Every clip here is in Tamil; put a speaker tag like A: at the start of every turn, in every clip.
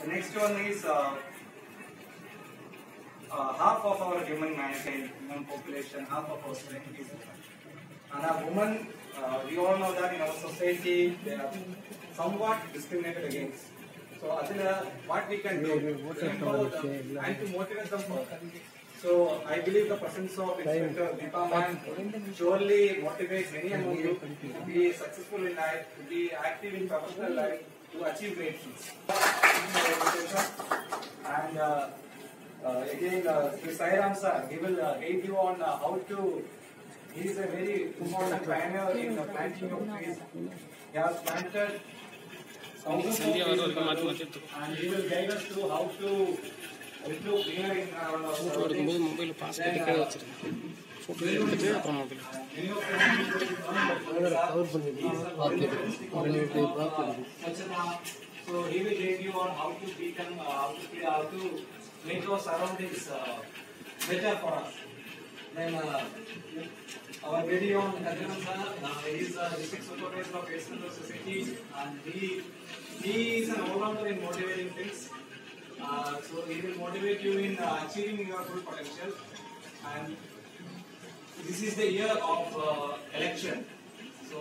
A: The next one is half of our human mankind, human population, half of our strength is women. And a woman, we all know that in our society they are somewhat discriminated against. So, what we can do to empower them and to motivate them further. So, I believe the presence of Inspector Deepa ma'am surely motivates many among you to be successful in life, to be active in professional life, to achieve great feats. And again, Sri Sai Ram sir, he will guide you on how to. He is a very important pioneer in the planting of trees. He has planted thousands of trees, and he will guide us through how to improve greenery in our surroundings. So he will guide you on how to become, how to make our surroundings better for us. Then our very own Kajanan sir, he is the district supervisor of West Bengal Society, and he is an all-rounder in motivating things. So he will motivate you in achieving your full potential. And this is the year of election. So,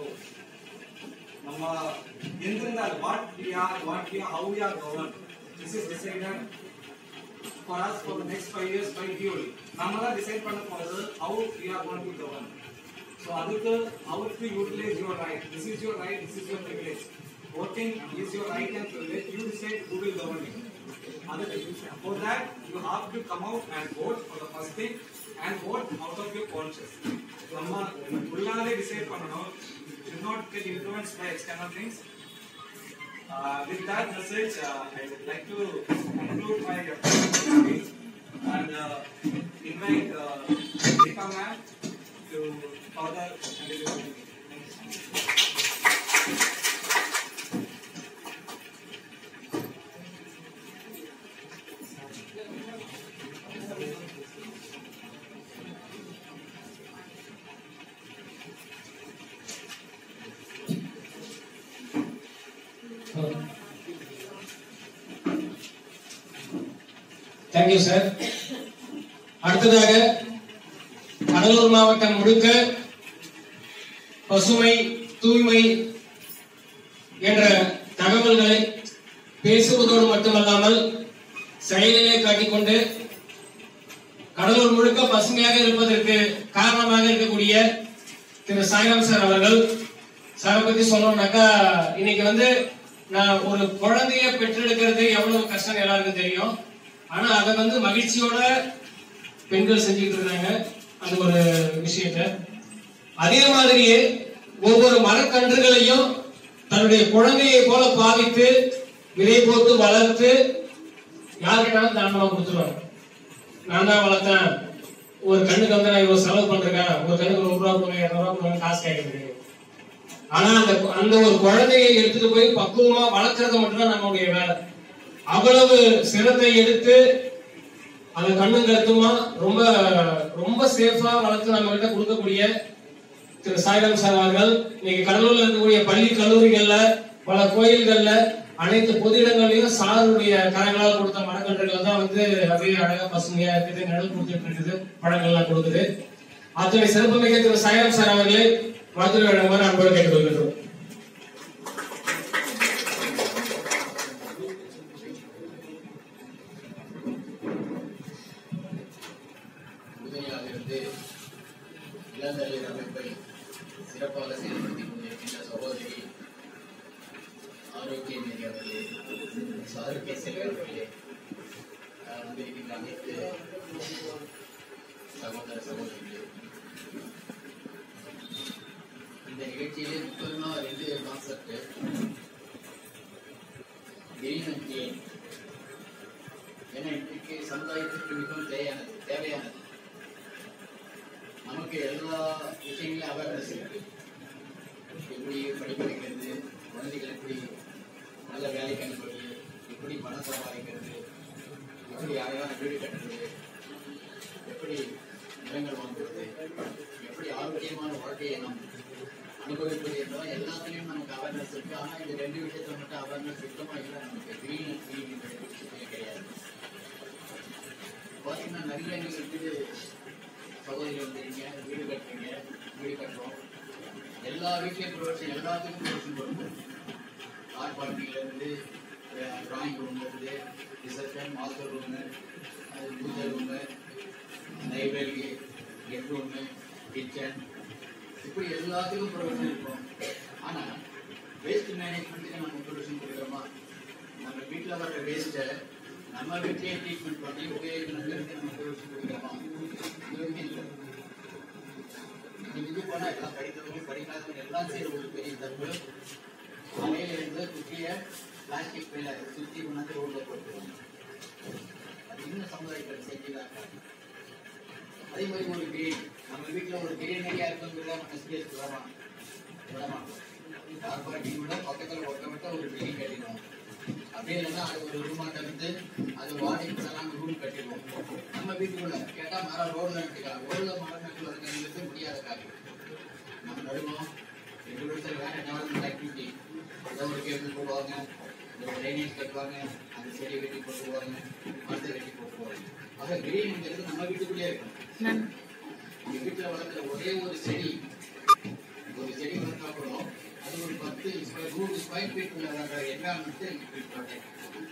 A: what we are, how we are governed. This is decided for us for the next 5 years by DOD. Namala decide how we are going to be governed. So, how to utilize your right. This is your right, this is your privilege. Voting is your right and privilege. You decide who will govern you. For that, you have to come out and vote for the first thing and vote out of your conscience. Decide should not get influenced by external things. With that message, I would like to conclude my speech and invite Deepa ma'am to further continue.
B: Thank you, sir. அடுத்ததாக கடலூர் மாவட்டம் முழுக்க பசுமை தூய்மை என்ற தகவல்களை பேசுவதோடு மட்டுமல்லாமல் செயலிலே காட்டிக்கொண்டு கடலூர் முழுக்க பசுமையாக இருப்பதற்கு காரணமாக இருக்கக்கூடிய திரு சாய்ராம் சார் அவர்கள் சாரை பத்தி சொல்லணும்னாக்கா இன்னைக்கு நான் ஒரு குழந்தைய பெற்றெடுக்கிறது எவ்வளவு கஷ்டம் எல்லாருக்கும் தெரியும். ஆனா அதை மகிழ்ச்சியோட பெண்கள் செஞ்சுட்டு இருக்காங்க. அது ஒரு விஷயத்த அதே மாதிரியே ஒவ்வொரு மரக்கன்றுகளையும் தன்னுடைய குழந்தையை போல பாவித்து விதை போட்டு வளர்த்து யாருக்கிட்டாலும் தாண்டமா கொடுத்துருவாங்க. நான் தான் வளர்த்தேன், ஒரு கண்ணுக்கு நான் இவ்வளவு செலவு பண்றேன், ஒரு கண்ணுக்கு 100 ரூபா போங்க 200 ரூபா போங்க காசு கேட்க. ஆனா அந்த ஒரு குழந்தையை எடுத்துட்டு போய் பக்குவமா வளர்க்கறது மட்டும்தான் நம்மளுடைய வேலை. அவ்வளவு சிரத்தை எடுத்து அந்த கண்ணும் கருத்துமா ரொம்ப ரொம்ப சேஃபா வளர்த்து நம்ம கிட்ட கொடுக்கக்கூடிய திரு சாய்ராம் சார் அவர்கள் இன்னைக்கு கடலூர்ல இருக்கக்கூடிய பள்ளி கல்லூரிகள்ல பல கோயில்கள்ல அனைத்து பொது இடங்களையும் சாருடைய கரங்களால் கொடுத்த மரக்கன்றுகள் தான் அப்படியே அழகா பசுமையா இருக்குது, நிழல் கொடுத்துட்டு இருக்குது, பழங்கள்லாம் கொடுக்குது. அத்தனை சிறப்புமிக்க திரு சாய்ராம் சார் அவர்களே வாழ்த்து வழங்குமாறு அன்போடு கேட்டுக்கொள்கின்றோம்.
C: இளந்தளிர் அமைப்பை சிறப்பாக செயல்படுத்திக் கொண்டிருக்கின்ற சகோதரி ஆரோக்கிய மேரி அவர்களே, ஆரோக்கிய செல்வர்களே, வந்திருக்கின்ற அனைத்து சகோதர சகோதரிகளே, இந்த நிகழ்ச்சியிலே முக்கியமா 2 கான்செப்ட். Green and clean. ஏன்னா இன்றைக்கு சமுதாயத்திற்கு மிகவும் தேவையானது. நமக்கு எல்லா விஷயங்களையும் அவேர்னஸ் இருக்கு. எப்படி படிக்க வைக்கிறது, குழந்தைகள் எப்படி நல்ல வேலைக்கு அனுப்புறது, எப்படி பணம் சம்பாதிக்கிறது, எப்படி அழகான வீடு கட்டுறது, எப்படி நிலங்கள் வாங்குறது, எப்படி ஆரோக்கியமான வாழ்க்கையை நாம் அனுபவிப்பது என்றால் எல்லாத்துலேயும் நமக்கு அவேர்னஸ் இருக்கு. ஆனால் இந்த 2 விஷயத்துல மட்டும் அவேர்னஸ் சுத்தமாக இல்லை. நமக்கு கிரீன் நிறைய நீங்கள் வீடு சகோதரிகள் வந்துருக்கீங்க, வீடு கட்டுறீங்க, வீடு கட்டுறோம். எல்லா வீட்லையும் ப்ரொவிஷன், எல்லாத்துக்கும் ப்ரொவிஷன் கொடுக்கும். கார் பார்க்கிங்லேருந்து டிராயிங் ரூம் இருக்குது, ரிசப்ஷன், மாஸ்டர் ரூமு, பூஜை room, library, guest room, kitchen, இப்படி எல்லாத்துக்கும் ப்ரொவிஷன் இருக்கும். ஆனால் வேஸ்ட் மேனேஜ்மெண்ட்டுக்கு நம்ம ப்ரொவிஷன் கொடுக்குறோமா? நம்ம வீட்டில் வர்ற வேஸ்ட்டை நம்ம வீட்லேயே ட்ரீட்மெண்ட் பண்ணி உபயோகிக்கணுங்கிறது நம்ம ப்ரொவிஷன் கொடுக்குறோமா? இது போனால் எல்லாம் படித்தவங்க படிக்காதவங்க எல்லாம் செய்கிற ஒரு பெரிய தப்பு. மலையில இருந்து குட்டிய பிளாஸ்டிக் பையில சுற்றி கொண்டாந்து ரோட்டில் போட்டுருவாங்க. அது இன்னும் சமுதாயத்தில் செஞ்சுதான் இருக்காங்க. அதே மாதிரி ஒரு கிரீன், நம்ம வீட்டில் ஒரு கிரீன் ஏரியா இருக்குங்கிறத நம்ம ஸ்பேஸ் விடமாட்டோம். கார் பார்க்கிங் விட பக்கத்தில் ஒட்ட விட்ட ஒரு பில்டிங் கட்டிடுவோம். அப்படியே இல்லைன்னா அது ஒரு ரூமாட்ட இருந்து அது வாடகைக்கு நாங்கள் ரூம் கட்டிடுவோம். நம்ம வீட்டுக்குள்ள கேட்டால் மரம் ரோடில் நட்டுக்கலாம். ரோடில் மரம் நட்டு இருக்கிறது முடியாத காரியம். நம்ம நடுவோம். 2 வருஷம் வேற டெவலப்மெண்ட் ஆக்டிவிட்டி, ஏதோ ஒரு கேபிள் போடுவாங்க, ஒரு ட்ரைனேஜ் கட்டுவாங்க, அந்த செடி வெட்டி போட்டு போவாங்க, மரத்தை வெட்டி போட்டு போவாங்க. ஆக கிரீன்ங்கிறது நம்ம வீட்டுக்குள்ளேயே இருக்கும். எங்கள் வீட்டில் வளர்க்குற ஒரே ஒரு செடி வளர்த்தா கூட அது ஒரு 100 ஸ்கொயர் ஃபீட் உள்ள என்விரான்மெண்ட்டு ப்ரொடெக்ட்.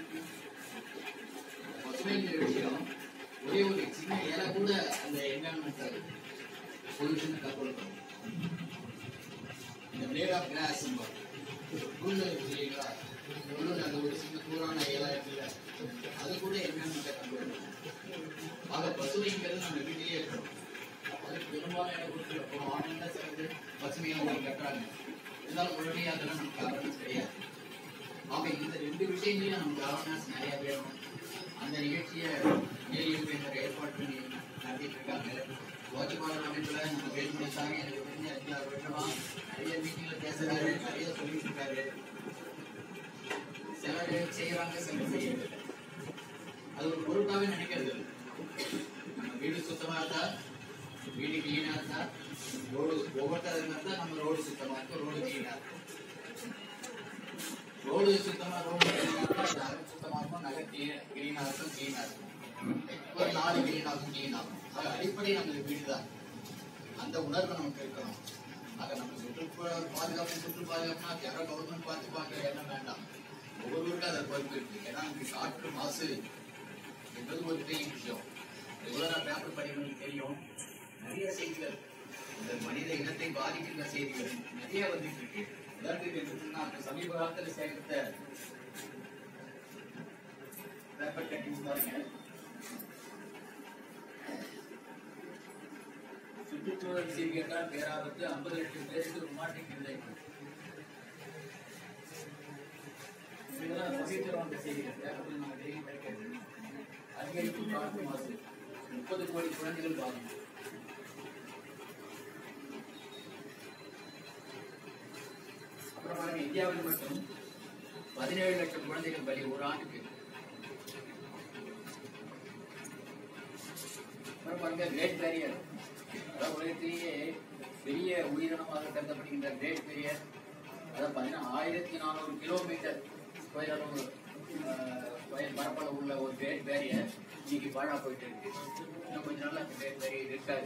C: பசுமைங்கிற விஷயம் ஒரே ஒரு சின்ன இலை கூட அந்த என்விரான்மெண்ட்டை பொல்யூஷனை கண்ட்ரோல் பண்ணும். இந்த பிளேட் ஆஃப் கிளாஸ் புல்லு இல்லைங்களா, புல்லுல அந்த ஒரு சின்ன தூரான இலை இருக்குல்ல, அது கூட என்விரான்மெண்ட்டை கண்ட்ரோல் பண்ணும். ஆக பசுமைங்கிறது நம்ம வீட்டிலேயே இருக்கணும். அதுக்கு பெரும்பாலும் இடம் கொடுத்துருப்போம். ஆன்லைன்ல சேர்ந்து பசுமையாக ஒரு கட்டுறாங்க. இருந்தாலும் உடனே அதெல்லாம் நமக்கு அவேர்னஸ் கிடையாது. ஆக இந்த 2 விஷயங்களையும் நமக்கு அவேர்னஸ் நிறைய வேணும். அந்த நிகழ்ச்சியை மேலிருக்கின்ற ஏற்பாடு பண்ணி நடத்திட்டு இருக்காங்க. வாட்சிப்பாளர் அமைப்புல நம்ம வேலுமணி சாமி எனக்கு தெரிஞ்ச 5-6 வருஷமா நிறைய மீட்டிங்ல பேசுறாரு, நிறைய சொல்லிட்டு இருக்காரு. சிலர் செய்யறாங்க, சிலர் செய்யறது. அது ஒரு பொருட்டாவே நினைக்கிறது. நம்ம வீடு சுத்தமா இருந்தா, வீடு கிளீனா இருந்தா, ரோடு ஒவ்வொருத்தர் இருந்தா நம்ம ரோடு சுத்தமா இருக்கும், ரோடு கிளீனா இருக்கும். ரோடு சுத்தமா, ரோடு நகர் சுத்தமா இருக்கும், நகர் கிளீனா இருக்கும். ஒரு நாடு கிளீனா இருக்கும். அது அடிப்படை நமக்கு வீடு தான். அந்த உணர்வு நமக்கு இருக்கணும். ஆக நம்ம சுற்று பாதுகாப்புனா யாரோ கவர்மெண்ட் பார்த்துப்பாங்க என்ன வேண்டாம். ஒவ்வொருவருக்கும் அதை பொறுப்பு இருக்கு. ஏன்னா நமக்கு காற்று மாசு என்பது ஒரு பெரிய விஷயம். எவ்வளவு நான் பேப்பர் படிக்கணும்னு தெரியும். நிறைய செய்திகள் இந்த மனித இனத்தை பாதிக்கின்ற செய்திகள் நிறைய வந்துட்டு இருக்கு. உதாரணத்துக்கு சமீப காலத்தில் சேர்த்த பேப்பர் கட்டிங்ஸ் பாருங்க. சுற்றுச்சூழல் சீர்கேட்டால் பேராபத்து 50 லட்சம் பேருக்கு ருமாட்டிக் இல்லை. இதெல்லாம் சமீபத்தில் வந்த செய்திகள் பேப்பரில் நம்ம டெய்லி படிக்கிறது. அதிகரிக்கும் காற்று மாசு, 30 கோடி குழந்தைகள் பாதிப்பு. அப்புறம் பாருங்க, இந்தியாவில் மட்டும் 17 லட்சம் குழந்தைகள் பலி ஒரு ஆண்டுக்கு. அப்புறம் பாருங்க, கிரேட் பேரியர், அதாவது உலகத்திலேயே பெரிய உயிரினமாக கருதப்படுகின்ற கிரேட் பேரியர், அதாவது 1400 கிலோமீட்டர் ஸ்கொயர் அளவு பரப்பளவு உள்ள ஒரு கிரேட் பேரியர் இன்னைக்கு பாழா போயிட்டு இருக்கு. இன்னும் கொஞ்ச நாள் அந்த கிரேட் பேரியர் இருக்காது.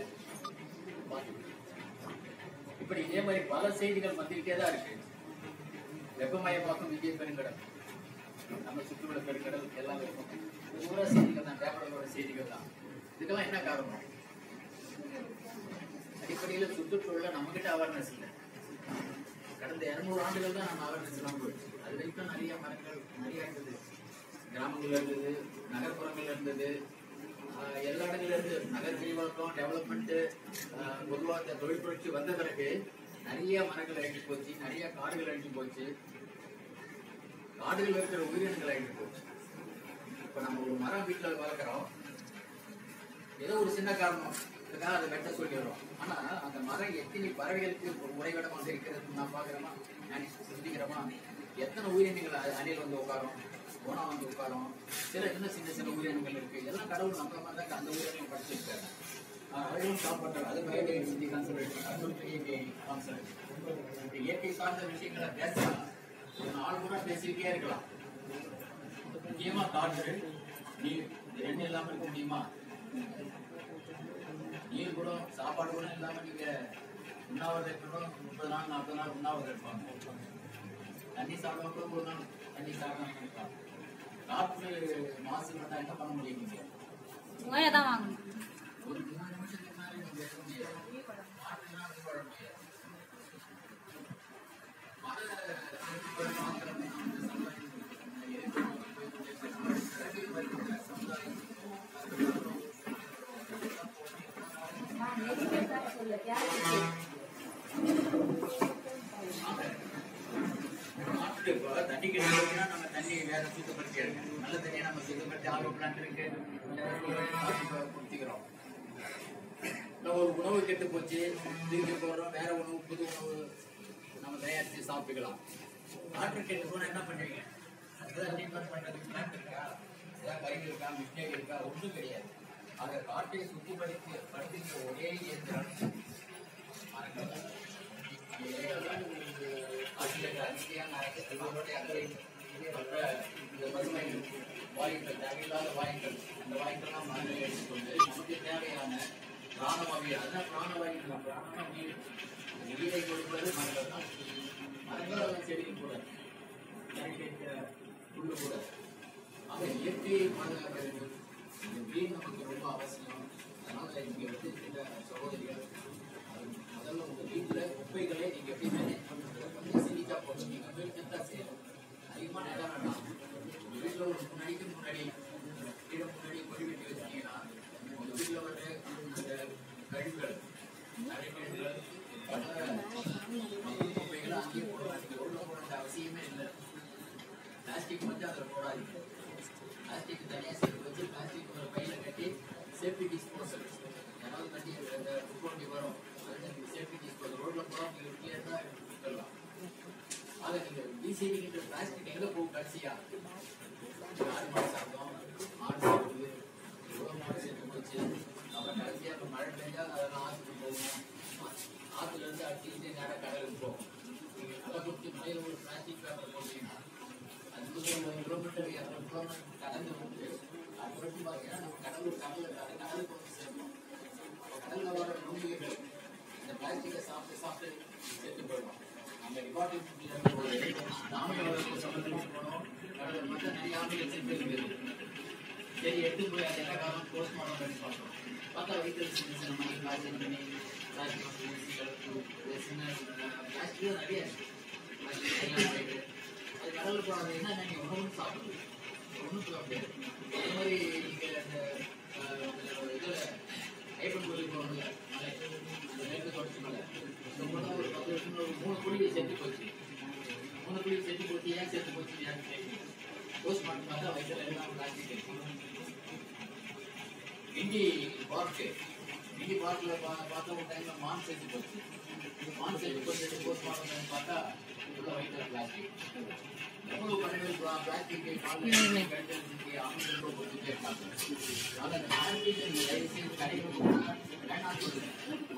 C: இப்படி இதே மாதிரி பல செய்திகள் வந்துகிட்டே தான் இருக்கு. வெப்பமயமாக்கும் இந்திய பெருங்கடல், நம்ம சுற்றுப்புற பெருங்கடல் எல்லாம் இருக்கும். பூரா செய்திகள் தான், பேப்பரோட செய்திகள் தான். இதுக்கெல்லாம் என்ன காரணம்? அடிப்படையில் சுற்றுச்சூழல நம்ம கிட்ட அவேர்னஸ் இல்லை. கடந்த 200 ஆண்டுகள் தான் நம்ம அவேர்னஸ் எல்லாம் போயிடுச்சு. அது வரைக்கும் நிறைய மரங்கள் நிறைய இருந்தது. கிராமங்கள்ல இருந்தது, நகர்ப்புறங்கள்ல இருந்தது, எல்லா இடங்கள்ல இருந்து நகர் விரிவாக்கம், டெவலப்மெண்ட், பொதுவாக இந்த தொழில் புரட்சி வந்த பிறகு நிறைய மரங்கள் அழிஞ்சு போச்சு, நிறைய காடுகள் அழிஞ்சு போச்சு, காடுகள் இருக்கிற உயிரினங்கள் அழிஞ்சு போச்சு. இப்ப நம்ம ஒரு மரம் வீட்டில் வளர்க்குறோம், ஏதோ ஒரு சின்ன காரணம் அதுக்காக அதை வெட்ட சொல்லிடுறோம். ஆனா அந்த மரம் எத்தனை பறவைகளுக்கு உறைவிடமாக இருக்கிறது நான் பாக்குறோமா, சிந்திக்கிறோமா? எத்தனை உயிரினங்கள் அணில் வந்து உட்காரும், ஓனம் வந்து உட்காரும், சில இன்னும் சின்ன உயிரினங்கள் இருக்கு. எல்லாம் கடவுள் நம்ம மாதிரி தான் அந்த உயிரினங்கள் படிச்சிருக்காரு. அதுவும் சாப்பிட்டாங்க. அது பயோடைவர்சிட்டி கன்சர்வேஷன், அது ஒரு பெரிய கான்செப்ட். இயற்கை சார்ந்த விஷயங்களை பேசலாம், ஒரு நாள் கூட பேசிக்கிட்டே இருக்கலாம். முக்கியமா காற்று, நீர், இது 2 இல்லாம இருக்க முடியுமா? நீர் கூட சாப்பாடு கூட இல்லாம நீங்க உண்ணாவிரதம் இருக்கணும். 30 நாள் 40 நாள் உண்ணாவிரதம் இருப்பாங்க. தண்ணி சாப்பிட கூட ஒரு நாள் தண்ணி சாப்பிடாம இருப்பாங்க. காற்று மாசு வந்தா என்ன பண்ண முடியும்? நீங்க
D: தான் வாங்கணும்.
C: ஒரு 3 நிமிஷத்துக்கு முன்னாடி நீங்க பேச முடியாது. மாற்றுனா போட முடியாது. தண்ணி கிடைக்கிறதுனா நம்ம தண்ணி வேற சுத்தப்படுத்தி எடுக்கணும். நல்ல தண்ணியை நம்ம சுத்தப்படுத்தி ஆர்வ பிளான்ட் இருக்கு குடிக்கிறோம். நம்ம ஒரு உணவு கெட்டு போச்சு, திருப்பி போடுறோம், வேற உணவு புது உணவு நம்ம தயாரித்து சாப்பிட்டுக்கலாம். காற்று கெட்டு போனா என்ன பண்ணுவீங்க? அதுதான் ட்ரீட்மெண்ட் பண்றதுக்கு பிளான்ட் இருக்கா, ஏதாவது கருவி இருக்கா, மிஸ்டேக் இருக்கா? ஒன்றும் கிடையாது. அதை காற்றை சுத்திப்படுத்துகிற ஒரே இயந்திரம் வாயுக்கள், தேவையில்லாத வாயுக்கள், அந்த வாயுக்கள்லாம் மனதில் எடுத்துக்கொண்டு நமக்கு தேவையான பிராணவாயு, அதான் பிராணவாயுக்கள். பிராணம் உயிரை கொடுப்பது மரங்கள் தான். மரங்கள் செடியும் கூட, புல்லு கூட. ஆக இயற்கையை பாதுகாக்க வேண்டும். இந்த வீடு நமக்கு ரொம்ப அவசியம். அதனால இங்க வச்சிருக்கிற சகோதரிகள் முதல்ல உங்க வீட்டுல குப்பைகளை நீங்க எப்படி மேனேஜ் பண்றது கொஞ்சம் சீரியஸா போதும். நீங்க வீட்டு செய்யணும். அதிகமான இடம் வேண்டாம். உங்க வீட்டுல ஒரு முன்னாடி கீழே முன்னாடி கொடி வெட்டி வச்சீங்கன்னா உங்க வீட்டுல வர அந்த கழிவுகள் நடைமுறைகள் குப்பைகளை அங்கேயே போடலாம். நீங்க உள்ள போட வேண்டிய அவசியமே இல்லை. பிளாஸ்டிக் வந்து அதில் போடாதீங்க. பிளாஸ்டிக் தனியாக சேர்த்து வச்சு பிளாஸ்டிக் ஒரு பையில கட்டி சேஃப்டி டிஸ்போசல் யாராவது கட்டி அந்த குப்பை வரும், அதுக்கு சேஃப்டி டிஸ்போசல் ரோட்ல போனால் நீங்கள் விட்டியாக தான் எடுத்துக்கலாம். அதை நீங்கள் வீசிக்கின்ற பிளாஸ்டிக் எங்கே போகும்? கடைசியா ஆடு மாடு சாப்பிட்டோம், ஆடு சாப்பிடுது, எவ்வளோ மாடு சேர்த்து போச்சு. அப்புறம் கடைசியாக இப்போ மழை பெஞ்சா அதெல்லாம் ஆற்றுக்கு போகும். ஆற்றுல இருந்து அடிச்சுக்கிட்டு நேராக கடலுக்கு போகும். நீங்கள் கடை கொடுத்து மழையில் ஒரு பிளாஸ்டிக் பேப்பர் போட்டீங்கன்னா அது 100 கிலோமீட்டர் 200 கிலோமீட்டர் கடந்து வந்து அதுக்கு பார்த்தீங்கன்னா நம்ம கடலுக்கு வந்து சேர்ந்தோம். கடல்ல வர மூலிகைகள் இந்த பிளாஸ்டிக்கை சாப்பிட்டு சேர்த்து போயிடும். அந்த டிபார்ட்மெண்ட் நாமக்கல் வளர்ப்பு சம்பந்தம் போனோம். கடல் மட்டும் நிறைய ஆண்டுகள் சேர்த்து இருக்குது. சரி எடுத்து போய் அது என்ன காரணம் போஸ்ட்மார்ட்டம் பண்ணி பார்த்தோம். பார்த்தா வயிற்று சின்ன மாதிரி பிளாஸ்டிக் பண்ணி சின்ன பிளாஸ்டிக்கும் நிறைய பிளாஸ்டிக் அது கடவுள் போனது என்ன நீங்கள் உணவுன்னு சாப்பிடுது ஒன்றும் சொல்ல முடியாது. அதே மாதிரி நீங்கள் அந்த இதில் ஐப்பன் கோயில் போகணுங்க மேற்கு தொடர்ச்சி மலை இந்த போனால் ஒரு 10 வருஷம் ஒரு 3 குழியை சேர்த்து போச்சு. 3 குழியை சேர்த்து போச்சு. ஏன் சேர்த்து போச்சு? யாருக்கு தெரியும்? போஸ்ட்மார்ட்டம் பார்த்தா வயிற்றில் எல்லாம் பிளாஸ்டிக் இருக்கு. இண்டி பார்க்கில் பார்த்தா ஒரு டைமில் மான் சேர்த்து போச்சு. மான் சேர்த்து போச்சு போஸ்ட்மார்ட்டம் பார்த்தா உள்ள வயிற்றில் பிளாஸ்டிக். எவ்வளவு கடைகள் பிளாஸ்டிக் அமைச்சர் கொடுத்துட்டே இருக்காங்க. அந்த பிளாஸ்டிக் தயவு செய்து கடைகள் வேண்டாம் சொல்லுங்க.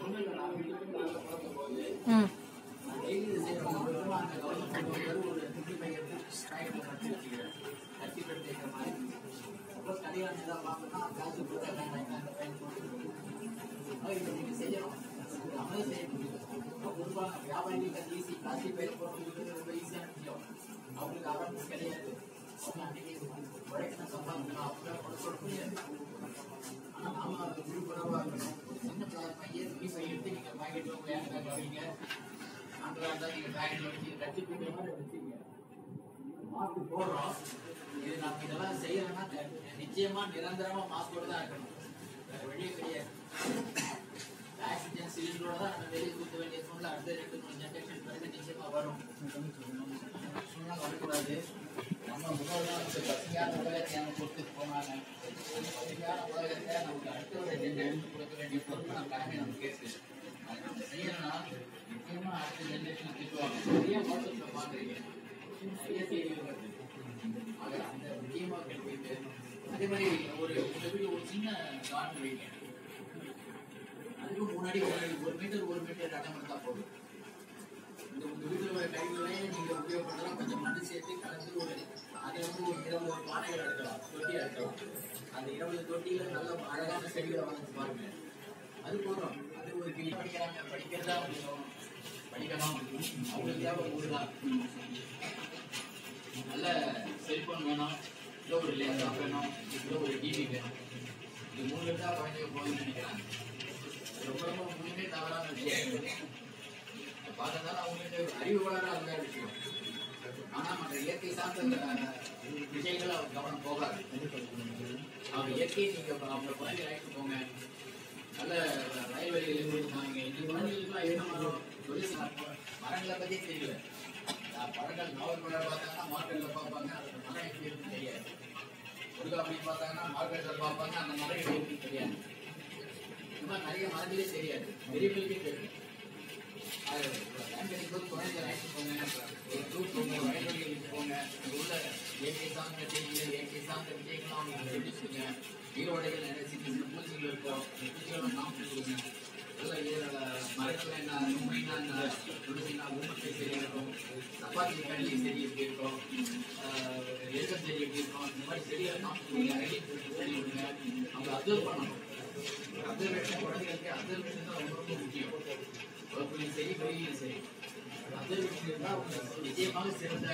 C: போது டெய்லி செய்யறவங்க அந்த கவர்மெண்ட் ஒரு துணி பையன் கட்டி வச்சுக்கிறேன். கட்டி கட்டுற மாதிரி அப்புறம் கடையாளர் ஏதாவது வாங்கினா பிளாஸ்டிக் கொடுத்தா அந்த பையன் போட்டு நீங்க செய்யணும். நம்மளே செய்ய முடியும். பொதுவாக வியாபாரிகளுக்கு ஈஸி. பிளாஸ்டிக் பையன் போட்டு ரொம்ப ஈஸியான விஷயம். அவங்களுக்கு அவேர்னஸ் கிடையாது. அவங்க அன்றைக்கி உழைக்கணும் சம்பாதிக்கணும் அப்படிலாம் கொடுக்க முடியாது. ஆனால் நாம அது விழிப்புணர்வாக இருக்கணும். ஒரு சின்ன பையன் துணி பையன் எடுத்து நீங்கள் பாக்கெட்டில் உங்கள் ஏன் வைங்க. அங்கெல்லாம் இருந்தால் நீங்கள் பேக்கெட்டில் வச்சு கட்டி போடுற மாதிரி வச்சுங்க. மாஸ்க் போடுறோம். இது நம்ம இதெல்லாம் செய்யறோம்னா நிச்சயமா நிரந்தரமா மாஸ்கோட தான் இருக்கணும். வேற வழியே கிடையாது. ஆக்சிஜன் சிலிண்டரோட தான் நம்ம வெளியே கொடுக்க வேண்டிய சூழ்நிலை அடுத்த 2-3 ஜென்ரேஷன் பிறகு நிச்சயமா வரும். சூழ்நிலை வரக்கூடாது. நம்ம முன்னோர்கள் பசுமையான உலகத்தை நம்ம கொடுத்துட்டு போனாங்க. பசுமையான உலகத்தை நமக்கு அடுத்த ஒரு ஜென்ரேஷன் கொடுக்க வேண்டிய பொறுப்பு நம்ம கடமை நமக்கு இருக்கு. அதை நம்ம செய்யணும்னா நிச்சயமா அடுத்த ஜென்ரேஷன் திட்டுவாங்க. நிறைய வாட்ஸ்அப்ல பாக்குறீங்க, நிறைய செய்திகள் வருது. ஆக அந்த முக்கியமாக போயிட்டு அதே மாதிரி ஒரு வீடு ஒரு சின்ன கார்டன் வைங்க. அதுக்கும் முன்னாடி 1 மீட்டர் அடம் இருந்தா போதும். இந்த உங்க வீட்டில் உள்ள கைகளையே நீங்க உபயோகப்படுத்தலாம். கொஞ்சம் மண் சேர்த்து கலந்து ஒரு அதை வந்து ஒரு 20 பானைகள் எடுக்கலாம், தொட்டி எடுக்கலாம். அந்த 20 தொட்டியில நல்ல அழகான செடிகளை வளர்த்து பாருங்க. அது போதும். அது ஒரு கிளி படிக்கிறாங்க, படிக்கிறதா படிக்கணும், அவங்களுக்கு தேவை ஒரு ஊர். நல்ல செல்போன் வேணும், இல்லை ஒரு லேப்டாப் வேணும், இல்லை ஒரு டிவி வேணும். இது 3 இருந்தால் குழந்தைங்க போகணும்னு நினைக்கிறாங்க. ரொம்ப ரொம்ப முன்னே தவறான விஷயம். பார்த்ததால அவங்களுக்கு அறிவு வளர அந்த விஷயம். ஆனா மற்ற இயற்கை சார்ந்த விஷயங்கள் அவங்க கவனம் போகாது. அவங்க இயற்கையை நீங்க அவங்க குழந்தை அழைத்து போங்க. நல்ல வயல்வெளியில் போயிருந்தாங்க. இந்த குழந்தைகளுக்குலாம் என்ன மரம் சொல்லி மரங்களை பத்தி தெரியல. பழங்கள் நாவல் பழம் பார்த்தாங்கன்னா மார்க்கெட்டில் பார்ப்பாங்க, அந்த மரம் எப்படி இருக்குன்னு தெரியாது. முருகா அப்படி பார்த்தாங்கன்னா மார்க்கெட்டில் பார்ப்பாங்க, அந்த மரம் எப்படி இருக்குன்னு தெரியாது. இந்த மாதிரி நிறைய மரங்களே தெரியாது, பெரியவங்களுக்கே தெரியும். குழந்தை அழைத்து போங்க, ஒரு டூர் போங்க, வயல்வெளிகளுக்கு போங்க. அங்கே உள்ள இயற்கை சார்ந்த செய்திகள், இயற்கை சார்ந்த விஷயங்களும் அவங்களுக்கு சொல்லி கொடுங்க. ஈரோடைகள் நிறைய சின்ன சின்ன பூச்சிகள் இருக்கும், பூச்சிகளை காமிச்சு கொடுங்க. மரத்தில் என்ன உண்மைனா துளசினா ஊமத்தை செடி இருக்கும், சப்பாத்தி கல்லி செடி எப்படி இருக்கும், எருக்கம் செடி எப்படி இருக்கும், இந்த மாதிரி செடிகளை காமிச்சு கொடுங்க. அழகி சொல்லி கொடுங்க. அவங்க அப்சர்வ் பண்ணணும். அப்சர்வேஷன் குழந்தைகளுக்கு அப்சர்வேஷன் தான் ரொம்ப ரொம்ப முக்கியம். வகுப்புலையும் சரி, வெளியிலும் சரி, அப்சர்வேஷன் இருந்தால் அவங்க நிச்சயமாக சிறந்த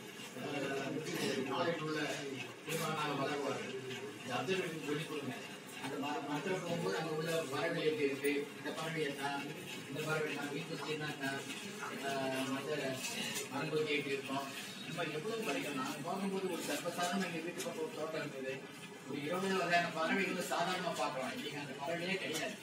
C: நாலேஜ் உள்ள தீர்மானமாக வளருவார்கள். இந்த அப்சர்வேஷன் சொல்லிக் கொடுங்க. அந்த மரத்தில் போகும்போது அங்கே உள்ள பறவை எப்படி இருக்கு, இந்த பறவை என்ன, இந்த பறவை என்ன, வீட்டு என்ன, மற்ற மரங்கொத்தி எப்படி இருக்கும், இந்த மாதிரி எவ்வளவு படிக்கணும். நாங்கள் போகும்போது ஒரு சர்வசாதாரண எங்கள் வீட்டு பக்கம் ஒரு தோட்டம் இருந்தது. ஒரு 20 வகையான பறவைகளை சாதாரணமாக பார்க்கலாம். இன்னைக்கு அந்த பறவையே கிடையாது.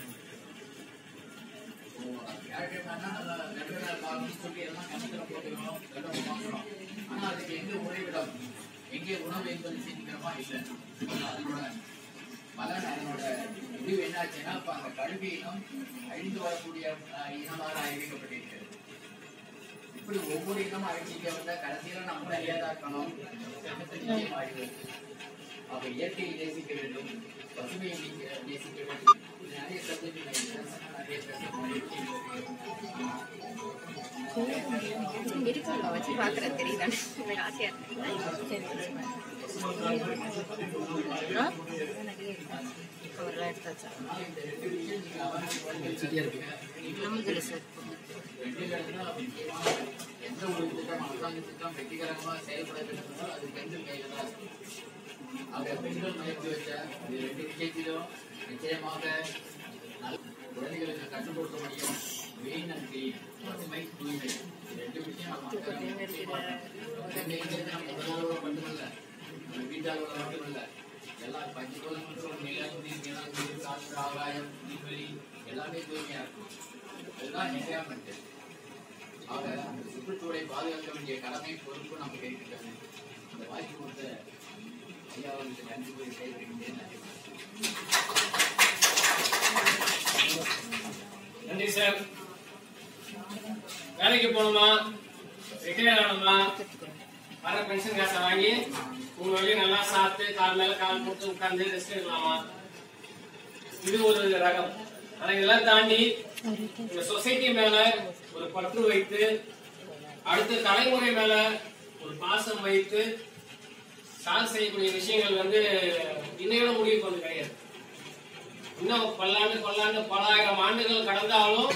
C: சொல்லி எல்லாம் கணக்கில் போட்டுக்கிறோம், எல்லாம் பார்க்குறோம். ஆனால் அதுக்கு எங்கே உறைவிடம், எங்கே உணவு என்பது சீக்கிரமா இல்லை. அதனோட பலன், அதனோட முடிவு என்னாச்சுன்னா இப்போ அந்த கல்வி இனம் அழிந்து வரக்கூடிய இனமாக அறிவிக்கப்பட்டிருக்கிறது. இப்படி ஒவ்வொரு இனமும் அழிச்சிக்க வந்த கடைசியில் நம்ம அறியாதா இருக்கணும். நிச்சயம் ஆய்வு. அப்ப இயற்கையை நேசிக்க வேண்டும், பசுமையை நேசிக்க வேண்டும். நிறைய சப்ஜெக்ட்
D: வச்சு பாக்குற தெரியுதா? எனக்கு ஆசையா எடுத்தாச்சா
C: எந்த ஒரு திட்டம் அரசாங்க திட்டம் வெற்றிகரமாக செயல்பட வேண்டும் அது பெண்கள் கையில தான். அவங்க பெண்கள் முயற்சி வச்ச இது 2 விஷயத்திலும் நிச்சயமாக குழந்தைகளுக்கு கற்றுக் கொடுக்க முடியும். வெயின் அண்ட் கிளீன், பசுமை தூய்மை, 2 விஷயம் நம்ம மட்டுமல்ல, வீட்டாளர்கள் மட்டுமல்ல, எல்லா பஞ்சகோலங்களும் நிலம், காற்று, ஆகாயம், நீர்வெளி எல்லாமே தூய்மையா இருக்கும். அதுதான் என்விரான்மெண்ட். ஆக அந்த சுற்றுச்சூழலை பாதுகாக்க வேண்டிய கடமை பொறுப்பு நமக்கு இருக்கின்றது. அந்த வாய்ப்பு கொடுத்த ஐயாவுக்கு நன்றி கூறி செயல்படுகின்றேன்.
B: நன்றி சார். வேலைக்கு போகணுமா, ரிட்டையர் ஆகணுமா, வர பென்ஷன் காசை வாங்கி உங்க வழியும் நல்லா சாப்பிட்டு கால் மேல கால் போட்டு உட்கார்ந்து ரெஸ்ட் எடுக்கலாமா? இது ஒரு ரகம். ஆனா இதெல்லாம் தாண்டி இந்த சொசைட்டி மேல ஒரு பற்று வைத்து, அடுத்த தலைமுறை மேல ஒரு பாசம் வைத்து சால் செய்யக்கூடிய விஷயங்கள் இன்னையோட முடிவுக்கு வந்து கிடையாது. இன்னும் பல்லாண்டு பல ஆயிரம் ஆண்டுகள் கடந்தாலும்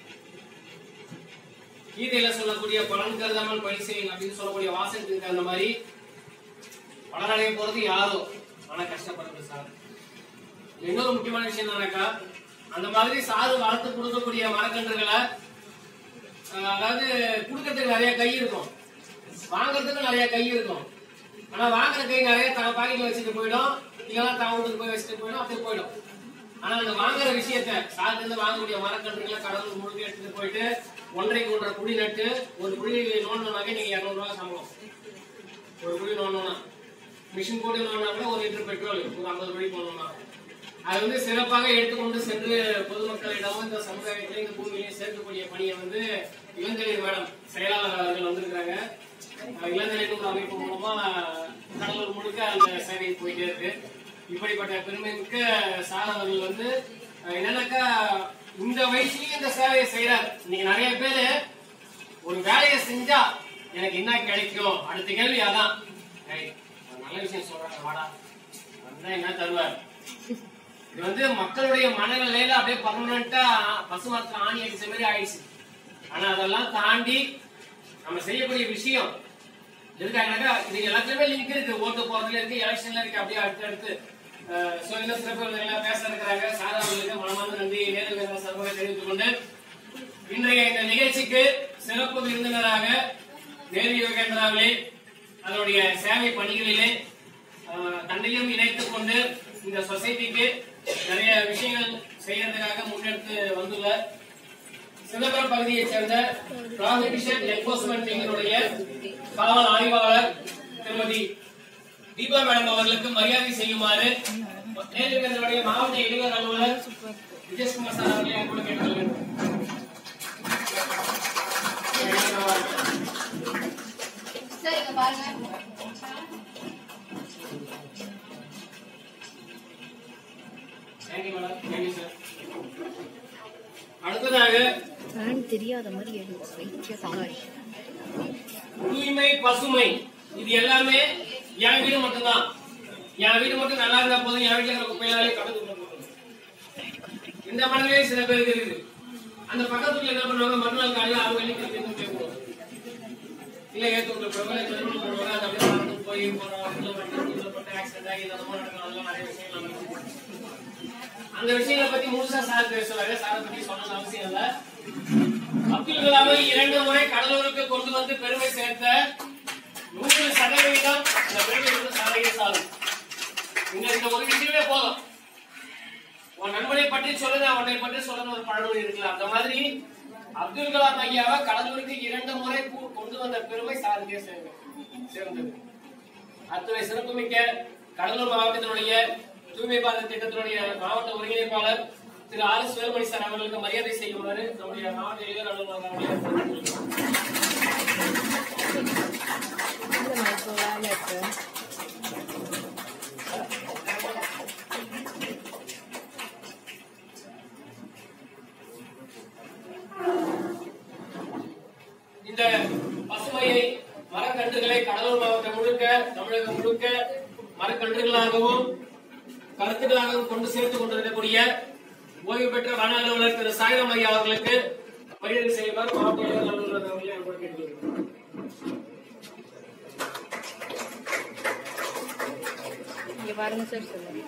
B: கீதையில சொல்லக்கூடிய பலன் கருதாமல் பணி செய்யும் அப்படின்னு சொல்லக்கூடிய வாசகத்துக்கு தகுந்த மாதிரி பலனடைய போறது யாரோ, ஆனா கஷ்டப்படுறது சார். இன்னொரு முக்கியமான விஷயம் என்னன்னாக்கா, அந்த மாதிரி சாறு வளர்த்து கொடுக்கக்கூடிய மரக்கன்றுகளை அதாவது கொடுக்கறதுக்கு நிறைய கை இருக்கும், வாங்கறதுக்கு நிறைய கை இருக்கும். ஆனா வாங்குற கை நிறைய தன் பாக்கெட்ல வச்சுட்டு போயிடும், இதெல்லாம் தான் வீட்டுக்கு போய் வச்சுட்டு போயிடும், அப்படி போயிடும். ஆனா அந்த வாங்குற விஷயத்த சார்ல இருந்து வாங்கக்கூடிய மரக்கன்றுகளை கடவுள் முழுக்க எடுத்துட்டு போயிட்டு 1.5 குழி நட்டு ஒரு குழி நோண்டணும்னாக்கே நீங்க 200 ரூபாய் சம்பளம். ஒரு குழி நோண்டணும்னா மிஷின் போட்டு நோண்டா கூட 1 லிட்டர் பெட்ரோல் ஒரு 50 குழி போடணும்னா அது சிறப்பாக எடுத்துக்கொண்டு சென்று பொதுமக்களிடமும் இந்த சமுதாயத்திலையும் இந்த பூமியிலையும் சேர்க்கக்கூடிய பணியை இளந்தளிர் மேடம் செயலாளர் அவர்கள் வந்திருக்கிறாங்க. இளந்தளிர் அமைப்பு மூலமா கடலூர் முழுக்க அந்த சேவை போயிட்டே இருக்கு. இப்படிப்பட்ட பெருமைமிக்க சார் அவர்கள் என்னன்னாக்கா இந்த வயசுலயும் இந்த சேவையை செய்யறாரு. இன்னைக்கு நிறைய பேரு ஒரு வேலையை செஞ்சா எனக்கு என்ன கிடைக்கும், அடுத்த கேள்வி அதான். நல்ல விஷயம் சொல்றாங்க, வாடா என்ன தருவார்? இது வந்து மக்களுடைய மனநிலையில அப்படியே பர்மனண்டா பசுமரத்துல ஆணி அடிச்ச மாதிரி ஆயிடுச்சு. ஆனா அதெல்லாம் தாண்டி நம்ம செய்யக்கூடிய விஷயம் எதுக்காகனாக்கா இது எல்லாத்துலயுமே லிங்க் இருக்கு. ஓட்டு போறதுல இருக்கு, எலெக்ஷன்ல இருக்கு. அப்படியே அடுத்து இன்னும் சிறப்பு விருந்தினர்கள் பேச இருக்கிறாங்க. சாதாரணர்களுக்கு மனமார்ந்த நன்றி நேரில் சர்வதை தெரிவித்துக் கொண்டு இன்றைய இந்த நிகழ்ச்சிக்கு சிறப்பு விருந்தினராக நேரு யுவகேந்திராவிலே அதனுடைய சேவை பணிகளிலே தன்னையும் இணைத்துக் கொண்டு இந்த சொசைட்டிக்கு நிறைய விஷயங்கள் செய்யறதுக்காக முன்னெடுத்து வந்துள்ள சிதம்பரம் பகுதியைச் சேர்ந்த ப்ராஹிபிஷன் என்ஃபோர்ஸ்மெண்ட் விங்கினுடைய காவல் ஆய்வாளர் திருமதி தீபா மேடம் அவர்களுக்கு மரியாதை செய்யுமாறு நேருடைய மாவட்ட இளைஞர் அலுவலர் விஜயகுமார் சார் அவர்களை கூட கேட்டுக்கொள்கிறேன். அடுத்ததாக
D: தெரியாத மாதிரி
B: தூய்மை பசுமை இது எல்லாமே என் வீடு மட்டும்தான். என் வீடு மட்டும் நல்லா இருந்தா போதும், என் வீட்டுல குப்பையாலே கடந்து இந்த மனநிலை சில பேருக்கு இருக்குது. அந்த பக்கத்துல என்ன பண்ணுவாங்க, மறுநாள் காலையில் 6 மணிக்கு கேட்கணும் இல்ல ஏற்று போய் ஆக்சிடென்ட் ஆகி நிறைய விஷயங்கள் அந்த விஷயங்களை பத்தி முழுசா சார் பேசுவாங்க. சாரை பத்தி சொல்லணும் அவசியம் இல்ல. அப்துல் கலாமை 2 முறை கடலூருக்கு கொண்டு வந்து பெருமை சேர்த்த 100% அந்த பெருமை சாலையை சாரும். இந்த ஒரு விஷயமே போதும். உன் நண்பனை பற்றி சொல்லுங்க, உன்னை பற்றி சொல்லுங்க ஒரு பழமொழி இருக்குல்ல, அந்த மாதிரி அப்துல் கலாம் ஐயாவை கடலூருக்கு 2 முறை கொண்டு வந்த பெருமை சாருக்கே சேர்ந்தது. அத்துறை சிறப்புமிக்க கடலூர் மாவட்டத்தினுடைய தூய்மை பாரத திட்டத்தினுடைய மாவட்ட ஒருங்கிணைப்பாளர் திரு ஆர் சுவேல்மணி சார் அவர்களுக்கு மரியாதை செய்யுமாறு நம்முடைய மாவட்ட இளைஞர் அலுவலர் இந்த பசுமையை மரக்கன்றுகளை கடலூர் மாவட்டம் முழுக்க தமிழகம் முழுக்க மரக்கன்றுகளாகவும் கருத்துக்களாகவும் கொண்டு சேர்த்துக் கொண்டிருக்கக்கூடிய ஓய்வு பெற்ற வன அலுவலர் திரு சாய்ராம் ஐயா அவர்களுக்கு மரியாதை செய்யுமாறு மாவட்ட இளைஞர் அலுவலர் அவர்களை அன்போடு கேட்டுக்கொள்கிறேன்.
D: பாருங்க சார் சொல்லுங்க.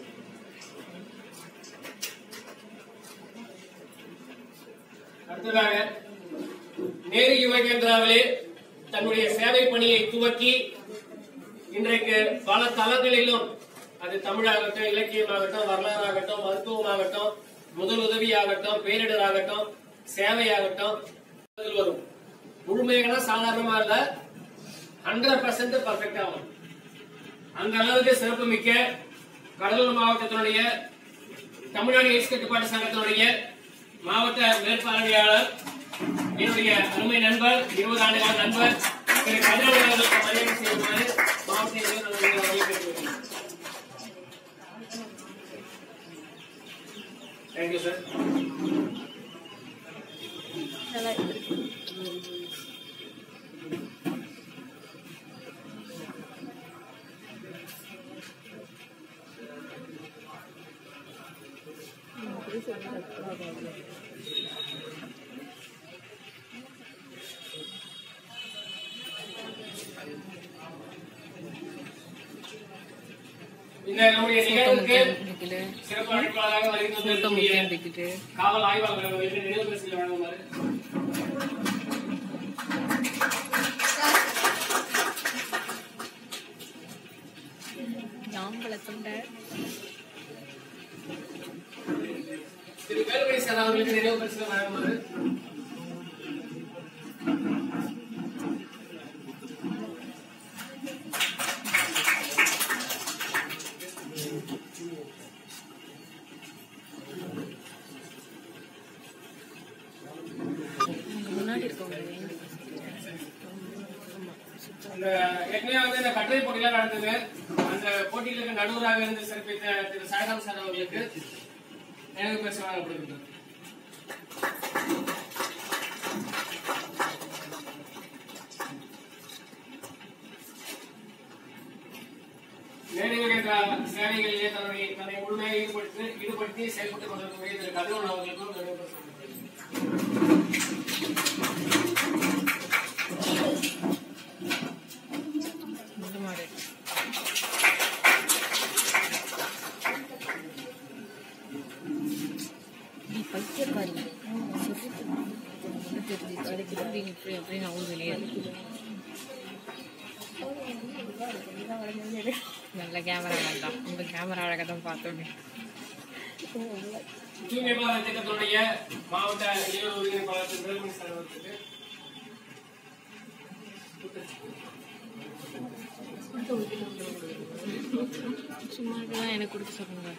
B: அடுத்ததாக நேரு யுவகேந்திராவிலே தன்னுடைய சேவை பணியை துவக்கி இன்றைக்கு பல தளங்களிலும் அது தமிழாகட்டும், இலக்கியமாகட்டும், வரலாறாகட்டும், மருத்துவமாகட்டும், முதல் உதவியாகட்டும், பேரிடராகட்டும், சேவையாகட்டும் வரும். முழுமையான சாதாரணமா இல்ல, 100% பர்ஃபெக்டா வரும். அந்த அளவுக்கு சிறப்பு மிக்க கடலூர் மாவட்டத்தினுடைய தமிழ்நாடு எய்ட்ஸ் கட்டுப்பாட்டு சங்கத்தினுடைய மாவட்ட மேற்பார்வையாளர் என்னுடைய அருமை நண்பர் 20 ஆண்டுகால நண்பர் திரு கதிரவன் அவர்களுக்கு மரியாதை செய்யுமாறு மாவட்ட கேட்டுக்கொள்கிறேன். Thank you sir. இந்த நம்முடைய நிகழ்வுக்கு சிறப்பு அழைப்பாளராக வருகின்ற காவல் ஆய்வாளர் அவர்களுக்கு நினைவு பரிசு வழங்குமாறு திரு வேலுமணி சார் அவர்களுக்கு நினைவு பரிசு வழங்குமாறு ஏற்கனவே வந்து இந்த கட்டுரை போட்டியெல்லாம் நடந்தது. அந்த போட்டிகளுக்கு நடுவராக இருந்து சிறப்பித்த திரு சாய்ராம் சார் அவர்களுக்கு நினைவு பரிசு வழங்கப்படுகிறது. சேவைகளிலே தன்னை முழுமையாக ஈடுபடுத்தி செயல்பட்டுக் கொண்டிருக்கக்கூடிய திரு கதிரவன் அவர்களுக்கும்
D: நல்ல கேமரா வேண்டாம், உங்க கேமரா அழகா தான் பார்த்தோமே.
B: தூய்மை பாரத திட்டத்துடைய மாவட்ட இளைஞர் ஒருங்கிணைப்பாளர் வேலுமணி சார் அவர்களுக்கு
D: சும்மா எனக்கு கொடுக்க சொல்லுங்க.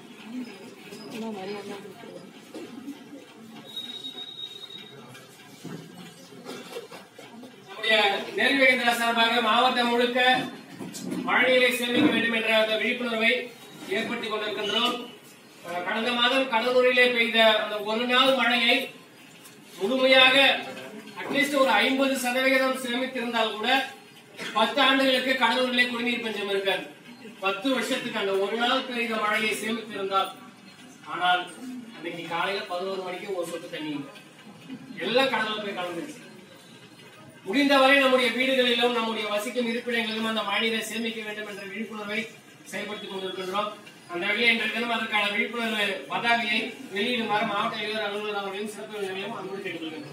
B: நெல்வேந்திரா சார்பாக மாவட்டம் முழுக்க மழைநீரை சேமிக்க வேண்டும் என்ற அந்த விழிப்புணர்வை ஏற்படுத்திக் கொண்டிருக்கின்றோம். கடந்த மாதம் கடலூரிலே பெய்த அந்த ஒரு நாள் மழையை முழுமையாக அட்லீஸ்ட் ஒரு 50% சேமித்திருந்தால் கூட 10 ஆண்டுகளுக்கு கடலூரிலே குடிநீர் பஞ்சம் இருக்காது. 10 வருஷத்துக்கு அந்த ஒரு நாள் பெய்த மழையை சேமித்திருந்தால். ஆனால் அன்னைக்கு காலையில 11 மணிக்கு ஒரு சொட்டு தண்ணி எல்லாம் கடலில் போய் கலந்துருச்சு. முடிந்தவரை நம்முடைய வீடுகளிலும் நம்முடைய வசிக்கும் இருப்பிடங்களிலும் அந்த மழைநீரை சேமிக்க வேண்டும் என்ற விழிப்புணர்வை செயல்படுத்திக் கொண்டிருக்கின்றோம். அந்த வகையில் இன்றைய தினம் அதற்கான விழிப்புணர்வு பதாகையை வெளியிடுமாறு மாவட்ட இளைஞர் அலுவலர் அவர்களையும் சிறப்பு விருந்தினரையும் அன்போடு கேட்டுக்கொள்கின்றோம்.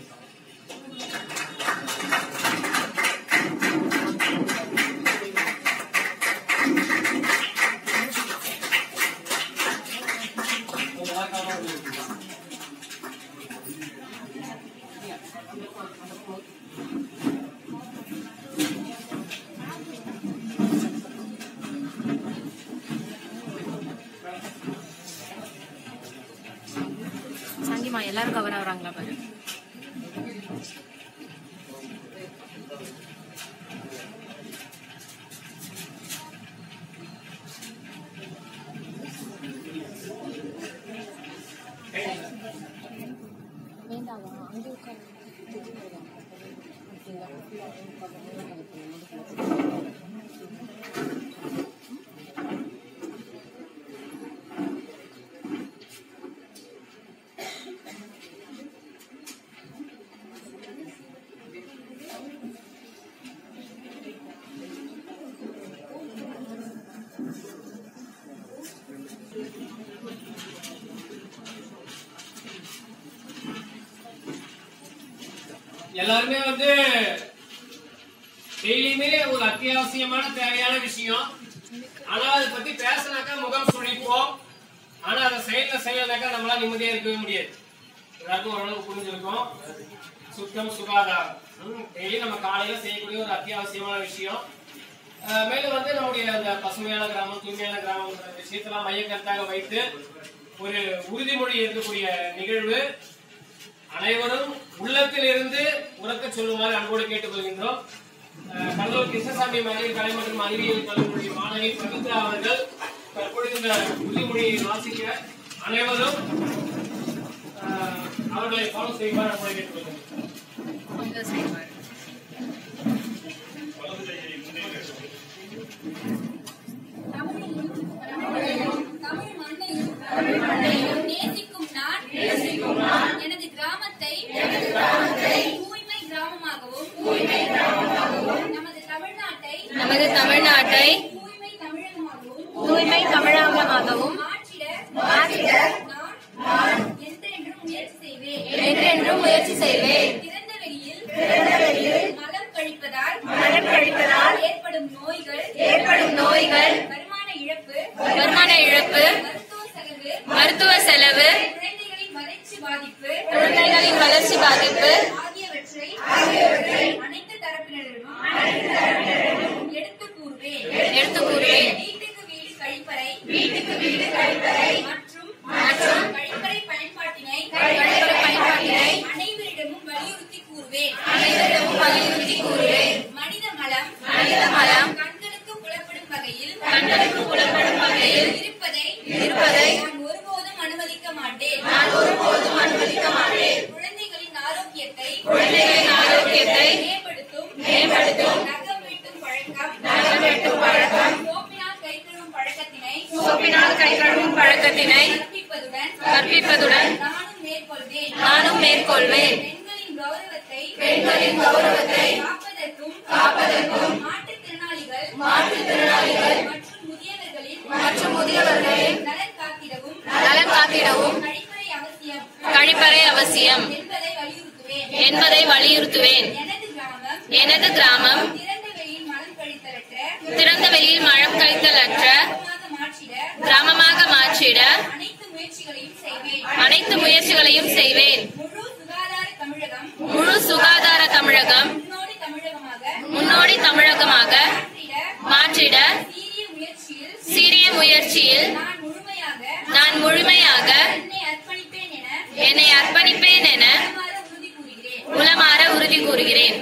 D: சாந்திமா எல்லாரும் கவர் ஆகுறாங்களா பாரு.
B: எல்லாருமே டெய்லியுமே ஒரு அத்தியாவசியமான தேவையான விஷயம். ஆனா அதை பத்தி பேசினாக்கா முகம் சுழிப்போம். ஆனா அதை செய்யலனாக்கா நம்மளால நிம்மதியா இருக்கவே முடியாது. எல்லாருக்கும் ஓரளவு புரிஞ்சிருக்கும். சுத்தம் சுகாதாரம் டெய்லி நம்ம காலையில செய்யக்கூடிய ஒரு அத்தியாவசியமான விஷயம். மேலும் நம்முடைய அந்த பசுமையான கிராமம் தூய்மையான கிராமம் விஷயத்தெல்லாம் மையக்கருத்தாக வைத்து ஒரு உறுதிமொழி இருக்கக்கூடிய நிகழ்வு. அனைவரும் உள்ளத்தில் இருந்து உறக்க சொல்லுமாறு அன்போடு கேட்டுக்கொள்கின்றோம். கடலூர் கிருஷ்ணசாமி மகளிர் கலை மற்றும் அறிவியல் கல்லூரி மாணவி பவித்ரா அவர்கள் தற்பொழுது இந்த உறுதிமொழியை வாசிக்க அனைவரும் அவர்களை ஃபாலோ செய்வார் அன்போடு கேட்டுக்கொள்கிறோம்.
E: நேசிக்கும் நான் எனது கிராமத்தை தூய்மை கிராமமாகவும் நமது தமிழ்நாட்டை தூய்மை தமிழகமாகவும் மாற்றிட நான் என்றென்றும் முயற்சி செய்வேன். திறந்த வெளியில் மலம் கழிப்பதால் ஏற்படும் நோய்கள் வருமான இழப்பு மருத்துவ செலவு குழந்தைகளின் வளர்ச்சி பாதிப்பு ஆகியவற்றை அனைத்து தரப்பினரிடமும் எடுத்து கூறுவேன். வீட்டுக்கு வீடு கழிப்பறை மற்றும் கழிப்பறை பயன்பாட்டினை அனைவரிடமும் வலியுறுத்தி கூறுவேன். மனித மலம் கண்களுக்கு புலப்படும் வகையில் இருப்பதை நான் ஒருபோதும் அனுமதிக்க மாட்டேன். குழந்தைகளின் ஆரோக்கியத்தை மேம்படுத்தும் நகம் வெட்டும் பழக்கம் சோப்பினால் கை கழுவும் பழக்கத்தை
D: சோப்பினால் கை கழுவும் பழக்கத்தினை கற்பிப்பதுடன் நானும் மேற்கொள்வேன். பெண்களின் கௌரவத்தை காப்பதற்கும் மாற்றுத்திறனாளிகள் மற்றும் முதியவர்களின் நலன் காத்திடவும் கழிப்பறை அவசியம் என்பதை வலியுறுத்துவேன். எனது கிராமம் திறந்த வெளியில் மலம் கழித்தலற்ற கிராமமாக மாற்றிட அனைத்து முயற்சிகளையும் செய்வேன். முழு சுகாதார தமிழகம் முன்னோடி தமிழகமாக மாற்றிட சீரிய முயற்சியில் நான் முழுமையாக என்னை அர்ப்பணிப்பேன் என உளமாற உறுதி கூறுகிறேன்.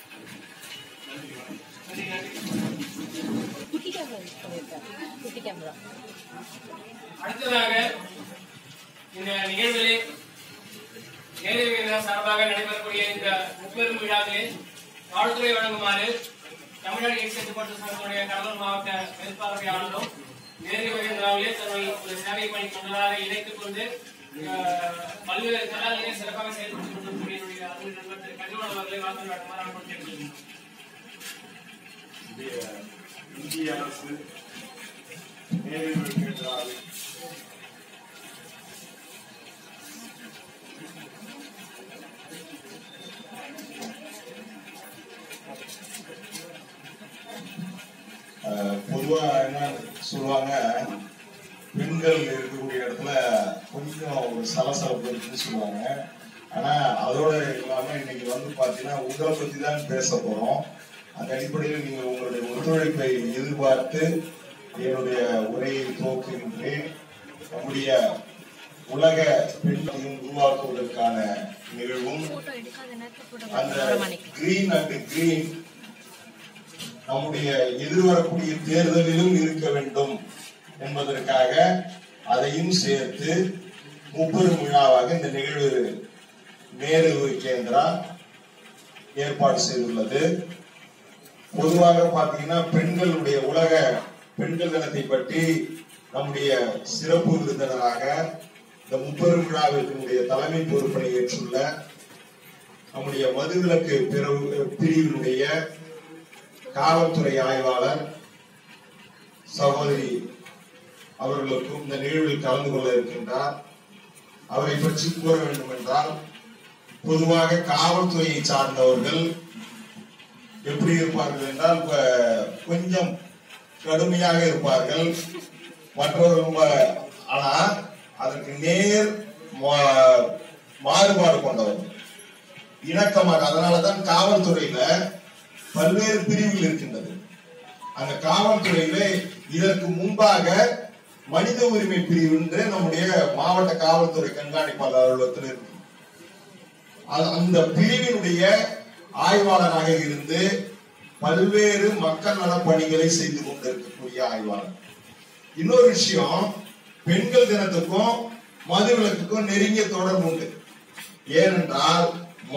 B: அடுத்ததாக இந்த நிகழ்விலே நேரடியாக சார்பாக நடைபெறக்கூடிய இந்த முப்பெரும் விழாவிலே வாழ்த்துறை வழங்குமாறு தமிழ்நாடு எக்ஸைஸ் பட்டு சங்கத்துடைய கடலூர் மாவட்ட மேற்பார்வையாளரும் நேரடியாக தன்னுடைய சேவை பணி கொண்டதாக இணைத்துக் கொண்டு பல்வேறு கலாநிலையை சிறப்பாக செயல்பட்டுக் கொண்டிருக்கக்கூடிய நண்பர் திரு கதிரவன் அவர்களை வாழ்த்து வழங்குமாறு கேட்டுக்கொள்கிறேன்.
F: இந்திய அரசு நேரில் பொதுவா என்ன சொல்லுவாங்க, பெண்கள் இருக்கக்கூடிய இடத்துல கொஞ்சம் ஒரு சலசலப்பு இருக்குன்னு சொல்லுவாங்க. ஆனா அதோட இல்லாம இன்னைக்கு பாத்தீங்கன்னா உங்களை பத்தி தான் பேச போறோம். அந்த அடிப்படையில் நீங்க உங்களுடைய ஒத்துழைப்பை எதிர்பார்த்து என்னுடைய உரையை துவக்குகின்றேன். நம்முடைய உலக பெண்களையும் உருவாக்குவதற்கான நிகழ்வும் அந்த கிரீன் அண்ட் கிரீன் நம்முடைய எதிர்வரக்கூடிய தேர்தலிலும் இருக்க வேண்டும் என்பதற்காக அதையும் சேர்த்து முப்பெரும் விழாவாக இந்த நிகழ்வு நேரு கேந்திரா ஏற்பாடு செய்துள்ளது. பொதுவாக பாத்தீங்கன்னா பெண்களுடைய உலக பெண்கள் தினத்தை பற்றி நம்முடைய சிறப்பு விருந்தினராக இந்த முப்பெரும் விழாவிற்கு தலைமை பொறுப்பினை ஏற்றுள்ள நம்முடைய மதுவிலக்கு பிரிவினுடைய காவல்துறை ஆய்வாளர் சகோதரி அவர்களுக்கும் இந்த நிகழ்வில் கலந்து கொள்ள இருக்கின்றார். அவரை பற்றி கூற வேண்டும் என்றால், பொதுவாக காவல்துறையை சார்ந்தவர்கள் எப்படி இருப்பார்கள் என்றால் கொஞ்சம் கடுமையாக இருப்பார்கள் மற்றவர்கள். ஆனா அதற்கு நேர் மாறுபாடு கொண்டவர்கள், இணக்கமாக. அதனாலதான் காவல்துறையில பல்வேறு பிரிவுகள் இருக்கின்றது. அந்த காவல்துறையில இதற்கு முன்பாக மனித உரிமை பிரிவு என்று நம்முடைய மாவட்ட காவல்துறை கண்காணிப்பாளர் அலுவலகத்தில் இருக்கு. அந்த பிரிவினுடைய ஆய்வாளராக இருந்து பல்வேறு மக்கள் நல பணிகளை செய்து கொண்டிருக்கக்கூடிய ஆய்வாளர். இன்னொரு விஷயம், பெண்கள் தினத்துக்கும் மதுவிலக்குக்கும் நெருங்கிய தொடர்பு உண்டு. ஏனென்றால்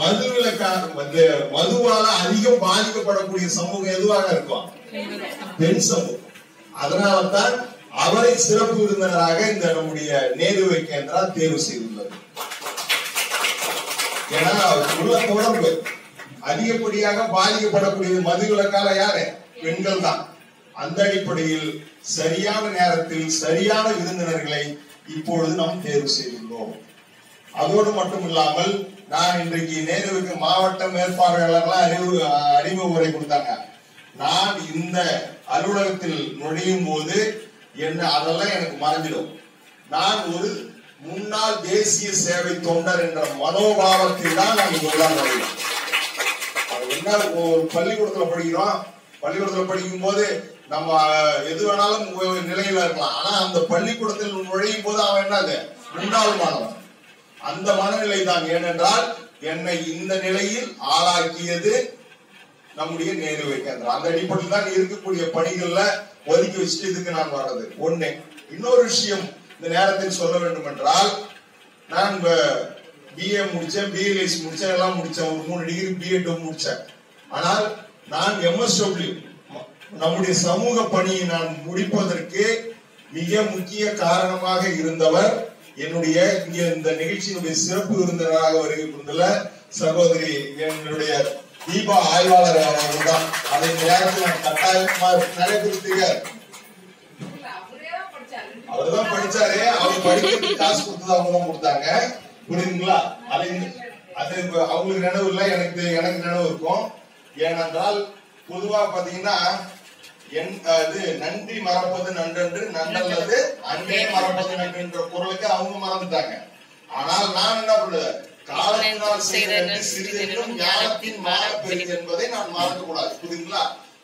F: மதுவால அதிகம் பாதிக்கப்படக்கூடிய சமூகம் எதுவாக இருக்கும்? பெண் சமூகம். அதனால்தான் அவரை சிறப்பு விருந்தினராக இந்த நம்முடைய நேரு கேந்திரா தேர்வு செய்துள்ளது. ஏன்னா உள்ள தொடர்பு அதிகப்படியாக பாதிக்கப்படக்கூடிய மதுவிலக்கால யாரு? பெண்கள் தான். அந்த அடிப்படையில் சரியான நேரத்தில் சரியான விருந்தினர்களை இப்பொழுது நாம் தேர்வு செய்துள்ளோம். அதோடு மட்டும் இல்லாமல் நான் இன்றைக்கு நேருவுக்கு மாவட்ட மேற்பார்வையாளர்களாம் அறிமுறை கொடுத்தாங்க. நான் இந்த அலுவலகத்தில் நுழையும் போது என்ன அதெல்லாம் எனக்கு மறைஞ்சிடும். நான் ஒரு முன்னாள் தேசிய சேவை தொண்டர் என்ற மனோபாவத்தில் தான் நான் இங்குதான் நுழையும். அது என்ன, ஒரு பள்ளிக்கூடத்துல படிக்கிறோம். பள்ளிக்கூடத்துல படிக்கும் போது நம்ம எது வேணாலும் நிலையில இருக்கலாம். ஆனா அந்த பள்ளிக்கூடத்தில் நுழையும் போது அவன் என்னது? முன்னாள் மாணவன். அந்த மனநிலை தான். ஏனென்றால் என்னை இந்த நிலையில் ஆளாக்கியது நம்முடைய நேரு கேந்திரா. அந்த அடிப்படையில் தான் இருக்கக்கூடிய பணிகள்ல ஒதுக்கி வச்சுட்டு இதுக்கு நான் வர்றது ஒண்ணு. இன்னொரு விஷயம் இந்த நேரத்தில் சொல்ல வேண்டும் என்றால், நான் பிஏ முடிச்சேன், பிஎல்எஸ் முடிச்சேன், எல்லாம் முடிச்சேன். ஒரு 3 டிகிரி பிஎட் முடிச்சேன். ஆனால் நான் MSW நம்முடைய சமூக பணியை நான் முடிப்பதற்கு மிக முக்கிய காரணமாக இருந்தவர் என்னுடைய இங்க இந்த நிகழ்ச்சியினுடைய சிறப்பு விருந்தினராக வருகின்ற சகோதரி என்னுடைய தீபா ஆய்வாளர் அவர்கள் தான். அதை நேரத்தில் நான் கட்டாயமா நிறைய பேர் அவர்தான் படிச்சாரு. அவர் படிக்கிறதுக்கு காசு கொடுத்தது அவங்க தான் கொடுத்தாங்க. புரியுதுங்களா? அது அவங்களுக்கு நினைவு இல்லை, எனக்கு நினைவு இருக்கும். ஏனென்றால் பொதுவா பாத்தீங்கன்னா நன்றி மறப்பது நன்றன்று நன்றல்லது அன்றே மறப்பது நன்றுன்ற குரலுக்கு அவங்க மறந்துட்டாங்க. ஆனால் நான் என்ன பண்ணுவேன், காலத்தினால் செய்த சிறிதென்றும் ஞானத்தின் மாறப்பெரிது என்பதை நான் மறக்க கூடாது. புரியுதுங்களா?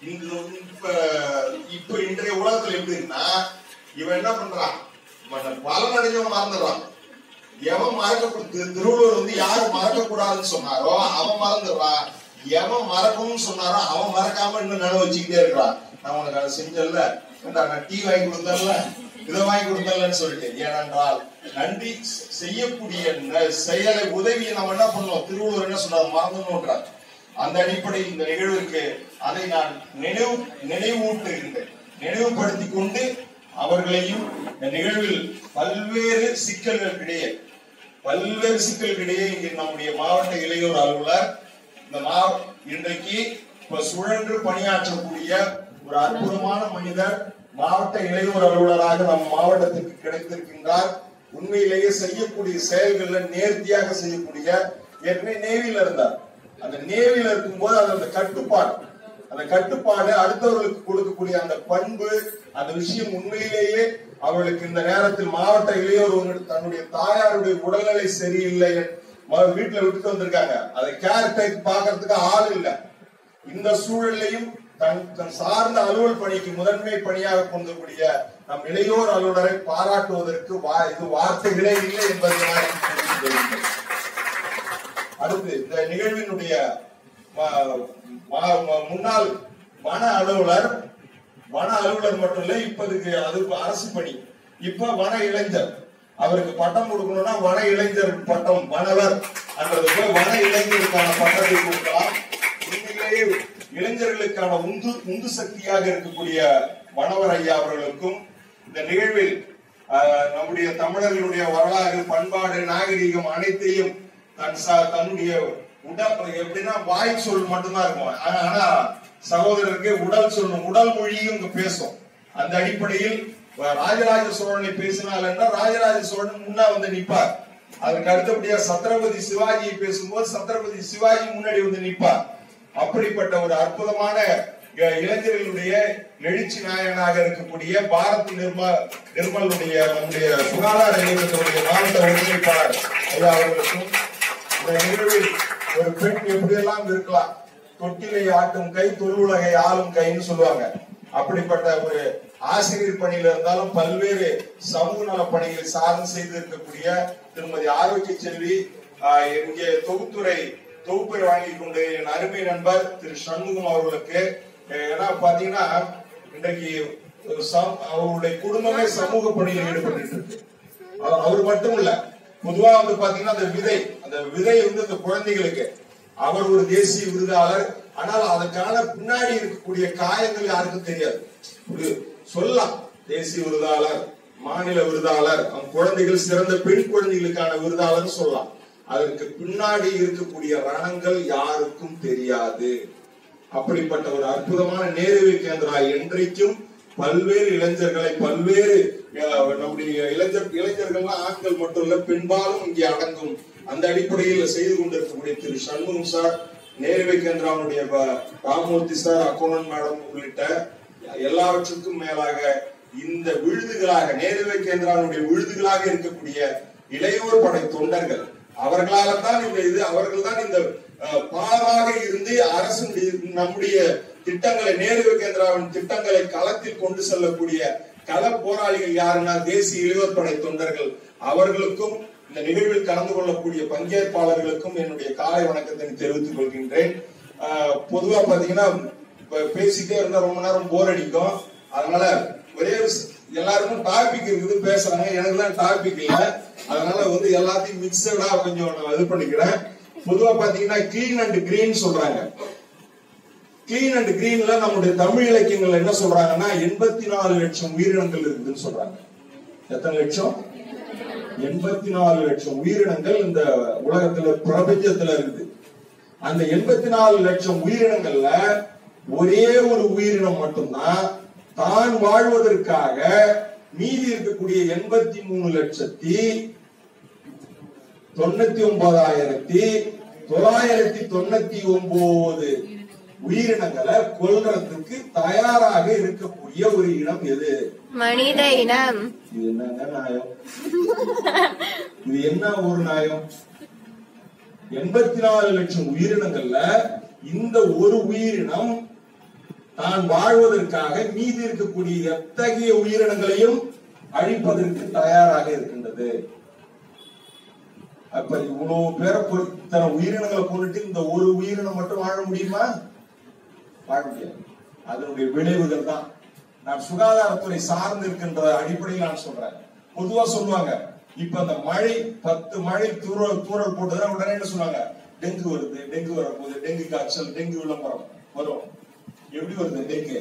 F: இப்ப இன்றைய உலகத்துல எப்படின்னா இவன் என்ன பண்றான், பலன் அடைஞ்சவன் மறந்துடுறான். எவன் மறக்க திருவள்ளுவர் யாரு மறக்க கூடாதுன்னு சொன்னாரோ அவன் மறந்துடுறான். எவன் மறக்கணும்னு சொன்னாரோ அவன் மறக்காம இன்னும் நினைவு வச்சுக்கிட்டே இருக்கிறான். நான் உனக்கு அதை செஞ்சல, நான் டீ வாங்கி கொடுத்தல, இதை வாங்கி கொடுத்தலன்னு சொல்லிட்டு. ஏனென்றால் நன்றி செய்யக்கூடிய செயலை உதவியை நம்ம என்ன பண்ணுவோம், திருவள்ளுவர் என்ன சொல்றாரு, மறந்துன்றார். அந்த அடிப்படையில் இந்த நிகழ்வுக்கு அதை நான் நினைவூட்டுகின்றேன். நினைவுபடுத்தி கொண்டு அவர்களையும் இந்த நிகழ்வில் பல்வேறு சிக்கல்களுக்கிடையே இங்கே நம்முடைய மாவட்ட இளையோர் அலுவலர் இன்றைக்கு சுழன்று பணியாற்றக்கூடிய ஒரு அற்புதமான மனிதர் மாவட்ட இளையோர் அலுவலராக நம் மாவட்டத்திற்கு கிடைத்திருக்கின்றார். உண்மையிலேயே செய்யக்கூடிய செயல்கள்ல நேர்த்தியாக செய்யக்கூடிய, ஏற்கனவே நேவியில இருந்தார். அந்த நேவியில இருக்கும்போது அந்த கட்டுப்பாடு அடுத்தவர்களுக்கு கொடுக்கக்கூடிய அந்த பண்பு, அந்த விஷயம் உண்மையிலேயே அவர்களுக்கு இந்த நேரத்தில் மாவட்ட இளையோர் தன்னுடைய தாயாருடைய உடல்நிலை சரியில்லை, வீட்டுல விட்டுட்டு வந்திருக்காங்க. அதை கேர் டேக் பாக்குறதுக்கு ஆள் இல்லை. இந்த சூழலையும் தன் சார்ந்த அலுவல் பணிக்கு முதன்மை பணியாக கொண்டிருக்கூடிய நம் இளையோர் அலுவலரை பாராட்டுவதற்கு இது வார்த்தைகளே இல்லை என்பதை அடுத்து இந்த நிகழ்வினுடைய முன்னாள் வன அலுவலர் மட்டும் இல்ல, இப்போதுக்கு அது அரசு பணி. இப்ப வன இளைஞர், அவருக்கு பட்டம் கொடுக்கணும்னா வன இளைஞர் பட்டம், வனவர் என்றதுக்கு வன இளைஞருக்கான பட்டத்தை கொடுக்கலாம். உண்மையிலேயே இளைஞர்களுக்கான உந்து சக்தியாக இருக்கக்கூடிய வனவர் ஐயா அவர்களுக்கும் இந்த நிகழ்வில் நம்முடைய தமிழர்களுடைய வரலாறு, பண்பாடு, நாகரீகம் அனைத்தையும் தன்னுடைய எப்படின்னா வாய் சொல் மட்டும்தான் இருக்கும். ஆனா சகோதரருக்கு உடல் மொழியும் இங்க பேசும். அந்த அடிப்படையில் ராஜராஜ சோழனை பேசினால் என்றால் ராஜராஜ சோழன் முன்னா வந்து நிற்பார். அதற்கு அடுத்தபடியா சத்ரபதி சிவாஜியை பேசும்போது சத்ரபதி சிவாஜி முன்னாடி வந்து நிற்பார். அப்படிப்பட்ட ஒரு அற்புதமான இளைஞர்களுடைய எழுச்சி நாயகனாக இருக்கக்கூடிய பாரத் நிர்மலுடைய நம்முடைய சுகாதார இயக்கத்தினுடைய மாவட்ட ஒருங்கிணைப்பாளர் அவர்களுக்கும் இந்த நிகழ்வில் ஒரு பெண் எப்படியெல்லாம் இருக்கலாம், தொட்டிலை ஆட்டும் கை தொல்லுலகை ஆளும் கைன்னு சொல்லுவாங்க. அப்படிப்பட்ட ஒரு ஆசிரியர் பணியில இருந்தாலும் பல்வேறு சமூக நல பணிகளை சார்ந்து செய்து இருக்கக்கூடிய திருமதி ஆரோக்கிய செல்வி இங்கே தொகுப்பை வாங்கி கொண்டு என் அருமை நண்பர் திரு சண்முகம் அவர்களுக்கு, ஏன்னா பாத்தீங்கன்னா இன்றைக்கு அவருடைய குடும்பமே சமூக பணியில் ஈடுபட்டு இருக்கு. அவர் மட்டும் இல்ல, பொதுவா வந்து பாத்தீங்கன்னா அந்த விதை வந்து அந்த குழந்தைகளுக்கு அவர் ஒரு தேசிய விருதாளர். ஆனால் அதற்கான பின்னாடி இருக்கக்கூடிய காயங்கள் யாருக்கும் தெரியாது. சொல்லலாம் தேசிய விருதாளர், மாநில விருதாளர், குழந்தைகள் சிறந்த பெண் குழந்தைகளுக்கான விருதாளர் சொல்லலாம். அதற்கு பின்னாடி இருக்கக்கூடிய ரணங்கள் யாருக்கும் தெரியாது. அப்படிப்பட்ட ஒரு அற்புதமான நேருவை கேந்திரா என்றைக்கும் பல்வேறு இளைஞர்களை பல்வேறு நம்முடைய இளைஞர்கள்லாம் ஆண்கள் மட்டும் இல்ல பெண்பாலும் இங்கே அடங்கும். அந்த அடிப்படையில் செய்து கொண்டிருக்கக்கூடிய திரு சண்முகம் சார், நேருவை கேந்திராவுடைய ராமூர்த்தி சார், அக்கௌண்ட் மேடம் உள்ளிட்ட எல்லாவற்றுக்கும் மேலாக இந்த விழுதுகளாக நேருவை கேந்திராவுடைய விழுதுகளாக இருக்கக்கூடிய இளையோர் படை தொண்டர்கள், அவர்களால் தான் அவர்கள் தான் இந்த பாலமாக இருந்து அரசு நம்முடைய திட்டங்களை, நேரு கேந்திராவின் திட்டங்களை களத்தில் கொண்டு செல்லக்கூடிய கள போராளிகள் யாருன்னா தேசிய இளையோர் படை தொண்டர்கள். அவர்களுக்கும் இந்த நிகழ்வில் கலந்து கொள்ளக்கூடிய பங்கேற்பாளர்களுக்கும் என்னுடைய காலை வணக்கத்தை தெரிவித்துக் கொள்கின்றேன். பொதுவா பாத்தீங்கன்னா பேசிட்டே இருந்தா ரொம்ப நேரம் போர் அடிக்கும். அதனால ஒரே எல்லாருக்கும் டாபிக் இருக்குது பேசுறாங்க, எனக்கு தான் டாபிக் இல்ல. அதனால வந்து எல்லாத்தையும் மிக்சடா கொஞ்சம் நான் இது பண்ணிக்கிறேன். பொதுவா பாத்தீங்கன்னா கிளீன் அண்ட் கிரீன் சொல்றாங்க. கிளீன் அண்ட் கிரீன்ல நம்முடைய தமிழ் இலக்கியங்கள் என்ன சொல்றாங்கன்னா 84 லட்சம் உயிரினங்கள் இருக்குதுன்னு சொல்றாங்க. எத்தனை லட்சம்? 84 லட்சம் உயிரினங்கள் இந்த உலகத்துல பிரபஞ்சத்துல இருக்குது. அந்த 84 லட்சம் உயிரினங்கள்ல ஒரே ஒரு உயிரினம் மட்டும்தான் தான் வாழ்வதற்காக மீதி இருக்கக்கூடிய 83,99,999 உயிரினங்களை கொல்றதுக்கு தயாராக இருக்கக்கூடிய ஒரு இனம் எது?
D: மனித இனம்.
F: இது என்னங்க நியாயம்? இது என்ன ஒரு நியாயம்? 84 லட்சம் உயிரினங்கள்ல இந்த ஒரு உயிரினம் தான் வாழ்வதற்காக மீதி இருக்கக்கூடிய எத்தகைய உயிரினங்களையும் அழிப்பதற்கு தயாராக இருக்கின்றது. அப்ப இவ்வளவு பேரை இத்தனை உயிரினங்களை கொண்டுட்டு இந்த ஒரு உயிரினம் மட்டும் வாழ முடியுமா? வாழ முடியாது. அதனுடைய விளைவுகள் தான் நான் சுகாதாரத்துறை சார்ந்து இருக்கின்ற அடிப்படையில் நான் சொல்றேன். பொதுவா சொல்லுவாங்க, இப்ப அந்த மழை 10 மழை தூரல் போட்டதுன்னா உடனே என்ன சொன்னாங்க? டெங்கு வருது, டெங்கு வரப்போகுது, டெங்கு காய்ச்சல், டெங்கு விளம்பரம் வரும். எப்படி வருது டெங்கு?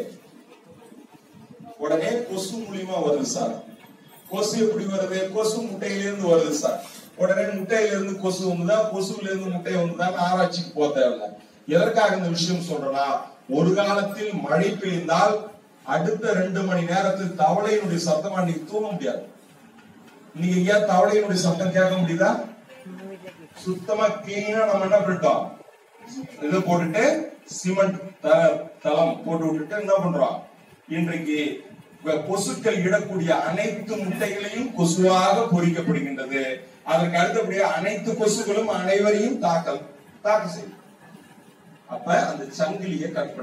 F: உடனே கொசு மூலியமா வருது சார். கொசு எப்படி வருது? கொசு முட்டையில இருந்து வருது சார். உடனே முட்டையில இருந்து கொசு வந்துதா, கொசுல இருந்து முட்டை வந்துதான் ஆராய்ச்சிக்கு போக தேவையில்லை. எதற்காக இந்த விஷயம் சொல்றேன்னா, ஒரு காலத்தில் மழை பெய்ந்தால் அடுத்த 2 மணி நேரத்தில் தவளையினுடைய சத்தமா நீங்க தூங்க முடியாது. நீங்க ஏன் தவளையினுடைய சத்தம் கேட்க முடியுதா? சுத்தமா கிளீனா நம்ம என்ன பண்ணிட்டோம்? இதை போட்டுட்டு சிமெண்ட் தளம் போட்டு விட்டுட்டு என்ன பண்றோம்? இன்றைக்கு கொசுக்கள் இடக்கூடிய அனைத்து முட்டைகளையும் கொசுவாக பொறிக்கப்படுகின்றது. அதற்கு அடுத்தபடியா அனைத்து கொசுகளும் அனைவரையும் தாக்க செய்யும். அப்ப அந்த சங்கிலியை கட்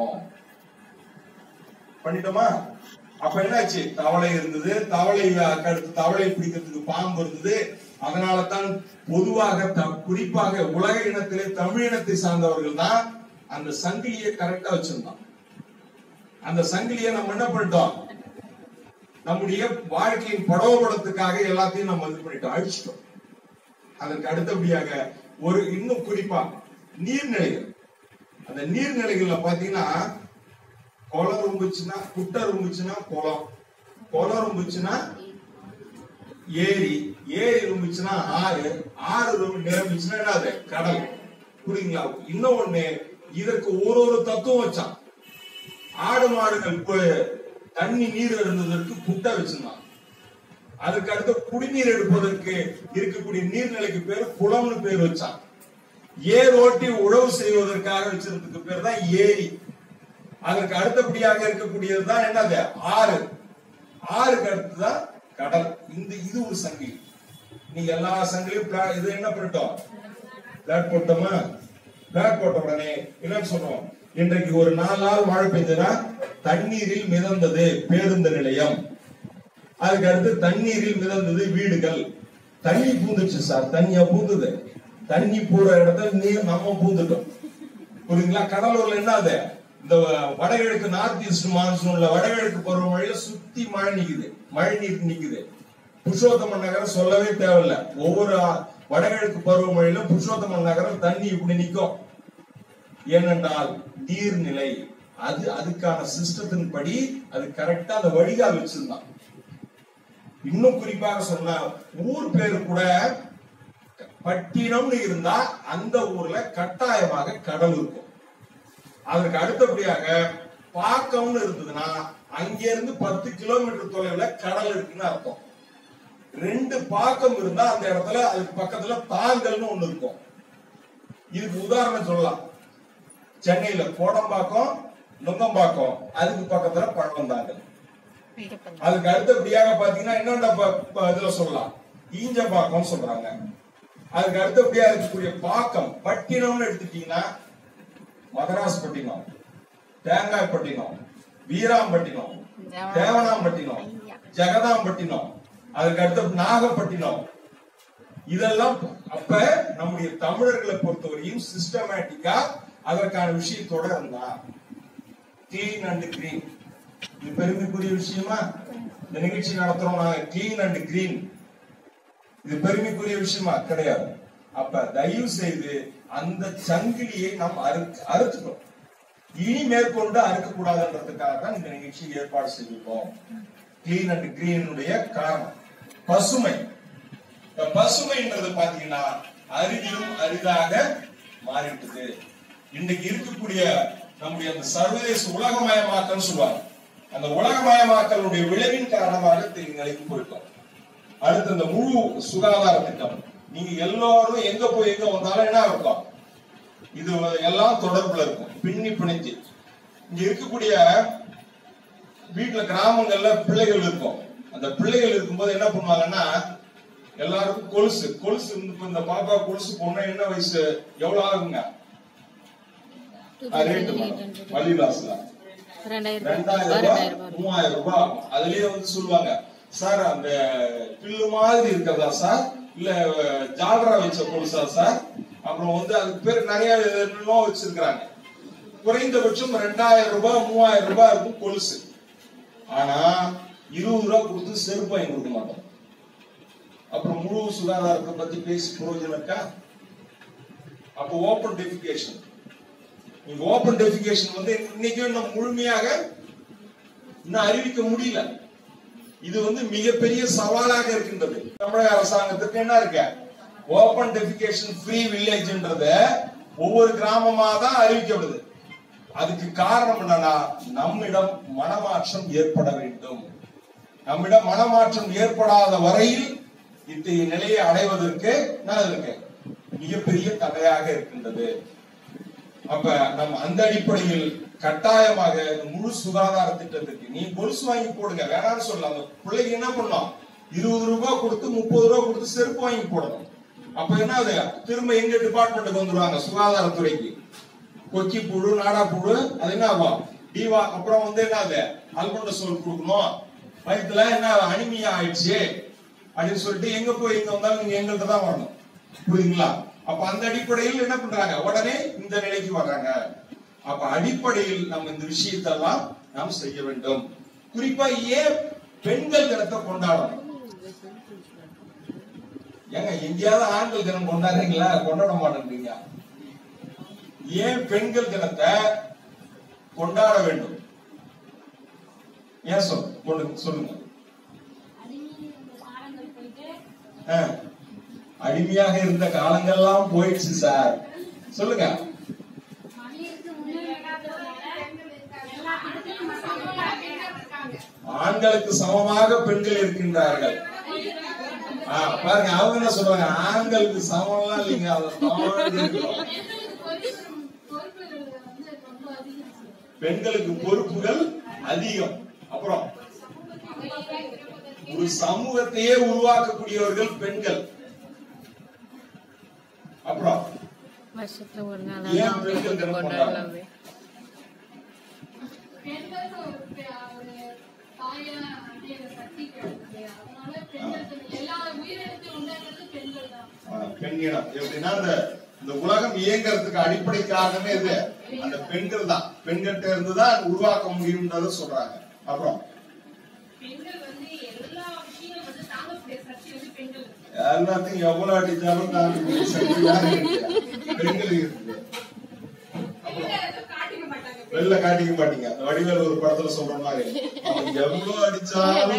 F: பண்ணிட்டோமா? அப்ப என்னாச்சு? தவளை இருந்தது, தவளை பிடிக்கிறதுக்கு பாம்பு இருந்தது. அதனால தான் பொதுவாக குறிப்பாக உலக இனத்திலே தமிழ் இனத்தை சார்ந்தவர்கள் தான் அந்த சங்கிலியை கரெக்டா வச்சிருந்தோம். அந்த சங்கிலியை நம்ம என்ன பண்ணிட்டோம்? நம்முடைய வாழ்க்கையின் படோபடத்துக்காக எல்லாத்தையும் நம்ம இது பண்ணிட்டோம், அழிச்சிட்டோம். அதற்கு அடுத்தபடியாக ஒரு இன்னும் குறிப்பா நீர்நிலைகள். அந்த நீர்நிலைகள்ல பாத்தீங்கன்னா, குளம் இருந்துச்சுன்னா, குட்டை இருந்துச்சுன்னா குளம், குளம் இருந்துச்சுன்னா ஏரி, ஏரி இருந்துச்சுன்னா ஆறு, ஆறு நிரம்பிச்சுன்னா என்னது? கடல். புரியுங்களா? இன்னும் ஒண்ணு, இதற்கு ஒரு தத்துவம் வச்சான். ஆடு மாடுகள் தண்ணி நீர் இருந்ததற்கு குட்டை வச்சிருந்தான். அதுக்கு அடுத்து குடிநீர் எடுப்பதற்கு இருக்கக்கூடிய நீர்நிலைக்கு பேர் குளம்னு பேர் வச்சான். ஏர் ஓட்டி உழவு செய்வதற்காக வச்சிருந்ததுக்கு பேர் தான் ஏரி. அதற்கு அடுத்தபடியாக இருக்கக்கூடியதுதான் என்னது? ஆறு. ஆறுக்கு அடுத்துதான் கடல். இது ஒரு சங்கிலி. நீங்க எல்லா சங்கிலியும் இது என்ன பண்ணிட்டோம்? பிளாட் போட்டோமா? பிளாட் போட்ட உடனே என்னன்னு சொன்னோம்? இன்றைக்கு ஒரு 4 நாள் மழை பெய்ஞ்சதுன்னா தண்ணீரில் மிதந்தது பேருந்து நிலையம். அதுக்கு அடுத்து தண்ணீரில் மிதந்தது வீடுகள். தண்ணி பூந்துச்சு சார். தண்ணியா பூந்துது? தண்ணி போற இடத்துல நீர் நம்ம பூந்துட்டோம். புரியுங்களா? கடலூர்ல என்ன அது? இந்த வடகிழக்கு நார்த் ஈஸ்ட் மான்சூன்ல வடகிழக்கு பருவமழையில சுத்தி மழை நீர் நிக்குது. புருஷோத்தமன் நகரம் சொல்லவே தேவையில்லை. ஒவ்வொரு வடகிழக்கு பருவமழையிலும் புருஷோத்தமன் நகரம் தண்ணி இப்படி நிக்கும். ஏனென்றால் நீர்நிலை அதுக்கான சிஸ்டத்தின் படி அது கரெக்டா அந்த வடிகால் வச்சிருந்தான். இன்னும் குறிப்பாக சொன்னா, ஊர் பேரு கூட பட்டினம்னு இருந்தா அந்த ஊர்ல கட்டாயமாக கடல் இருக்கும். அதற்கு அடுத்தபடியாக பாக்கம்னு இருந்ததுன்னா அங்க இருந்து 10 கிலோமீட்டர் தொலைவுல கடல் இருக்குன்னு அர்த்தம். 2 பாக்கம் இருந்தா அந்த இடத்துல அதுக்கு பக்கத்துல தாங்கல்னு ஒண்ணு இருக்கும். இதுக்கு உதாரணம் சொல்லலாம். சென்னையில கோடம்பாக்கம், நுங்கம்பாக்கம், அதுக்கு பக்கத்துல பழவந்தாங்கல். அதுக்கு அடுத்தபடியாக பாத்தீங்கன்னா என்னென்ன இதுல சொல்லலாம்? ஈஞ்சம்பாக்கம் சொல்றாங்க. அதுக்கு அடுத்தபடியா இருக்கக்கூடிய பாக்கம் பட்டினம்னு எடுத்துட்டீங்கன்னா மதராஸ்பட்டினம், தேங்காய்பட்டினம், வீராம்பட்டினம், தேவனாம்பட்டினம், ஜெகதாம்பட்டினம், அதுக்கு அடுத்து நாகப்பட்டினம். இதெல்லாம் அப்ப நம்முடைய தமிழர்களை பொறுத்தவரையும் சிஸ்டமேட்டிக்கா அதற்கான விஷயத்தோட இருந்தா கிளீன் அண்ட் கிரீன். இது பெருமைக்குரிய விஷயமா? இந்த நிகழ்ச்சி நடத்துறோம் நாங்க கிளீன் அண்ட் கிரீன். இது பெருமைக்குரிய விஷயமா? கிடையாது. அப்ப தயவு செய்து அந்த சங்கிலியை நாம் அறுத்துட்டோம். இனி மேற்கொண்டு அறுக்கக்கூடாதுன்றதுக்காக தான் இந்த நிகழ்ச்சி ஏற்பாடு செய்திருக்கோம். கிளீன் அண்ட் கிரீனுடைய காரணம் பசுமை. பசுமைன்றது பாத்தீங்கன்னா அரிதிலும் அரிதாக மாறிவிட்டது. இன்னைக்கு இருக்கக்கூடிய நம்முடைய அந்த சர்வதேச உலகமயமாக்கல் சொல்லுவாங்க. அந்த உலகமயமாக்கலுடைய விளைவின் காரணமாக நிலைக்கு போயிட்டோம். அடுத்து இந்த முழு சுகாதார திட்டம், நீங்க எல்லாரும் எங்க போய் எங்க வந்தாலும் என்ன இருக்கும், இது எல்லாம் தொடர்புல இருக்கும், பின்னி பிணைஞ்சு. இங்க இருக்கக்கூடிய வீட்டுல கிராமங்கள்ல பிள்ளைகள் இருக்கும். அந்த பிள்ளைகள் இருக்கும்போது என்ன பண்ணுவாங்கன்னா எல்லாருக்கும் கொலுசு கொலுசு இந்த பாப்பா கொலுசு பொண்ணு என்ன வயசு எவ்வளவு ஆகுங்க பள்ளிவாசல 2000 3000 ரூபாய் ஆகும். அதுலயே வந்து சொல்லுவாங்க, சார் அந்த பில்லு மாதிரி இருக்கிறதா சார், இல்ல ஜால்ரா வச்ச கொலுசா சார், அப்புறம் வந்து அதுக்கு பேர் நிறைய என்னென்னோ வச்சிருக்காங்க. குறைந்தபட்சம் 2000 ரூபாய் 3000 ரூபாய் இருக்கும் கொலுசு. ஆனா 20 ரூபாய் கொடுத்து செருப்பு வாங்கி கொடுக்க மாட்டோம். அப்புறம் முழு சுகாதாரத்தை பத்தி பேசி பிரயோஜனம் இருக்கா? அப்ப ஓபன் டெஃபிகேஷன், ஓபன் டெஃபிகேஷன் வந்து இன்னைக்கும் இன்னும் முழுமையாக இன்னும் அறிவிக்க முடியல. இது வந்து மிகப்பெரிய சவாலாக இருக்கின்றது. தமிழக அரசாங்கத்துக்கு என்ன இருக்க, ஓபன் டெஃபிகேஷன் ஃப்ரீ வில்லேஜ்ன்றது ஒவ்வொரு கிராமமா தான் அறிவிக்கப்படுது. அதுக்கு காரணம் என்னன்னா நம்மிடம் மனமாற்றம் ஏற்பட வேண்டும். நம்மிடம் மனமாற்றம் ஏற்படாத வரையில் இத்தகைய நிலையை அடைவதற்கு மிகப்பெரிய தடையாக இருக்கின்றது. அப்ப நம்ம அந்த அடிப்படையில் கட்டாயமாக முழு சுகாதார திட்டத்துக்கு நீ கொலுசு வாங்கி போடுங்க, வேணாம்னு சொல்லலாம். அந்த பிள்ளைக்கு என்ன பண்ணலாம், 20 ரூபாய் கொடுத்து 30 ரூபாய் கொடுத்து செருப்பு வாங்கி போடணும். அப்ப என்ன அது திரும்ப எங்க டிபார்ட்மெண்ட்டுக்கு வந்துருவாங்க, சுகாதாரத்துறைக்கு. கொக்கி புழு நாடா புழு அது என்ன ஆகும் டிவா, அப்புறம் வந்து என்ன அது அல்பண்டசோல் கொடுக்கணும், வயிற்றுல என்ன அனிமியா ஆயிடுச்சு அப்படின்னு சொல்லிட்டு எங்க போய் எங்க வந்தாலும் நீங்க எங்கள்கிட்ட தான் வரணும். புரியுதுங்களா? அப்ப அந்த அடிப்படையில் என்ன பண்றாங்க, உடனே இந்த நிலைக்கு வர்றாங்க. அப்ப அடிப்படையில் நம்ம இந்த விஷயத்தெல்லாம் நாம் செய்ய வேண்டும். குறிப்பா ஏன் பெண்கள் தினத்தை கொண்டாடணும்? ஏங்க எங்கேயாவது ஆண்கள் தினம் கொண்டாடுறீங்களா? கொண்டாட மாட்டேங்கிறீங்க. ஏன் பெண்கள் தினத்தை கொண்டாட வேண்டும்? ஏன் சொல்லுங்க. அடிமையாக இருந்த காலங்கள்லாம் போயிடுச்சு சார், சொல்லுங்க. ஆண்களுக்கு சமமாக பெண்கள் இருக்கின்றார்கள். பாருங்க, அவங்க என்ன சொல்றாங்க, ஆண்களுக்கு சமம்லாம் இல்லைங்க, பெண்களுக்கு பொறுப்புகள் அதிகம். அப்புறம் ஒரு சமூகத்தையே உருவாக்கக்கூடியவர்கள் பெண்கள். அப்புறம்
D: வருஷத்துல ஒரு நாள்
F: ஏன் பெண்கள் தினம் கொண்டாடுறாங்க? பெண்ணிடம் எப்படின்னா இந்த உலகம் இயங்குறதுக்கு அடிப்படை காரணமே இது அந்த பெண்கள் தான். பெண்கிட்ட இருந்துதான் உருவாக்க முடியும்ன்றத சொல்றாங்க. அப்புறம் எல்லாத்தையும் எவ்வளவு அடிச்சாலும் பெண்கள் இருக்கு. வெளில காட்டிக்க மாட்டீங்க. வடிவேல் ஒரு படத்துல சொல்ற மாதிரி எவ்வளவு அடிச்சாலும்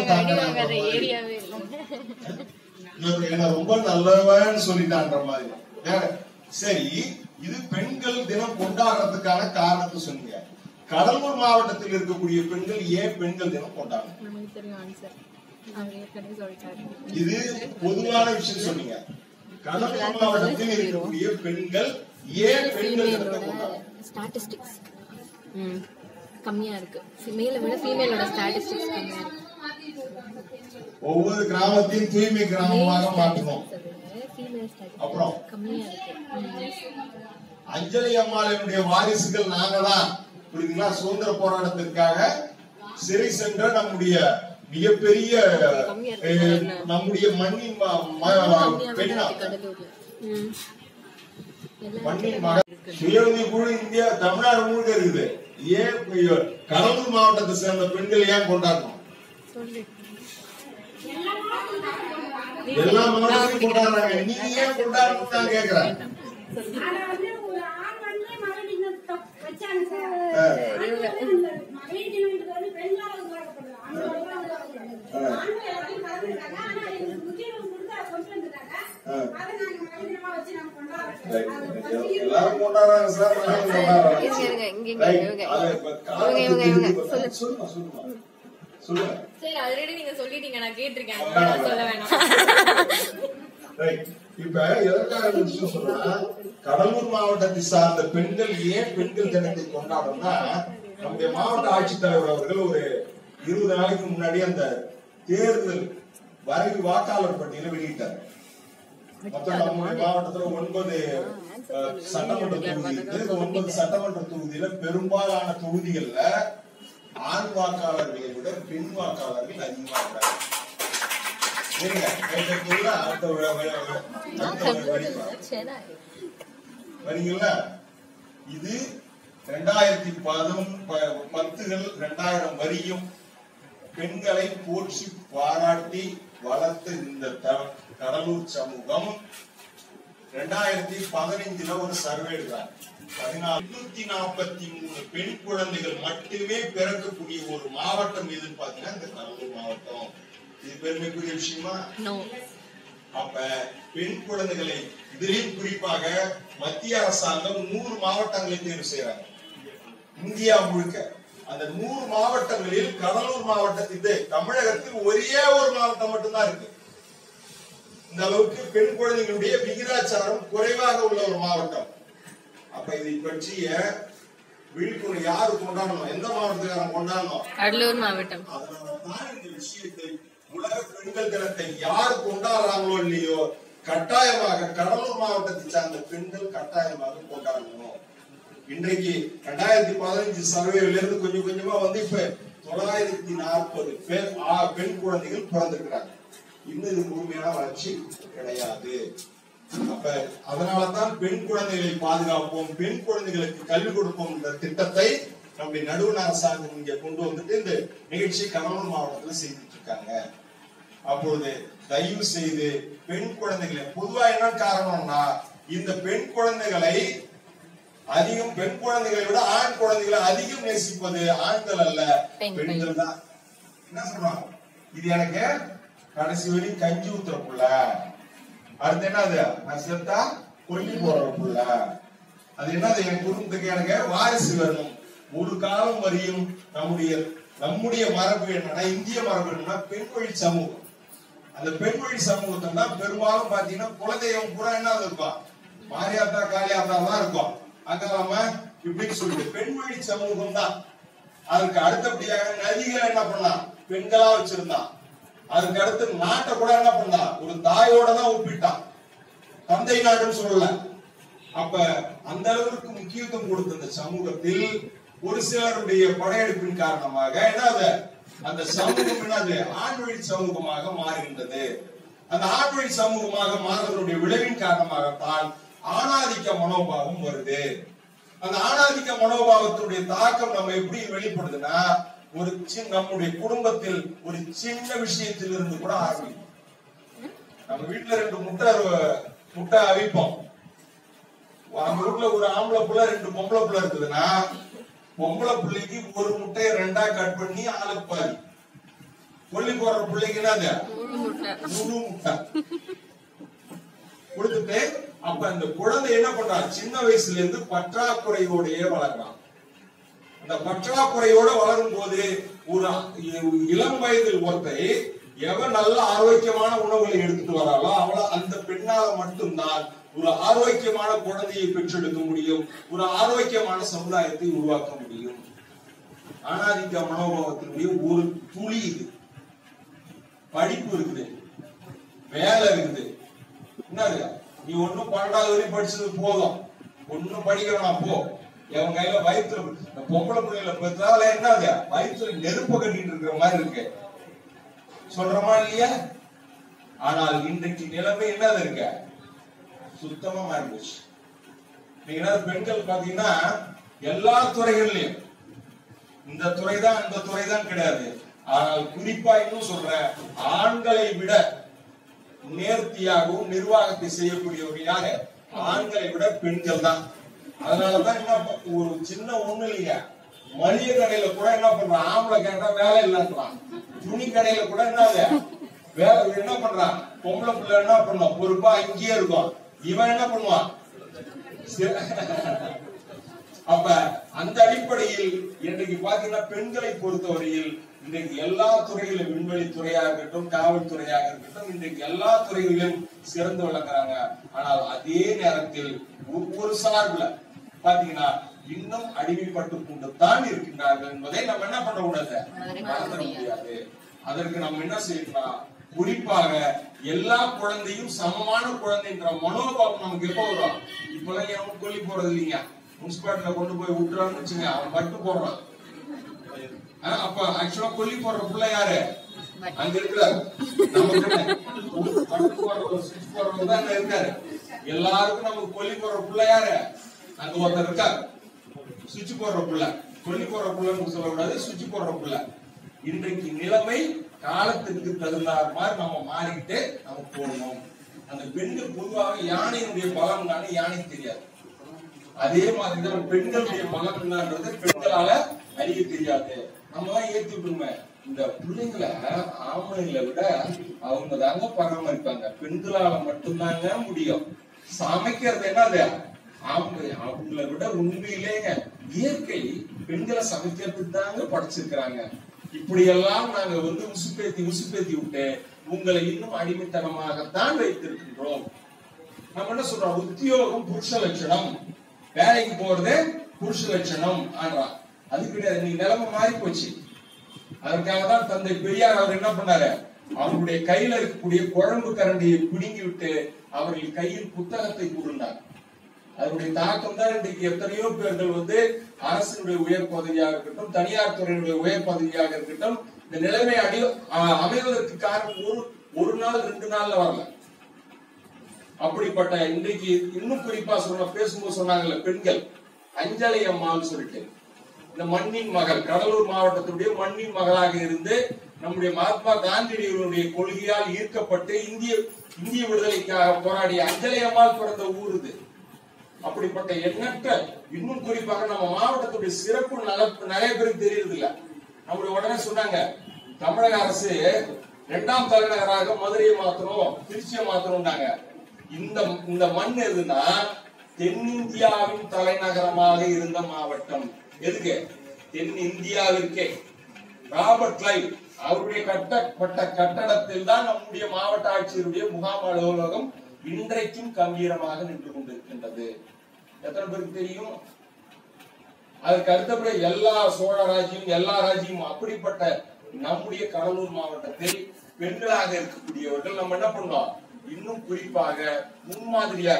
F: என்ன ரொம்ப நல்லவன்னு சொல்லிட்டான்ற மாதிரி. சரி, இது பெண்கள் தினம் கொண்டாடுறதுக்கான காரணத்தை சொன்னீங்க. கடலூர் மாவட்டத்தில் இருக்கக்கூடிய பெண்கள் ஏன் பெண்கள் தினம் கொண்டாடுறாங்க? இது பொதுவான விஷயம் சொன்னீங்க. கடலூர் மாவட்டத்தில் இருக்கக்கூடிய பெண்கள் ஏன் பெண்கள் தினத்தை கொண்டாடுறாங்க?
D: ஸ்டாட்டிஸ்டிக்ஸ் கம்மியா இருக்கு. ஃபீமேலை விட ஃபீமேலோட ஸ்டாட்டிஸ்டிக்ஸ் கம்மியா இருக்கு.
F: ஒவ்வொரு கிராமத்தையும் தூய்மை கிராமமாக மாற்றணும். அப்புறம்
D: கம்மியா இருக்கு.
F: அஞ்சலி அம்மாளினுடைய வாரிசுகள் நாங்க தான். புரியுதுங்களா? சுதந்திர போராட்டத்திற்காக சிறை சென்ற நம்முடைய மிகப்பெரிய நம்முடைய மண்ணின் பெண்ணா மண்ணின் மகள் சுயஉதவி குழு இந்தியா தமிழ்நாடு முழுக்க இருக்குது. ஏன் கடலூர் மாவட்டத்தை சேர்ந்த பெண்கள் ஏன் கொண்டாடணும்? எல்லா மாவட்டத்தையும் கொண்டாடுறாங்க, நீங்க ஏன் கொண்டாடணும் நான் கேக்குறேன். எல்லாரும் கொண்டாடுறாங்க சார். சொல்லுங்க.
D: சரி, ஆல்ரெடி நீங்க சொல்லிட்டீங்க, நான் கேட்டிருக்கேன், சொல்ல வேணாம்.
F: இப்ப எதற்காக விஷயம் சொன்னா, கடலூர் மாவட்டத்தை சார்ந்த பெண்கள் ஏன் பெண்கள் தினத்தை கொண்டாடுறோம்னா, நம்முடைய மாவட்ட ஆட்சித்தலைவர் அவர்கள் ஒரு 20 நாளைக்கு முன்னாடி அந்த தேர்தல் வரைவு வாக்காளர் பட்டியலை வெளியிட்டார். மொத்தம் நம்முடைய மாவட்டத்துல 9 சட்டமன்ற தொகுதி இருக்கு. 9 சட்டமன்ற தொகுதியில பெரும்பாலான தொகுதிகள்ல ஆண் வாக்காளர்களை விட பெண் வாக்காளர்கள் அதிகமா இருக்காங்க. வரீங்களா? இது 2010 வரையும் பெண்களை போற்றி பாராட்டி வளர்த்த இந்த கடலூர் சமூகம் 2015 ஒரு சர்வே எடுத்தாங்க. 843 பெண் குழந்தைகள் மட்டுமே பிறக்கக்கூடிய ஒரு மாவட்டம் எதுன்னு பாத்தீங்கன்னா இந்த கடலூர் மாவட்டம். இது பெருமைக்குரிய விஷயமா? அப்ப பெண் குழந்தைகளை இதிலும் குறிப்பாக மத்திய அரசாங்கம் 100 மாவட்டங்களை தேர்வு செய்யறாங்க இந்தியா முழுக்க. அந்த 100 மாவட்டங்களில் கடலூர் மாவட்டத்தில் தமிழகத்தில் ஒரே ஒரு மாவட்டம் மட்டும்தான் இருக்கு. இந்த அளவுக்கு பெண் குழந்தைகளுடைய விகிதாச்சாரம் குறைவாக உள்ள ஒரு மாவட்டம். அப்ப இதை பற்றிய விழிப்புணர்வு யாரு கொண்டாடணும்? எந்த மாவட்டத்துக்காரன் கொண்டாடணும்?
D: கடலூர் மாவட்டம்.
F: அதனாலதான் இந்த விஷயத்தை உலக பெண்கள் தினத்தை யார் கொண்டாடுறாங்களோ இல்லையோ கட்டாயமாக கடலூர் மாவட்டத்தை சார்ந்த பெண்கள் கட்டாயமாக கொண்டாடணும். இன்றைக்கு 2015 சர்வேல இருந்து கொஞ்சம் கொஞ்சமா வந்து இப்ப 940 பெண் குழந்தைகள் பிறந்திருக்கிறாங்க. இன்னும் இது முழுமையான வளர்ச்சி கிடையாது. அப்ப அதனாலதான் பெண் குழந்தைகளை பாதுகாப்போம், பெண் குழந்தைகளுக்கு கல்வி கொடுப்போம் என்ற திட்டத்தை நம்முடைய நடுவண் அரசாங்கம் இங்க கொண்டு வந்துட்டு இந்த நிகழ்ச்சி கடலூர் மாவட்டத்துல செய்துட்டு இருக்காங்க. அப்பொழுது தயவு செய்து பெண் குழந்தைகளை பொதுவா என்ன காரணம்னா, இந்த பெண் குழந்தைகளை அதிகம் பெண் குழந்தைகளை விட ஆண் குழந்தைகளை அதிகம் நேசிப்பது ஆண்கள் அல்ல, பெண்கள் தான். என்ன சொல்றாங்க? இது எனக்கு கடைசி வரை கஞ்சி ஊத்துற புள்ள, அடுத்து என்னது நான் செத்தா கொல்லி போடுற புள்ள, அது என்னது என் குடும்பத்துக்கு எனக்கு வாரிசு வேணும். ஒரு காலம் வரையும் நம்முடைய மரபு என்னன்னா, இந்திய மரபு என்னன்னா பெண் வழி சமூகம். அந்த பெண் வழி சமூகத்தை தான் பெரும்பாலும் பாத்தீங்கன்னா குலதெய்வம் கூட என்ன இருக்கும், மாரியாத்தா காளியாத்தா தான் இருக்கும். அங்க நம்ம இப்படின்னு சொல்லிட்டு பெண் வழி சமூகம் தான். அதுக்கு அடுத்தபடியாக நதிகள் என்ன பண்ணா பெண்களா வச்சிருந்தான். அதுக்கு அடுத்து நாட்டை கூட என்ன பண்ணா ஒரு தாயோட தான் ஒப்பிட்டான், தந்தை நாடுன்னு சொல்லல. அப்ப அந்த அளவுக்கு முக்கியத்துவம் கொடுத்த இந்த சமூகத்தில் ஒரு சிலருடைய படையெடுப்பின் காரணமாக என்னது அந்த சமூகம் என்னது ஆண் வழி சமூகமாக மாறுகின்றது. அந்த ஆண் வழி சமூகமாக மாறுவதனுடைய விளைவின் காரணமாகத்தான் ஆணாதிக்க மனோபாவம் வருது. அந்த ஆணாதிக்க மனோபாவத்துடைய தாக்கம் நம்ம எப்படி வெளிப்படுதுன்னா, ஒரு நம்முடைய குடும்பத்தில் ஒரு சின்ன விஷயத்தில் இருந்து கூட ஆரம்பிக்கும். நம்ம வீட்டுல 2 முட்டை அவிப்போம். நம்ம வீட்டுல ஒரு ஆம்பளை புள்ள 2 பொம்பளை புள்ள இருக்குதுன்னா, பொம்பளை பிள்ளைக்கு ஒரு முட்டையை 2ஆ கட் பண்ணி ஆளுக்கு பாதி, கொல்லி போடுற பிள்ளைக்கு என்னது முழு முட்டை கொடுத்துட்டு, அப்ப அந்த குழந்தை என்ன பண்றான், சின்ன வயசுல இருந்து பற்றாக்குறையோடையே வளர்றான். அந்த பற்றாக்குறையோட வளரும் போது ஒரு இளம் வயதில் ஒருத்தரை எவன் நல்ல ஆரோக்கியமான உணவுகளை எடுத்துட்டு வராளோ அவள அந்த பெண்ணால மட்டும்தான் ஒரு ஆரோக்கியமான குழந்தையை பெற்றெடுக்க முடியும், ஒரு ஆரோக்கியமான சமுதாயத்தை உருவாக்க முடியும். ஆணாதிக்க மனோபாவத்தினுடைய ஒரு துளி இது. படிப்பு இருக்குது, வேலை இருக்குது, என்னது நீ ஒன்னும் 12வது வரை படிச்சது போதும், ஒன்னும் படிக்கிறோம் போ, எவன் கையில வயிற்றுல பொம்பளை பிள்ளைகளை பெற்றால என்னது வயிற்றுல நெருப்பு கட்டிட்டு இருக்கிற மாதிரி இருக்கு, சொல்றமா இல்லையா? ஆனால் இன்றைக்கு நிலைமை என்னது இருக்க சுத்தமா மாறிடுச்சு. நீங்க பெண்கள் பாத்தீங்கன்னா எல்லா துறைகள்லயும் இந்த துறைதான் இந்த துறைதான் கிடையாது. ஆனால் குறிப்பா இன்னும் சொல்ற, ஆண்களை விட நேர்த்தியாகவும் நிர்வாகத்தை செய்யக்கூடியவங்க யாரு? ஆண்களை விட பெண்கள் தான். அதனாலதான் என்ன ஒரு சின்ன ஒண்ணு இல்லைங்க, மளிகை கடையில கூட என்ன பண்றான், ஆம்பளை கேட்டா வேலை இல்லைன்றான். துணி கடையில கூட வேலை என்ன பண்றான், பொம்பளை பிள்ளை என்ன பண்ணும், பொறுப்பா இங்கேயே இருக்கும். இவன் என்ன பண்ணுவான். அப்ப அந்த அடிப்படையில் இன்றைக்கு பாத்தீங்கன்னா பெண்களை பொறுத்தவரையில் இன்றைக்கு எல்லா துறையிலும், விண்வெளி துறையாக இருக்கட்டும், காவல்துறையாக இருக்கட்டும், இன்றைக்கு எல்லா துறைகளிலும் சிறந்து விளங்குறாங்க. ஆனால் அதே நேரத்தில் ஒவ்வொரு சார்பில் பாத்தீங்கன்னா இன்னும் அடிமைப்பட்டு கொண்டு தான் இருக்கின்றார்கள் என்பதை நம்ம என்ன பண்ண கூடாது, மறந்துட முடியாது. அதற்கு நம்ம என்ன செய்யணும், குறிப்பாக எல்லா குழந்தையும் சமமான குழந்தைன்ற மனோபாவம் நமக்கு எப்ப வரும். இப்பெல்லாம் எவனும் கொல்லி போறது இல்லைங்க. முனிசிபாலிட்டியில கொண்டு போய் விட்டுறான்னு வச்சுங்க, அவன் பட்டு போடுறான். அப்ப ஆக்சுவலா கொல்லி போடுற பிள்ளை யாரு, அங்க இருக்கிறாரு. பட்டு போடுறவர் தான் இருக்காரு. எல்லாருக்கும் நமக்கு கொல்லி போடுற பிள்ளை யாரு, அங்க ஒருத்தர் இருக்காரு. சுவிட்ச் போடுற பிள்ளை, கொல்லி போடுற பிள்ளைன்னு சொல்லக்கூடாது, சுவிட்ச் போடுற பிள்ளை. இன்றைக்கு நிலைமை காலத்துக்கு தகுந்தார் மாதிரி நம்ம மாறிக்கிட்டு நம்ம போடணும். அந்த பெண்கள் பொதுவாக யானையினுடைய பலம் என்னன்னு யானைக்கு தெரியாது. அதே மாதிரிதான் பெண்களுடைய பலம் என்னன்றது பெண்களால அறிய தெரியாது. நம்ம தான் ஏத்துக்கணுமே, இந்த பிள்ளைங்களை ஆம்பளைங்களை விட அவங்க தாங்க பராமரிப்பாங்க. பெண்களால மட்டும்தாங்க முடியும். சமைக்கிறது என்னது, அவங்களை விட உண்மையிலேங்க இயற்கை பெண்களை சமைக்கிறதுக்கு தாங்க படைச்சிருக்கிறாங்க. இப்படி எல்லாம் நாங்க உசுப்பேத்தி விட்டு உங்களை இன்னும் அடிமைத்தனமாகத்தான் வைத்திருக்கின்றோம். நம்ம என்ன சொல்றோம், உத்தியோகம் புருஷ லட்சணம், வேலைக்கு போறது புருஷ லட்சணம் ஆன்றா. அது கிடையாது. நீ நிலைமை மாறி போச்சு. அதற்காக தான் தந்தை பெரியார் அவர் என்ன பண்ணாரு, அவருடைய கையில இருக்கக்கூடிய குழம்பு கரண்டியை பிடுங்கி விட்டு அவர்கள் கையில் புத்தகத்தை கொடுத்தார். அதனுடைய தாக்கம் தான் இன்றைக்கு எத்தனையோ பேர்கள் அரசினுடைய உயர் பதவியாக இருக்கட்டும், தனியார் துறையினுடைய உயர் பதவியாக இருக்கட்டும், இந்த நிலைமை அமைவதற்கு காரணம் ஒரு நாள் 2 நாள்ல வரல. அப்படிப்பட்ட இன்றைக்கு இன்னும் குறிப்பா பேசும்போது சொன்னாங்கல்ல, பெண்கள் அஞ்சலை அம்மான்னு சொல்லிட்டு, இந்த மண்ணின் மகள், கடலூர் மாவட்டத்தினுடைய மண்ணின் மகளாக இருந்து நம்முடைய மகாத்மா காந்தியடிகளுடைய கொள்கையால் ஈர்க்கப்பட்டு இந்திய விடுதலைக்காக போராடிய அஞ்சலை அம்மாள் பிறந்த ஊர் இது. அப்படிப்பட்ட எண்ணற்ற, இன்னும் குறிப்பாக நம்ம மாவட்டத்துடைய சிறப்பு நிறைய பேருக்கு தெரியறது இல்ல. நம்முடைய உடனே சொன்னாங்க, தமிழக அரசு 2ஆம் தலைநகராக மதுரையை மாத்தணும், திருச்சியை மாத்தணும்னாங்க. இந்த மண் எதுனா தென்னிந்தியாவின் தலைநகரமாக இருந்த மாவட்டம். எதுக்கு? தென்னிந்தியாவிற்கே. ராபர்ட் கிளைவ் அவருடைய கட்டப்பட்ட கட்டடத்தில் தான் நம்முடைய மாவட்ட ஆட்சியருடைய முகாம் அலுவலகம் இன்றைக்கும் கம்பீரமாக நின்று கொண்டிருக்கின்றது. எத்தனை பேருக்கு தெரியும்? அதுக்கு அடுத்தபடி எல்லா சோழ ராஜ்யம், எல்லா ராஜ்யம், அப்படிப்பட்ட நம்முடைய கடலூர் மாவட்டத்தில் பெண்களாக இருக்கக்கூடியவர்கள் நம்ம என்ன பண்ணோம், இன்னும் குறிப்பாக முன்மாதிரியாக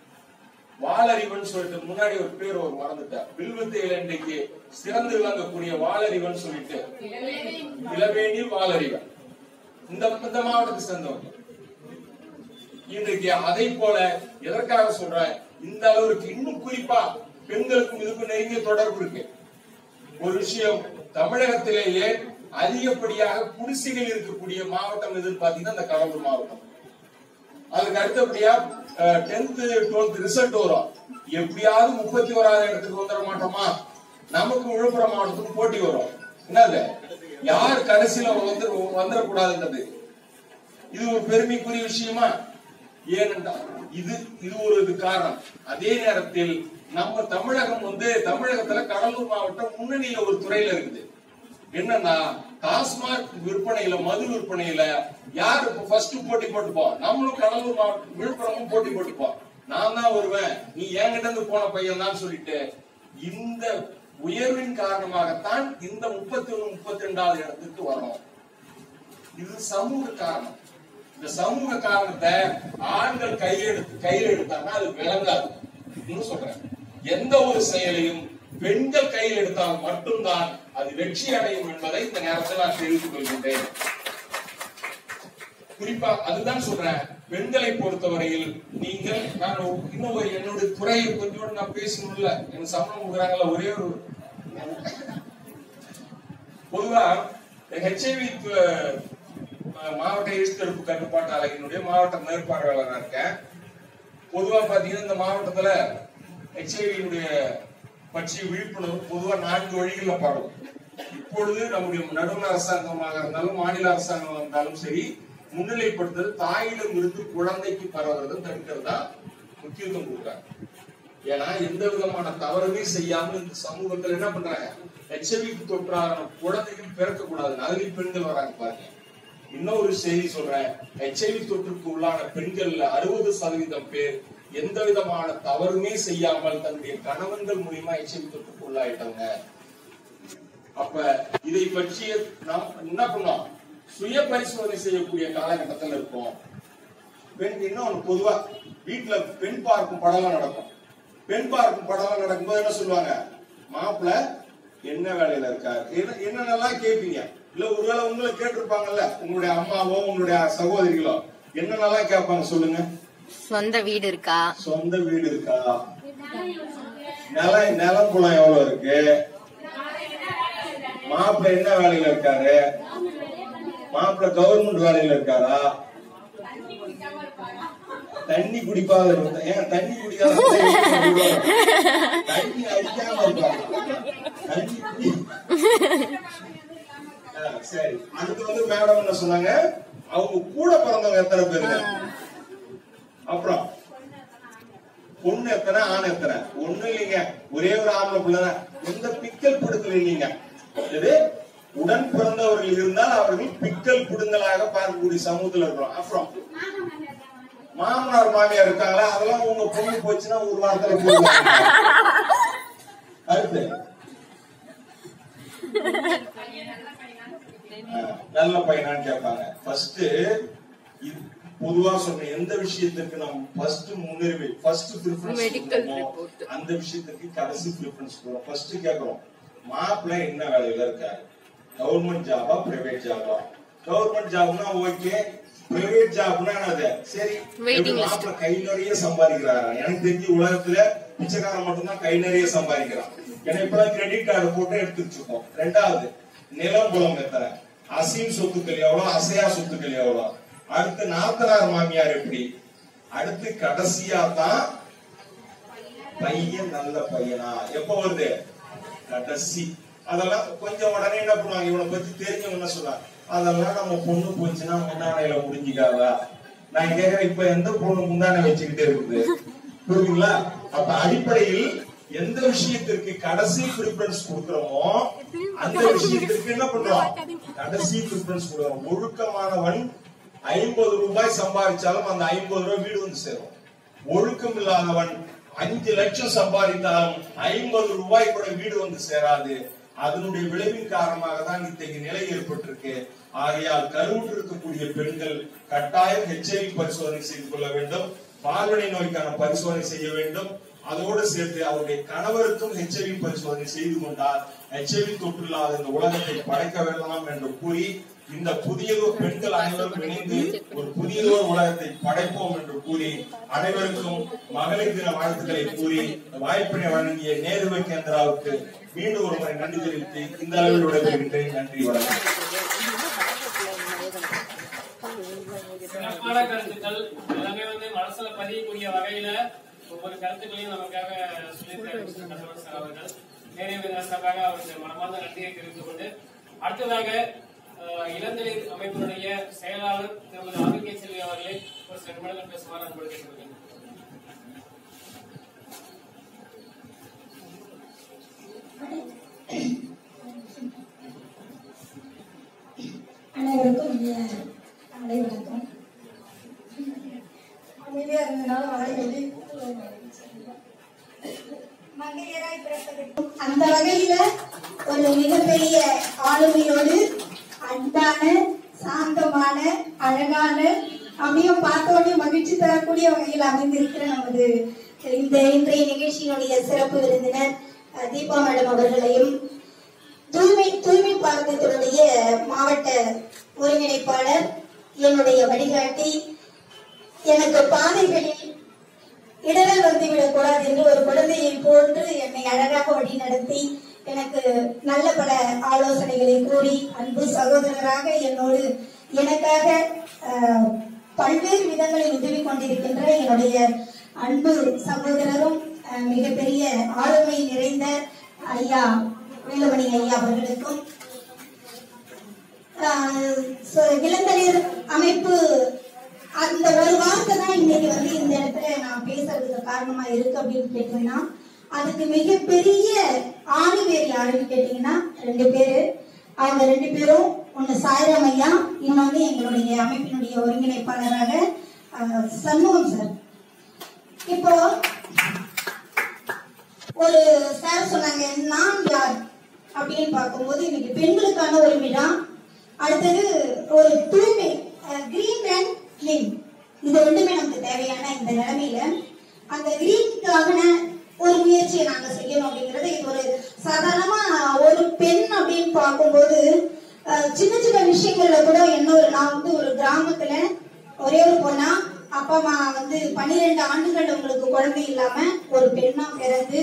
F: வாளறிவன் சொல்லிட்டு, முன்னாடி ஒரு பேர் ஒரு மறந்துட்டார், வில்வித்தையில இன்றைக்கு சிறந்து விளங்கக்கூடிய வாளறிவன் சொல்லிட்டு, இளவேணி வாளறிவன் இந்த மாவட்டத்தை சேர்ந்தவங்க. இன்றைக்கு அதை போல எதற்காக சொல்றேன், இந்த அளவுக்கு இன்னும் குறிப்பா பெண்களுக்கும் இதுக்கும் நெருங்கிய தொடர்பு இருக்கு. ஒரு விஷயம், தமிழகத்திலேயே அதிகப்படியாக குடிசைகள் இருக்கக்கூடிய மாவட்டம் எதுன்னு பாத்தீங்கன்னா இந்த கடலூர் மாவட்டம். அதுக்கு அடுத்தபடியா 10th 12th ரிசல்ட் வரும். எப்படியாவது 31வது இடத்துக்கு வந்துட மாட்டோமா, நமக்கு விழுப்புரம் மாவட்டத்துக்கு போட்டி வரும். என்னது, யார் கடைசியில வந்துடக்கூடாதுன்றது இது ஒரு பெருமைக்குரிய விஷயமா? ஏனென்றால் இது ஒரு காரணம். அதே நேரத்தில் நம்ம தமிழகத்துல கடலூர் மாவட்டம் முன்னணியில ஒரு துறையில இருக்குது. என்னன்னா, டாஸ்மாக் விற்பனையில, மது விற்பனையில யாரு ஃபர்ஸ்ட் போட்டி போட்டுப்போம், நம்மளும் கடலூர் மாவட்டம் விழுப்புரமும் போட்டி போட்டுப்போம். நான் தான் வருவேன், நீ என்கிட்ட இருந்து போன பையன் தான் சொல்லிட்டு, இந்த உயர்வின் காரணமாகத்தான் இந்த 31 32வது இடத்துக்கு வரும். இது சமூக காரணம். இந்த சமூக காரணத்தை ஆண்கள் கையில் எடுத்தாங்கன்னா அது விளங்காது. இன்னும் சொல்றேன், எந்த ஒரு செயலையும் பெண்கள் கையில் எடுத்தால் மட்டும்தான் அது வெற்றி அடையும் என்பதை இந்த நேரத்தில் நான் தெரிவித்துக் கொள்கின்றேன். குறிப்பா அதுதான் சொல்றேன், பெண்களை பொறுத்தவரையில் நீங்கள், நான் இன்னும் என்னுடைய துறையை கொஞ்சோடு நான் பேசணும்ல, எனக்கு சம்பளம் கொடுக்குறாங்கல்ல, ஒரே ஒரு பொதுவா HIV மாவட்ட எய்ட்ஸ் தடுப்பு கட்டுப்பாட்டு அலகினுடைய மாவட்ட மேற்பார்வையாளராக இருக்கேன். பொதுவா பாத்தீங்கன்னா இந்த மாவட்டத்துல HIV பற்றிய விழிப்புணர்வு பொதுவா 4 வழிகளில் பரவும். இப்பொழுது நம்முடைய நடுவண் அரசாங்கமாக இருந்தாலும் மாநில அரசாங்கம் இருந்தாலும் சரி, முன்னிலைப்படுத்துறது தாயிடம் இருந்து குழந்தைக்கு பரவுறது தடுக்கிறதா முக்கியத்துவம் கொடுக்குறாங்க. ஏன்னா எந்த விதமான தவறுமே செய்யாமல் இந்த சமூகத்துல என்ன பண்றாங்க, HIV தொற்றான குழந்தைகள் பிறக்கக்கூடாது. அதுலயும் பெண்கள் வராங்க பாருங்க. இன்னொரு செய்தி சொல்றேன், HIV தொற்றுக்கு உள்ளான பெண்கள்ல 60% பேர் எந்த விதமான தவறுமே செய்யாமல் தன்னுடைய கணவன்கள் மூலியமா HIV தொற்றுக்கு உள்ளாயிட்டாங்க. அப்ப இதை பற்றிய நாம் என்ன பண்ணோம், சுய பரிசோதனை செய்யக்கூடிய காலகட்டத்தில் இருக்கோம். பெண் இன்னொன்று பொதுவா வீட்டுல பெண் பார்க்கும் படம் நடக்கும். பெண் பார்க்கும் படம் நடக்கும்போது என்ன சொல்லுவாங்க, மாப்பிள்ள என்ன வேலையில இருக்காரு, என்னென்னலாம் கேட்பீங்க. இல்ல ஒருவேளை உங்களை கேட்டிருப்பாங்கல்ல, உங்களுடைய அம்மாவோ உங்களுடைய சகோதரிகளோ என்னென்னலாம் கேட்பாங்க சொல்லுங்க.
D: சொந்த வீடு இருக்கா,
F: சொந்த வீடு இருக்கா, நிலம் குளம் எவ்வளவு இருக்கு, மாப்பிள்ள என்ன வேலையில இருக்காரு, மாப்பிள்ள கவர்மெண்ட் வேலையில இருக்காரா, தண்ணி குடிக்காத ஏன் தண்ணி குடிக்காத தண்ணி அடிக்காம இருப்பாங்க. சரி, அடுத்து மேடம் என்ன சொன்னாங்க, அவங்க கூட பிறந்தவங்க எத்தனை பேருங்க, அப்புறம் பொண்ணு எத்தனை ஆண் எத்தனை, ஒண்ணு இல்லைங்க, ஒரே ஒரு ஆம்பளை பிள்ளைதான். எந்த பிக்கல் பிடுங்கல் இல்லைங்க. இது உடன் பிறந்தவர்கள் இருந்தால் அவர்கள் பிக்கல் பிடுங்கலாக பார்க்கக்கூடிய சமூகத்தில் இருக்கிறோம். அப்புறம் மாமனார் மாமியார் இருக்காங்களா, அதெல்லாம் உங்க பொண்ணு போச்சுன்னா ஒரு வாரத்துல போடுவாங்க. அடுத்து நல்ல பையனான்னு கேட்பாங்க. ஃபர்ஸ்ட் பொதுவா சொன்ன எந்த விஷயத்துக்கு நம்ம ஃபர்ஸ்ட் முன்னுரிமை, ஃபர்ஸ்ட் பிரிஃபரன்ஸ் அந்த விஷயத்துக்கு கடைசி பிரிஃபரன்ஸ் கொடுக்கிறோம். ஃபர்ஸ்ட் கேட்கிறோம், மாப்பிள்ளை என்ன வேலையில இருக்காரு, கவர்மெண்ட் ஜாபா பிரைவேட் ஜாபா. கவர்மெண்ட் ஜாப்னா ஓகே, பிரைவேட் ஜாப்னா அது சரி. மாப்பிள்ளை கை நிறைய சம்பாதிக்கிறாரா, எனக்கு தெரிஞ்ச உலகத்துல பிச்சைக்காரன் மட்டும்தான் கை நிறைய சம்பாதிக்கிறான். ஏன்னா இப்பதான் கிரெடிட் கார்டு போட்டு எடுத்து வச்சிருக்கோம். ரெண்டாவது நிலம் புலம் எத்தனை, அசீம் சொத்துக்கள் எவ்வளவு, அசையா சொத்துக்கள் எவ்வளவு, அடுத்து நாத்தனார் மாமியார் எப்படி, அடுத்து கடைசியா தான் பையன் நல்ல பையனா எப்ப வருது கடைசி. அதெல்லாம் கொஞ்சம் உடனே என்ன பண்ணுவாங்க, இவனை பத்தி தெரிஞ்சவங்க என்ன சொல்றாங்க, அதெல்லாம் நம்ம பொண்ணு போச்சுன்னா முந்தானையில முடிஞ்சுக்காதா. நான் கேக்குறேன், இப்ப எந்த பொண்ணு முந்தானை வச்சுக்கிட்டே இருக்குது, புரியுதுங்களா? அப்ப அடிப்படையில் எந்த விஷயத்திற்கு கடைசி பிரிஃபரன்ஸ் கொடுக்கிறோமோ அந்த விஷயத்திற்கு என்ன பண்றோம், கடைசி பிரிஃபரன்ஸ் கொடுக்கிறோம். ஒழுக்கமானவன் 50 ரூபாய் சம்பாதிச்சாலும் அந்த 50 ரூபாய் வீடு வந்து சேரும். ஒழுக்கம் இல்லாதவன் 5 லட்சம் சம்பாதித்தாலும் 50 ரூபாய் கூட வீடு வந்து சேராது. அதனுடைய விளைவின் காரணமாக தான் இத்தகைய நிலை ஏற்பட்டிருக்கு. ஆகையால் கருவுற்று இருக்கக்கூடிய பெண்கள் கட்டாயம் HIV பரிசோதனை செய்து கொள்ள வேண்டும், பால்வினை நோய்க்கான பரிசோதனை செய்ய வேண்டும். அதோடு சேர்த்து அவருடைய கணவருக்கும் HIV பரிசோதனை செய்து கொண்டால் HIV தொற்று இல்லாத இந்த உலகத்தை படைக்க வேண்டாம் என்று கூறி, இந்த புதியதோர் பெண்கள் அனைவரும் இணைந்து ஒரு புதியதோர் உலகத்தை படைப்போம் என்று கூறி, அனைவருக்கும் மகளிர் தின வாழ்த்துக்களை கூறி வாய்ப்பினை வழங்கிய நேருவை கேந்திராவுக்கு மீண்டும் ஒரு முறை நன்றி தெரிவித்து இந்த அளவில் விடைபெறுகின்றேன். நன்றி, வணக்கம்.
B: சிறப்பான கருத்துக்கள் எல்லாமே மனசுல பதியக்கூடிய வகையில ஒவ்வொரு கருத்துக்களையும் நமக்காக சொல்லியிருக்காரு சார் அவர்கள். நேரே சார்பாக அவருக்கு மனமார்ந்த நன்றியை தெரிவித்துக் கொண்டு, அடுத்ததாக இளந்தளிர் அமைப்பினுடைய செயலாளர் திருமதி ஆரோக்கிய செல்வி அவர்களை ஒரு சில நிமிடங்கள் பேசுமாறு அன்போடு கேட்டுக்கொள்கிறேன்.
G: அனைவருக்கும் காலை வணக்கம். அமைதியா இருந்தனால வாய்வெளி மங்கையராய் பிறப்பதற்கும் அந்த வகையில ஒரு மிகப்பெரிய ஆளுமையோடு அன்பான, சாந்தமான, அழகான, அப்படியும் பார்த்தோடனே மகிழ்ச்சி தரக்கூடிய வகையில் அமைந்திருக்கிற நமது இந்த இன்றைய நிகழ்ச்சியினுடைய சிறப்பு விருந்தினர் தீபா மேடம் அவர்களையும், தூய்மை பாரதத்தினுடைய மாவட்ட ஒருங்கிணைப்பாளர், என்னுடைய வழிகாட்டி, எனக்கு பாதைகளில் இடரல் வந்துவிடக் கூடாது என்று ஒரு குழந்தையை போன்று என்னை அழகாக வழி நடத்தி எனக்கு நல்ல பல ஆலோசனைகளை கூறி அன்பு சகோதரராக என்னோடு எனக்காக பல்வேறு விதங்களில் உதவி கொண்டிருக்கின்ற என்னுடைய அன்பு சகோதரரும் மிகப்பெரிய ஆளுமை நிறைந்த ஐயா வேலுமணி ஐயா அவர்களுக்கும் இளந்தளிர் அமைப்பு அந்த ஒரு வார்த்தை தான் இன்னைக்கு வந்து இந்த இடத்துல நான் பேசுறதுக்கு காரணமா இருக்கு அப்படின்னு கேட்டீங்கன்னா, அதுக்கு மிகப்பெரிய ஆணிவேர் யாருன்னு கேட்டீங்கன்னா 2 பேரு. அவங்க 2 பேரும் ஒண்ணு சாய்ராம் ஐயா, இன்னொன்னு எங்களுடைய அமைப்பினுடைய ஒருங்கிணைப்பாளராக சண்முகம் சார். இப்போ ஒரு சார் சொன்னாங்க நான் யார் அப்படின்னு பார்க்கும்போது இன்னைக்கு பெண்களுக்கான ஒரு விழா, அடுத்தது ஒரு தூய்மை கிரீன் அண்ட் கிளீன், இது 2மே நமக்கு தேவையான இந்த நிலைமையில அந்த கிரீனுக்கான ஒரு முயற்சியை நாங்க செய்யணும் அப்படிங்கிறது. இது ஒரு சாதாரணமா ஒரு பெண் அப்படின்னு பார்க்கும்போது சின்ன சின்ன விஷயங்கள்ல கூட என்ன நான் வந்து ஒரு கிராமத்துல ஒரே ஒரு பொண்ணா, அப்பா அம்மா வந்து 12 ஆண்டுகள் உங்களுக்கு குழந்தை இல்லாம ஒரு பெண்ணா பிறந்து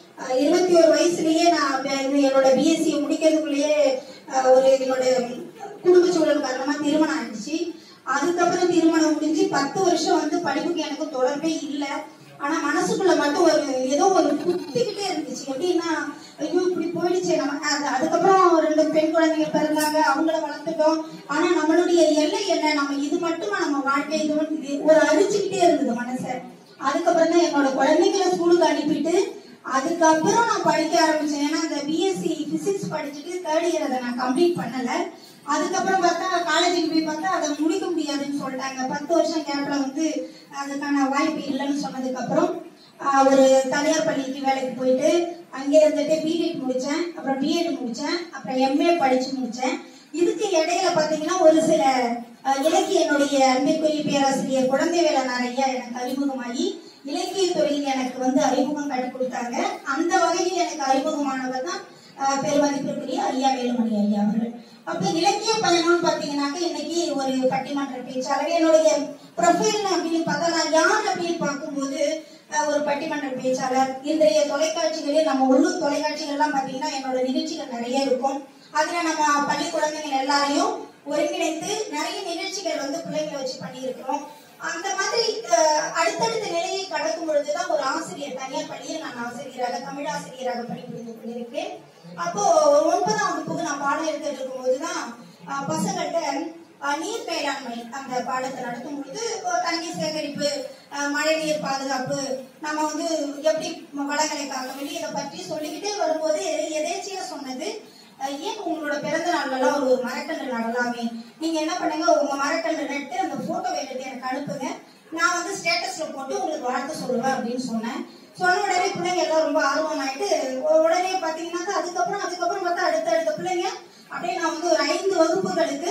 G: 21 வயசுலயே நான் என்னோட பிஎஸ்சி முடிக்கிறதுக்குள்ளேயே ஒரு என்னோட குடும்ப சூழல் காரணமா திருமணம் ஆயிடுச்சு. அதுக்கப்புறம் திருமணம் முடிஞ்சு 10 வருஷம் வந்து படிப்புக்கு எனக்கு தொடர்பே இல்லை. ஆனா மனசுக்குள்ள மட்டும் ஒரு ஏதோ ஒரு குத்திக்கிட்டே இருந்துச்சு. எப்படின்னா ஐயோ இப்படி போயிடுச்சு நம்ம. அதுக்கப்புறம் 2 பெண் குழந்தைங்க பிறந்தாங்க, அவங்கள வளர்த்துட்டோம். ஆனா நம்மளுடைய எல்லை என்ன, நம்ம இது மட்டுமா நம்ம வாழ்க்கை, இது ஒரு அழிச்சுக்கிட்டே இருந்தது மனசை. அதுக்கப்புறம் தான் என்னோட குழந்தைங்களை ஸ்கூலுக்கு அனுப்பிட்டு அதுக்கப்புறம் நான் படிக்க ஆரம்பிச்சேன். ஏன்னா அந்த பிஎஸ்சி பிசிக்ஸ் படிச்சுட்டு 3rd இயர் அதை நான் கம்ப்ளீட் பண்ணல. அதுக்கப்புறம் பார்த்தா காலேஜுக்கு போய் பார்த்தா அதை முடிக்க முடியாதுன்னு சொல்லிட்டாங்க. 10 வருஷம் கேப்ல வந்து அதுக்கான வாய்ப்பு இல்லைன்னு சொன்னதுக்கு அப்புறம் ஒரு தனியார் பள்ளிக்கு வேலைக்கு போயிட்டு அங்கே இருந்துட்டு பிடெக் முடிச்சேன், அப்புறம் பிஎட் முடிச்சேன், அப்புறம் எம்ஏ படிச்சு முடிச்சேன். இதுக்கு இடையில பாத்தீங்கன்னா ஒரு சில இலக்கிய என்னுடைய அன்பிற்குரிய பேராசிரியர் குழந்தைவேலனார் ஐயா எனக்கு அறிமுகமாகி இலக்கிய துறையில் எனக்கு வந்து அறிமுகம் கட்டி கொடுத்தாங்க. அந்த வகையில் எனக்கு அறிமுகமானவர் தான் பெருமதிப்பிற்குரிய ஐயா வேலுமணி ஐயா அவர்கள். அப்ப இலக்கிய பயணம்னு பாத்தீங்கன்னாக்க இன்னைக்கு ஒரு பட்டிமன்ற பேச்சாளர், என்னுடைய ப்ரொஃபைல் அப்படின்னு பார்த்தா நான் யார் அப்படின்னு பார்க்கும்போது ஒரு பட்டிமன்ற பேச்சாளர். இன்றைய தொலைக்காட்சிகளில் நம்ம உள்ளூர் தொலைக்காட்சிகள்லாம் பாத்தீங்கன்னா என்னோட நிகழ்ச்சிகள் நிறைய இருக்கும். அதுல நம்ம பள்ளி குழந்தைகள் எல்லாரையும் ஒருங்கிணைத்து நிறைய நிகழ்ச்சிகள் வந்து பிள்ளைங்களை வச்சு பண்ணியிருக்கிறோம். அந்த மாதிரி அடுத்தடுத்த நிலையை கடக்கும் பொழுதுதான் ஒரு ஆசிரியர், தனியார் பள்ளியில் நான் ஆசிரியராக தமிழ் ஆசிரியராக பணிபுரிந்து கொண்டிருக்கேன். அப்போ 9ஆம் வகுப்புக்கு நான் பாடம் எடுத்துட்டு இருக்கும் போதுதான் பசங்கள்கிட்ட நீர் மேலாண்மை அந்த பாடத்தை நடத்தும் பொழுது தண்ணீர் சேகரிப்பு, மழை நீர் பாதுகாப்பு, நம்ம வந்து எப்படி வளங்களை காக்க வேண்டிய இதை பற்றி சொல்லிக்கிட்டே வரும்போது எதேச்சியா சொன்னது, ஏன் உங்களோட பிறந்த நாள்லாம் ஒரு மரக்கன்று நடலாமே, நீங்க என்ன பண்ணுங்க உங்க மரக்கன்று நட்டு அந்த போட்டோவை எடுத்து எனக்கு அனுப்புங்க, நான் வந்து ஸ்டேட்டஸ்ல போட்டு உங்களுக்கு வாழ்த்து சொல்லுவேன் அப்படின்னு சொன்னேன். சொன்ன உடனே பிள்ளைங்க எல்லாம் ரொம்ப ஆர்வம் ஆயிட்டு உடனே பாத்தீங்கன்னாக்கா அதுக்கப்புறம் பார்த்தா அடுத்த பிள்ளைங்க அப்படியே நான் வந்து ஒரு 5 வகுப்புகளுக்கு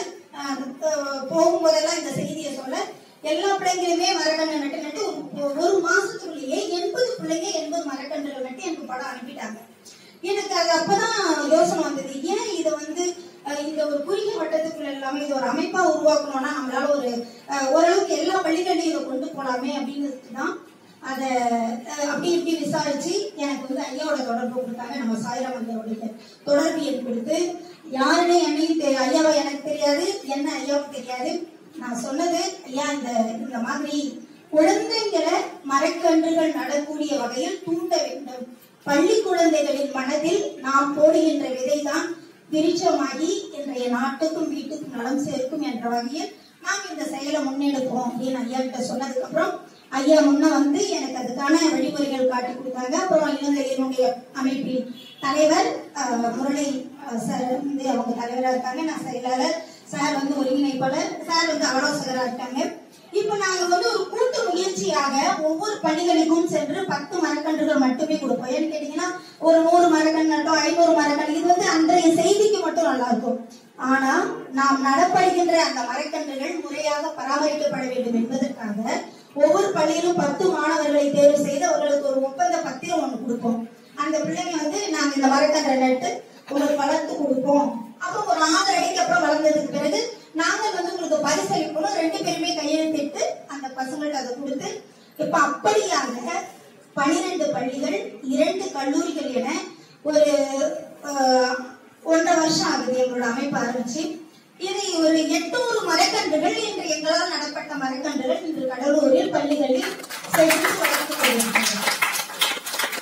G: போகும்போதெல்லாம் இந்த செய்தியை சொல்ல எல்லா பிள்ளைங்களுமே மரக்கன்று நட்டு ஒரு மாசத்துக்குள்ளேயே 80 பிள்ளைங்க 80 மரக்கன்றுகள் நட்டு எனக்கு படம் அனுப்பிட்டாங்க. எனக்கு அது அப்பதான் யோசனை வந்தது, ஏன் இதை வந்து இந்த ஒரு குறுகிய வட்டத்துக்குள்ள எல்லாமே இது ஒரு அமைப்பா உருவாக்கணும்னா நம்மளால ஓரளவுக்கு எல்லா பள்ளிகளையும் இதை கொண்டு போலாமே அப்படின்னு தான் அதை அப்படி இப்படி விசாரிச்சு எனக்கு வந்து ஐயாவோட தொடர்பு கொடுத்தாங்க. நம்ம சாய்ராம் ஐயாவுடைய தொடர்பு எண் கொடுத்து யாருன்னு என்னையும் ஐயாவை எனக்கு தெரியாது, என்ன ஐயாவுக்கு தெரியாது. நான் சொன்னது ஐயா இந்த மாதிரி குழந்தைங்களை மரக்கன்றுகள் நடக்கூடிய வகையில் தூண்ட வேண்டும். பள்ளி குழந்தைகளின் மனதில் நாம் போடுகின்ற விதைதான் விருட்சமாகி இன்றைய நாட்டுக்கும் வீட்டுக்கும் நலம் சேர்க்கும் என்ற வகையில் நாம் இந்த செயலை முன்னெடுப்போம் அப்படின்னு ஐயா கிட்ட சொன்னதுக்கு அப்புறம் ஐயா முன்ன வந்து எனக்கு அதுக்கான வழிமுறைகள் காட்டி கொடுத்தாங்க. அப்புறம் இளந்தளிருடைய அமைப்பின் தலைவர் முரளி சார் வந்து அவங்க தலைவராக இருக்காங்க, நான் செயலாளர், சார் வந்து ஒருங்கிணைப்பாளர், சார் வந்து ஆலோசகராக இருக்காங்க. இப்ப நாங்க வந்து ஒரு கூட்டு முயற்சியாக ஒவ்வொரு பள்ளிகளுக்கும் சென்று 10 மரக்கன்றுகள் மட்டுமே கொடுப்போம். ஏன்னு கேட்டீங்கன்னா ஒரு 100 மரக்கன்று 500 மரக்கன்று இது வந்து அன்றைய செய்திக்கு மட்டும் நல்லா இருக்கும். ஆனா நாம் நடப்படுகின்ற அந்த மரக்கன்றுகள் முறையாக பராமரிக்கப்பட வேண்டும் என்பதற்காக ஒவ்வொரு பள்ளியிலும் 10 மாணவர்களை தேர்வு செய்து அவர்களுக்கு ஒரு ஒப்பந்த பத்திரம் ஒண்ணு கொடுப்போம். அந்த பிள்ளைங்க வந்து நாங்க இந்த மரக்கன்றை நட்டு உங்களுக்கு வளர்த்து கொடுப்போம். அப்புறம் ஒரு 6 அடிக்கு அப்புறம் வளர்ந்ததுக்கு பிறகு நாங்கள் வந்து உங்களுக்கு பரிசளிப்போம். 2 பேருமே கையெழுத்திட்டு அந்த பசங்களுக்கு அதை கொடுத்து இப்ப அப்படியாக 12 பள்ளிகள் 2 கல்லூரிகள் என ஒரு 1.5 வருஷம் ஆகுது எங்களோட அமைப்பு ஆரம்பிச்சு. இது ஒரு 800 மரக்கன்றுகள் இன்று எங்களால் நடப்பட்ட மரக்கன்றுகள் இன்று கடலூரில் பள்ளிகளில் சென்று வளர்த்து கொண்டிருக்கின்றன.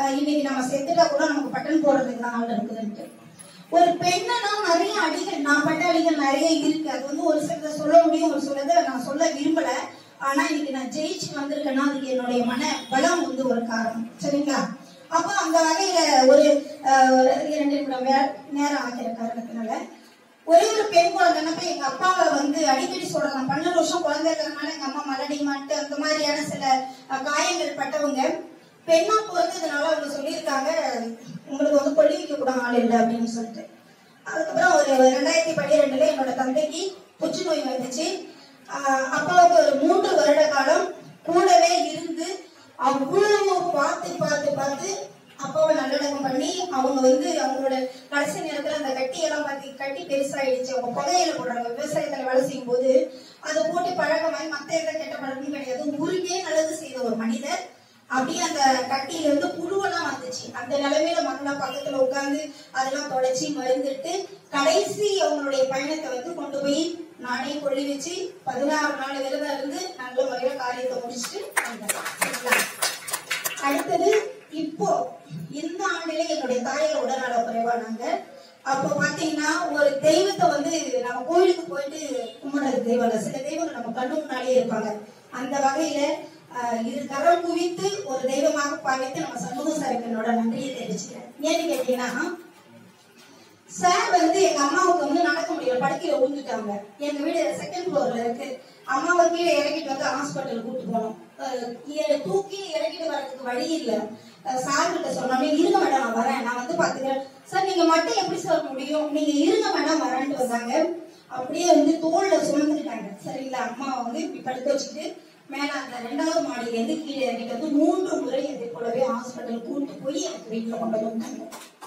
G: இன்னைக்கு நம்ம செத்துட்டா கூட நமக்கு பட்டன் போடுறதுக்கு தான் ஆள் இருக்குதுன்ட்டு. ஒரு பெண்ணை நிறைய அடிகள், நான் பட்ட அடிகள் நிறைய இருக்கு. அது வந்து ஒரு சிலதை சொல்ல முடியும், ஒரு சிலதை நான் சொல்ல விரும்பல. ஆனா இன்னைக்கு நான் ஜெயிச்சு வந்திருக்கேன்னா அதுக்கு என்னுடைய மன பலம் வந்து ஒரு காரணம். சரிங்களா? அப்போ அந்த வகையில ஒரு 2 நிமிடம் நேரம் ஆகிற காரணத்தினால ஒரே ஒரு பெண் குழந்தைனப்ப எங்க அப்பாவை வந்து அடிக்கடி சொல்றாங்க. 12 வருஷம் குழந்தை இருக்கிறதுனால எங்க அம்மா மலடி மாட்டு அந்த மாதிரியான சில காயங்கள் பட்டவங்க. பெண்ணா பிறந்ததுனால அவங்க சொல்லியிருக்காங்க, உங்களுக்கு வந்து கொல்லி வைக்க கூட ஆள் இல்லை அப்படின்னு சொல்லிட்டு. அதுக்கப்புறம் ஒரு 2012 என்னோட தந்தைக்கு புற்றுநோய் வந்துச்சு. அப்பாவுக்கு ஒரு 3 வருட காலம் கூடவே இருந்து அவ்வளவு பார்த்து அப்பாவை நல்லடக்கம் பண்ணி அவங்க வந்து அவங்களோட கடைசி நேரத்துல அந்த கட்டியெல்லாம் கட்டி பெருசாயிடுச்சு. அவங்க புகையில போடுறாங்க. விவசாயத்துல வேலை செய்யும் போது அதை போட்டு பழக்கமாயி மத்த எந்த கெட்ட பழக்கமும் கிடையாது. ஊருக்கே நல்லது செய்த ஒரு மனிதர். அப்படியே அந்த கட்டியில இருந்து புழுவெல்லாம் வந்துச்சு. அந்த நிலைமையில மக்களா பக்கத்துல உட்கார்ந்து அதெல்லாம் தொடச்சி மருந்துட்டு கடைசி அவங்களுடைய பயணத்தை வந்து கொண்டு போய் நானே கொள்ளி வச்சு 16 நாள் விரதம் இருந்து நல்ல முறையில காரியத்தை முடிச்சுட்டு வந்தேன். அடுத்தது இப்போ இந்த ஆண்டிலே என்னுடைய தாயார் உடல்நல குறைவானாங்க. அப்போ பாத்தீங்கன்னா ஒரு தெய்வத்தை வந்து நம்ம கோயிலுக்கு போயிட்டு கும்பிடுறது தெய்வம் இல்ல, சில தெய்வங்கள் நம்ம கண்ணு முன்னாடியே இருப்பாங்க. அந்த வகையில இது கரம் குவித்து ஒரு தெய்வமாக பாவித்து நம்ம சண்முக சாருக்கு என்னோட நன்றியை தெரிவிச்சுக்கிறேன். ஏன்னு கேட்டீங்கன்னா, சார் வந்து எங்க அம்மாவுக்கு வந்து நடக்க முடியல, படுக்கையில விழுந்துட்டாங்க. எங்க வீடு 2nd ஃப்ளோர்ல இருக்கு. அம்மாவை கீழே இறக்கிட்டு வந்து ஹாஸ்பிட்டல் கூட்டு போனோம். தூக்கி இறக்கிட்டு வர்றதுக்கு வழி இல்லை. சார் கிட்ட சொன்னோம், இருங்க மேடம் நான் வரேன், நான் வந்து பாத்துக்கிறேன். சார் நீங்க மட்டும் எப்படி சார் முடியும், நீங்க இருங்க மேடம் வரேன்ட்டு வந்தாங்க. அப்படியே வந்து தோல்ல சுமந்துட்டாங்க. சரிங்களா? அம்மா வந்து இப்படி படுக்க வச்சுட்டு மேல அந்த 2வது மாடியில இருந்து கீழே இறக்கிட்டு வந்து 3 முறை அதே போலவே ஹாஸ்பிட்டல் கூட்டு போய் எனக்கு வீட்டுல கொண்டு வந்தாங்க.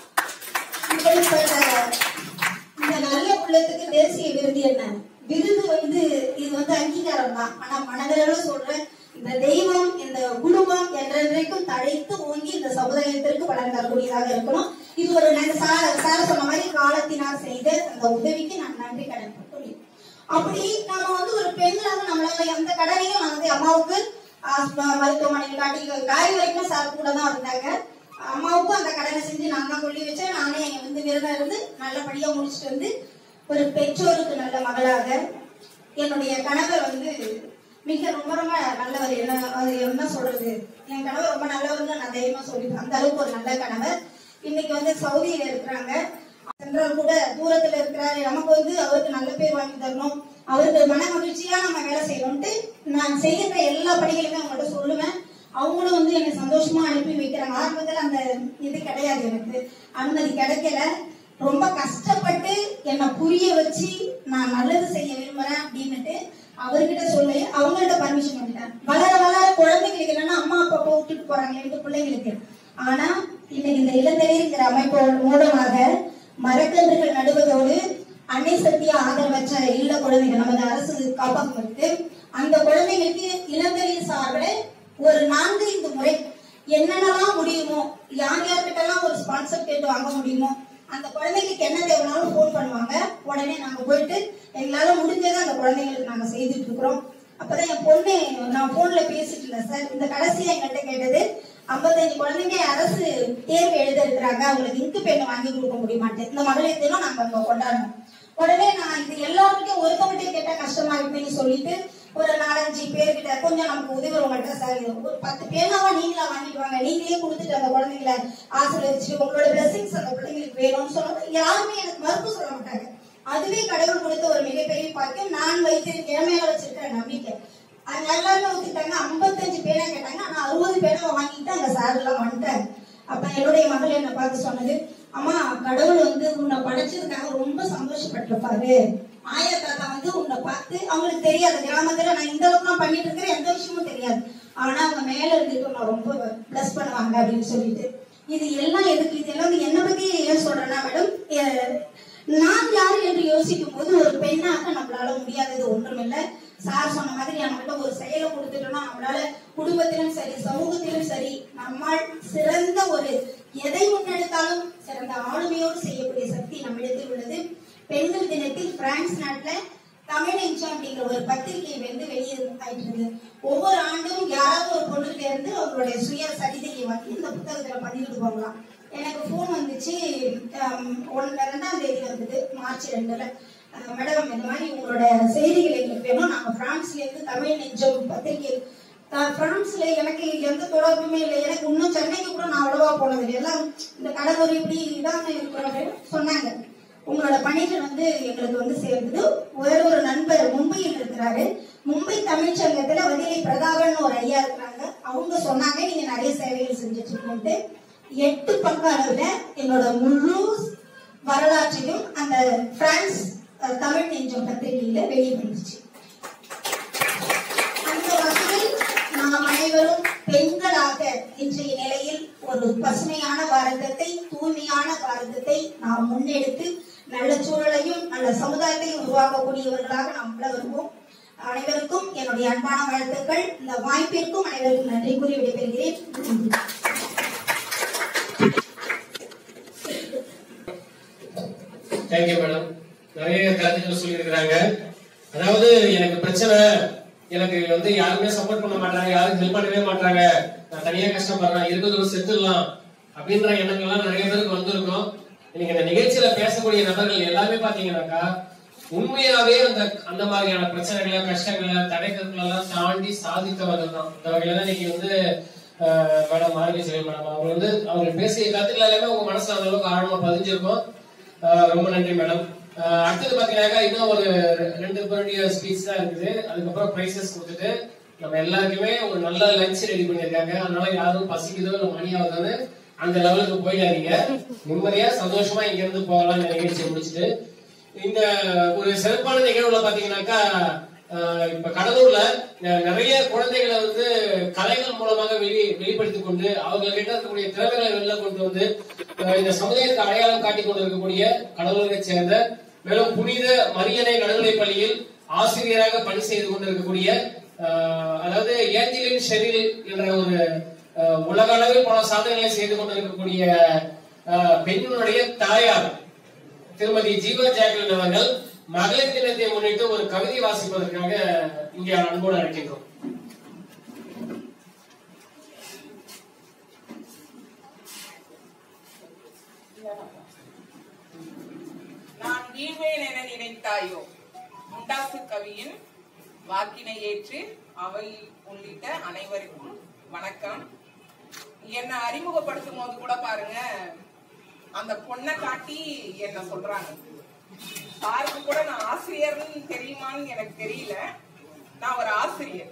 G: இந்த நல்ல உள்ளத்துக்கு தேசிய விருது என்ன? விருது வந்து இது வந்து அங்கீகாரம் தான். ஆனா மனதளவுல சொல்றேன், இந்த தெய்வம் இந்த குடும்பம் என்றைக்கும் தழைத்து ஓங்கி இந்த சமுதாயத்திற்கு பலன் தரக்கூடியதாக இருக்கணும். இது ஒரு சார சொன்ன மாதிரி காலத்தினால் செய்த அந்த உதவிக்கு நான் நன்றி கடன் பட்டுள்ளேன். அப்படி நம்ம வந்து ஒரு பெண்களாக நம்மளால அந்த கடனையும் நான் வந்து அம்மாவுக்கு மருத்துவமனையில் காட்டி காய் வரைக்கும் சார் கூட தான் இருந்தாங்க. அம்மாவுக்கும் அந்த கடனை செஞ்சு நான் தான் கொள்ளி வச்சேன். நானே வந்து விரதம் இருந்து நல்லபடியா முடிச்சுட்டு வந்து ஒரு பெற்றோருக்கு நல்ல மகளாக என்னுடைய கணவர் வந்து மிக ரொம்ப நல்லவர். என்ன சொல்றது, என் கணவர் ரொம்ப நல்லவர்னு நான் தைரியமா சொல்லிப்பேன். அந்த அளவுக்கு ஒரு நல்ல கணவர். இன்னைக்கு வந்து சவுதியில இருக்கிறாங்க. சென்றால் கூட தூரத்துல இருக்கிறாரு. நமக்கு வந்து அவருக்கு நல்ல பேர் வாங்கி தரணும், அவருக்கு மன மகிழ்ச்சியா நம்ம வேலை செய்யணும்ட்டு நான் செய்கின்ற எல்லா பணிகளுமே அவங்கள்ட்ட சொல்லுவேன். அவங்களும் வந்து என்னை சந்தோஷமா அனுப்பி வைக்கிறாங்க. ஆரம்பத்துல அந்த இது கிடையாது, எனக்கு அனுமதி கிடைக்கல. ரொம்ப கஷ்டப்பட்டு என்னை புரிய வச்சு நான் நல்லது செய்ய விரும்புறேன் அப்படின்னுட்டு அவர்கிட்ட சொல்லி அவங்கள்ட்ட பர்மிஷன் பண்ணிட்டேன். வளர வளர குழந்தைங்களுக்கு என்னன்னா அம்மா அப்பா விட்டுட்டு போறாங்க பிள்ளைங்களுக்கு. ஆனா இன்னைக்கு இந்த இளந்தலைங்கிற அமைப்பு மூலமாக மரக்கன்றுகள் நடுவதோடு அன்னை சக்தியா ஆதரவற்ற இல்ல குழந்தைகள் நமது அரசு காப்பாற்றம் இருக்கு. அந்த குழந்தைங்களுக்கு இளந்தலையின் சார்பில் ஒரு 4-5 முறை என்னென்னலாம் முடியுமோ, யார்கிட்ட எல்லாம் ஒரு ஸ்பான்சர் கேட்டு வாங்க முடியுமோ அந்த குழந்தைங்களுக்கு என்ன தேவைனாலும் போன் பண்ணுவாங்க. உடனே நாங்க போயிட்டு எங்களால முடிஞ்சதை அந்த குழந்தைங்களுக்கு நாங்க செய்துட்டு இருக்கிறோம். அப்பதான் என் பொண்ணு, நான் போன்ல பேசிட்டு இருந்தேன் சார், இந்த கடைசியா எங்கள்கிட்ட கேட்டது 55 குழந்தைங்க அரசு தேர்வு எழுத இருக்கிறாங்க, அவங்களுக்கு இங்கு பெண்ணை வாங்கி கொடுக்க முடியுமாட்டேன். இந்த மகளிர் தினம் நாங்க அங்க கொண்டாடணும். உடனே நான் இது எல்லாருக்கிட்டையும் ஒருத்தவங்கிட்டே கேட்டா கஷ்டமா இருக்குன்னு சொல்லிட்டு ஒரு 4-5 பேர்கிட்ட கொஞ்சம் நமக்கு உதவி உங்கள்கிட்ட சார் ஒரு 10 பேனாவா நீங்களா வாங்கிட்டு வாங்க, நீங்களே கொடுத்துட்டு அந்த குழந்தைங்களை ஆசீர்வதிச்சு உங்களோட பிளஸிங்ஸ் அந்த பிள்ளைங்களுக்கு வேணும்னு சொன்னது யாருமே எனக்கு மறுப்பு சொல்ல மாட்டாங்க. அதுவே கடவுள் கொடுத்த ஒரு மிகப்பெரிய பாக்கியம். நான் வைத்திருக்கேன், மேல வச்சிருக்கிற நம்பிக்கை. அது எல்லாருமே ஒத்துக்கிட்டாங்க. 55 பேனா கேட்டாங்க, ஆனா 60 பேனாவை வாங்கிட்டு அந்த சார் எல்லாம் வந்துட்டாங்க. அப்ப என்னுடைய மகள் என்ன பார்த்து சொன்னது, அம்மா கடவுள் வந்து உன்னை படைச்சதுக்காக ரொம்ப சந்தோஷப்பட்டிருப்பாரு. ஆயா தாத்தா வந்து உன்னை பார்த்து, அவங்களுக்கு தெரியாது கிராமத்துல நான் இந்த அளவுக்கு நான் பண்ணிட்டு இருக்கிறேன், எந்த விஷயமும் தெரியாது, ஆனா அவங்க மேல இருந்துட்டு உன்னை ரொம்ப பிளஸ் பண்ணுவாங்க அப்படின்னு சொல்லிட்டு. இது எல்லாம் எதுக்கு, இது எல்லாம் என்னை பத்தி ஏன் சொல்றேன்னா மேடம், நான் யாரு என்று யோசிக்கும் போது ஒரு பெண்ணாக நம்மளால முடியாதது ஒன்றுமில்லை. சார் சொன்ன மாதிரி நம்மகிட்ட ஒரு செயலை கொடுத்துட்டோம்னா நம்மளால குடும்பத்திலும் சரி சமூகத்திலும் சரி நம்மால் சிறந்த ஒரு எதை முன்னெடுத்தாலும் சிறந்த ஆளுமையோடு செய்யக்கூடிய சக்தி நம்மிடத்தில் உள்ளது. பெண்கள் தினத்தில் பிரான்ஸ் நாட்டுல தமிழ் நெஞ்சம் அப்படிங்கிற ஒரு பத்திரிகை வந்து வெளியாயிட்டு இருக்கு. ஒவ்வொரு ஆண்டும் யாராவது ஒரு பொண்ணுகிட்ட இருந்து அவங்களுடைய சுய சரிதையை வந்து இந்த புத்தகத்துல பதிவிட்டு போகலாம். எனக்கு போன் வந்துச்சு, 2ஆம் தேதி வந்தது, மார்ச் 2ல. மேடம் இந்த மாதிரி உங்களோட செய்திகள் எங்களுக்கு வேணும், நாங்க பிரான்ஸ்ல இருந்து தமிழ் நெஞ்சம் பத்திரிகை. பிரான்ஸ்ல எனக்கு எந்த தொடர்புமே இல்லை, எனக்கு இன்னும் சென்னைக்கு கூட நான் அவ்வளவா போனது எல்லாம் இந்த கடலூர் இப்படி இதான் இருக்கிற சொன்னாங்க. உங்களோட பணிகள் வந்து எங்களுக்கு வந்து சேர்ந்தது. வேற ஒரு நண்பர் மும்பையில் இருக்கிறாரு, மும்பை தமிழ்ச்சங்கத்துல வதிலை பிரதாபன் ஒரு ஐயா இருக்கிறாங்க, அவங்க சொன்னாங்க நீங்க நிறைய சேவைகள் செஞ்சுட்டு இருக்கீங்க. 8 பக்க அளவுல என்னோட முழு வரலாற்றையும் அந்த பிரான்ஸ் தமிழ் நெஞ்சம் பத்திரிகையில வெளிவந்துச்சு. அந்த வகையில் நாம் அனைவரும் பெண்களாக இன்றைய நிலையில் ஒரு பசுமையான பாரதத்தை, தூய்மையான பாரதத்தை நாம் முன்னெடுத்து நல்ல சூழலையும் நல்ல சமுதாயத்தையும் உருவாக்கக்கூடியவர்களாக நாம் வருவோம். அனைவருக்கும் என்னுடைய அன்பான வாழ்த்துக்கள். இந்த வாய்ப்பிற்கும் அனைவருக்கும் நன்றி கூறி விடைபெறுகிறேன்.
B: Thank you madam. நிறைய கருத்துக்கள் சொல்லியிருக்கிறாங்க. அதாவது எனக்கு பிரச்சனை, எனக்கு வந்து யாருமே சப்போர்ட் பண்ண மாட்டாங்க, யாரும் ஹெல்ப் பண்ணவே மாட்டாங்க, நான் தனியா கஷ்டப்படுறேன், இருக்கிறது செத்துடலாம் அப்படின்ற எண்ணங்கள்லாம் நிறைய பேருக்கு வந்திருக்கும். இன்னைக்கு இந்த நிகழ்ச்சியில பேசக்கூடிய நபர்கள் எல்லாமே பாத்தீங்கன்னாக்கா உண்மையாவே அந்த மாதிரியான பிரச்சனைகளை, கஷ்டங்களை, தடைகள் எல்லாம் தாண்டி சாதித்தவர்கள் தான். இந்த வகையில தான் இன்னைக்கு வந்து மேடம் ஆரோக்கிய சேவை மேடம் அவங்க வந்து அவங்க பேசிய கருத்துக்கள் எல்லாமே உங்க மனசுல அந்த அளவுக்கு ஆழமா பதிஞ்சிருக்கும். ரொம்ப நன்றி மேடம். அடுத்தது பாத்தீங்கன்னாக்கா இன்னும் ஒரு 2 பேருடைய ஸ்பீச் தான் இருக்குது. அதுக்கப்புறம் பிரைசஸ் கொடுத்துட்டு நம்ம எல்லாருக்குமே ஒரு நல்ல லஞ்ச் ரெடி பண்ணிருக்காங்க. அதனால யாரும் பசிக்குதோ இல்லை மணி ஆகுதுன்னு அந்த லெவலுக்கு போயிடாதீங்க. நிம்மதியா சந்தோஷமா இங்க இருந்து போகலாம். இந்த நிகழ்ச்சியை முடிச்சுட்டு இந்த ஒரு சிறப்பான நிகழ்வுல பாத்தீங்கன்னாக்கா இப்ப கடலூர்ல நிறைய குழந்தைகளை வந்து கலைகள் மூலமாக வெளிப்படுத்திக் கொண்டு அவங்க கிட்ட இருக்கக்கூடிய திறமைகளை வெளில கொண்டு வந்து இந்த சமுதாயத்துக்கு அடையாளம் காட்டிக் கொண்டு இருக்கக்கூடிய கடலூரை சேர்ந்த மேலும் புனித மரியனை நடுநிலைப் பள்ளியில் ஆசிரியராக பணி செய்து கொண்டிருக்கக்கூடிய அதாவது ஏஞ்சலின் ஷெரில் என்ற ஒரு உலக அளவில் பல சாதனைகளை செய்து கொண்டிருக்கக்கூடிய பெண்ணுடைய தாயார் திருமதி ஜீவா ஜாக்லின் அவர்கள் மகளிர் தினத்தை முன்னிட்டு ஒரு கவிதை வாசிப்பதற்காக இங்கே அன்போடு அழைக்கின்றோம்.
H: நான் வீழ்வேன் என நினைத்தாயோ முண்டாசு கவியின் வாக்கினை ஏற்று அவை உள்ளிட்ட அனைவருக்கும் வணக்கம். என்னை அறிமுகப்படுத்தும் போது கூட பாருங்க, அந்த பொண்ணை காட்டி என்ன சொல்றாங்க. சாருக்கு கூட நான் ஆசிரியர்னு தெரியுமான்னு எனக்கு தெரியல. நான் ஒரு ஆசிரியர்.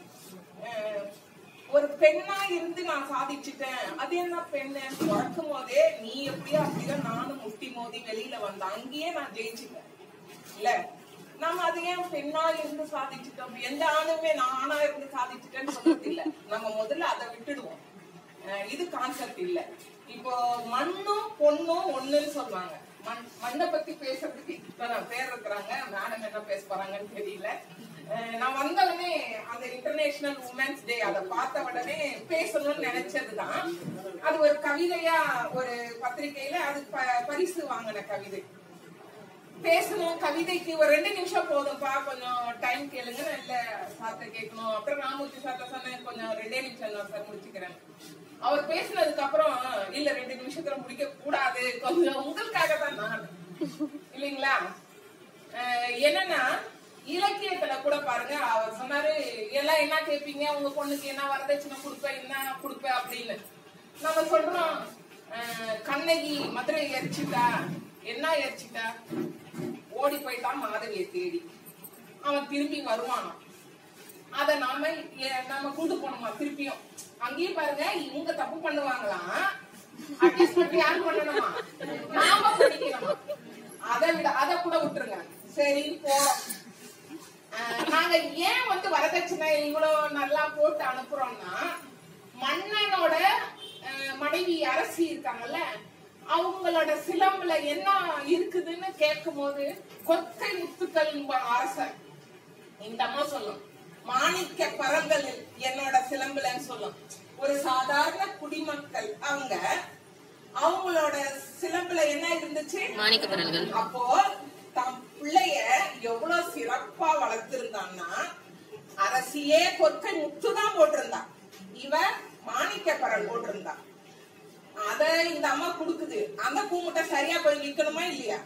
H: ஒரு பெண்ணா இருந்து நான் சாதிச்சுட்டேன். அது என்ன பெண்ணு பிறக்கும் போதே நீ எப்படியோ அப்படிதான் நானும் முட்டி மோதி வெளியில வந்தேன். அங்கேயே நான் ஜெயிச்சுட்டேன் இல்ல. நம்ம அது ஏன் பெண்ணா இருந்து சாதிச்சுட்டோம், எந்த ஆணுமே நான் ஆணா இருந்து சாதிச்சுட்டேன்னு சொல்றது இல்ல. நம்ம முதல்ல அதை விட்டுடுவோம். இது கான்செப்ட் இல்ல. இப்போ மண்ணும் பொண்ணும் ஒண்ணுன்னு சொல்லுவாங்க. மண்ணை பத்தி பேசுறதுக்கு இத்தனை பேர் இருக்கிறாங்க. மேடம் என்ன பேச போறாங்கன்னு தெரியல. நான் வந்தவனே அந்த இன்டர்நேஷனல் உமன்ஸ் டே அதை பார்த்த உடனே பேசணும்னு நினைச்சதுதான். அது ஒரு கவிதையா ஒரு பத்திரிகையில அது பரிசு வாங்கின கவிதை. பேசணும் கவிதைக்கு ஒரு 2 நிமிஷம் போதும்பா, கொஞ்சம் டைம் கேளுங்க, இல்ல சார்ட்ட கேட்கணும். அப்புறம் ராமூர்த்தி சார்ட்ட சொன்னேன், கொஞ்சம் 2 நிமிஷம் தான் சார் முடிச்சுக்கிறேன். அவர் பேசினதுக்கு அப்புறம் இல்ல 2 நிமிஷத்துல முடிக்க கூடாது, கொஞ்சம் உங்களுக்காக தான் நான் இல்லைங்களா. என்னன்னா இலக்கியத்துல கூட பாருங்க, அவர் சொன்னாரு எல்லாம் என்ன கேட்பீங்க, உங்க பொண்ணுக்கு என்ன வரதட்சணை கொடுப்ப, என்ன கொடுப்ப அப்படின்னு. நம்ம சொல்றோம் கண்ணகி மதுரை எரிச்சுட்டா, என்ன எரிச்சுட்டா, ஓடி போயிட்டான் மாதவியை தேடி, அவன் திரும்பி வருவானா, அத நம்ம கூட்டு போனோமா திருப்பியும். அங்கேயும் பாருங்க இவங்க தப்பு பண்ணுவாங்களாம், அட்ஜஸ்ட்மெண்ட் யாரு பண்ணணுமா, நாம பண்ணிக்கணுமா. அதை விட அதை கூட விட்டுருங்க. சரி போறோம். நாங்க ஏன் வந்து வரதட்சணை இவ்வளவு நல்லா போட்டு அனுப்புறோம்னா, மன்னனோட மனைவி அரசி இருக்காங்கல்ல, அவங்களோட சிலம்புல என்ன இருக்குதுன்னு கேட்கும் போது கொத்தை முத்துக்கள் அரசர் இந்த அம்மா சொல்லும், மாணிக்க பரங்கள் என்னோட சிலம்புலன்னு சொல்லும். ஒரு சாதாரண குடிமக்கள் அவங்களோட சிலம்புல என்ன இருந்துச்சு,
D: மாணிக்க பரல்கள்.
H: அப்போ தம் பிள்ளைய எவ்வளவு சிறப்பா அப்பா வளர்த்திருந்தான்னா அரசியே கொற்கை முத்துதான் போட்டிருந்தான், இவன் மாணிக்க பரல் போட்டிருந்தான். அத இந்த அம்மா குடுக்குது. அந்த பூமுட்டை சரியா போய் விக்கணுமா இல்லையா?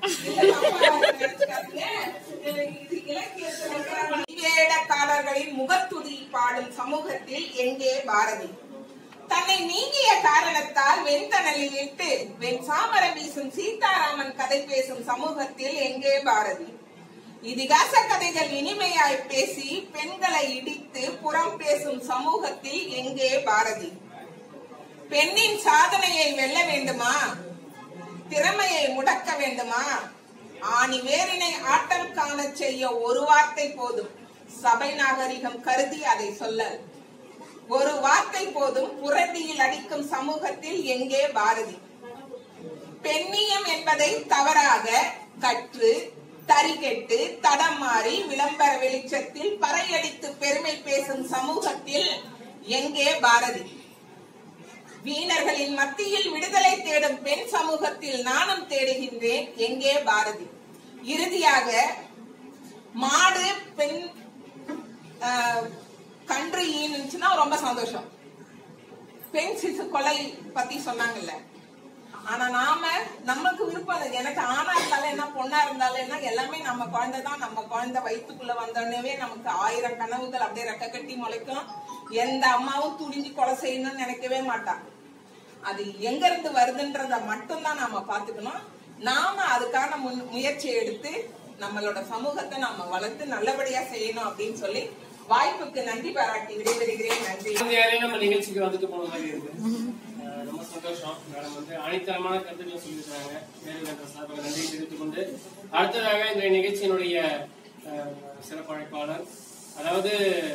H: வேடக்காரர்களின் முகத்துதி பாடும் சமூகத்தில் எங்கே பாரதி? தன்னை நீங்கிய காரணத்தால் வெண்தணலில் இட்டு வெண் சாமரம் வீசும் சீதாராமன் கதை பேசும் சமூகத்தில் எங்கே பாரதி? இதிகாச கதைகள் இனிமையாய் பேசி பெண்களை இடித்து புறம் பேசும் சமூகத்தில் எங்கே பாரதி? பெண்ணின் சாதனையை வெல்ல வேண்டுமா? திறமையை முடக்க வேண்டுமா? ஆணி வேரினை ஆட்டம் காண செய்ய ஒரு வார்த்தை போதும், சபை நாகரிகம் கருதி அதை சொல்ல. ஒரு வார்த்தை போதும், புரட்டியில் அடிக்கும் சமூகத்தில் எங்கே பாரதி? பெண்ணியம் என்பதை தவறாக கற்று தறிகெட்டு தடம் மாறி விளம்பர வெளிச்சத்தில் பறையடித்து பெருமை பேசும் சமூகத்தில் எங்கே பாரதி? வீணர்களின் மத்தியில் விடுதலை தேடும் பெண் சமூகத்தில் நானும் தேடுகின்றேன், எங்கே பாரதி? இறுதியாக மாடு பெண் கன்று ஈனுச்சுன்னா ரொம்ப சந்தோஷம். பெண் சிசு கொலை பத்தி சொன்னாங்கல்ல, ஆனா நாம நமக்கு விருப்பம், எனக்கு ஆணா இருந்தாலும் என்ன பொண்ணா இருந்தாலும் என்ன, எல்லாமே நம்ம குழந்தை தான். நம்ம குழந்தை வயிற்றுக்குள்ள வந்தோடனே நமக்கு 1000 கனவுகள் அப்படியே ரெக்க கட்டி முளைக்கும். எந்த அம்மாவும் துணிஞ்சு கொலை செய்யணும்னு நினைக்கவே மாட்டான். அது எங்க இருந்து வருதுன்றத மட்டும்தான் நாம பாத்துக்கணும். நாம அதுக்கான முயற்சி எடுத்து நம்மளோட சமூகத்தை நாம வளர்த்து நல்லபடியா செய்யணும் அப்படின்னு சொல்லி வாய்ப்புக்கு நன்றி பாராட்டி விடைபெறுகிறேன். நன்றி.
B: நம்ம நிகழ்ச்சிக்கு வந்துட்டு போன மாதிரி இருக்கு, ரொம்ப சந்தோஷம். மேடம் வந்து அனைத்தரமான கருத்துக்களை சொல்லியிருக்காங்க. மேலும் சார்பாக நன்றி தெரிவித்துக் கொண்டு அடுத்ததாக இந்த நிகழ்ச்சியினுடைய சிறப்பு அழைப்பாளர், அதாவது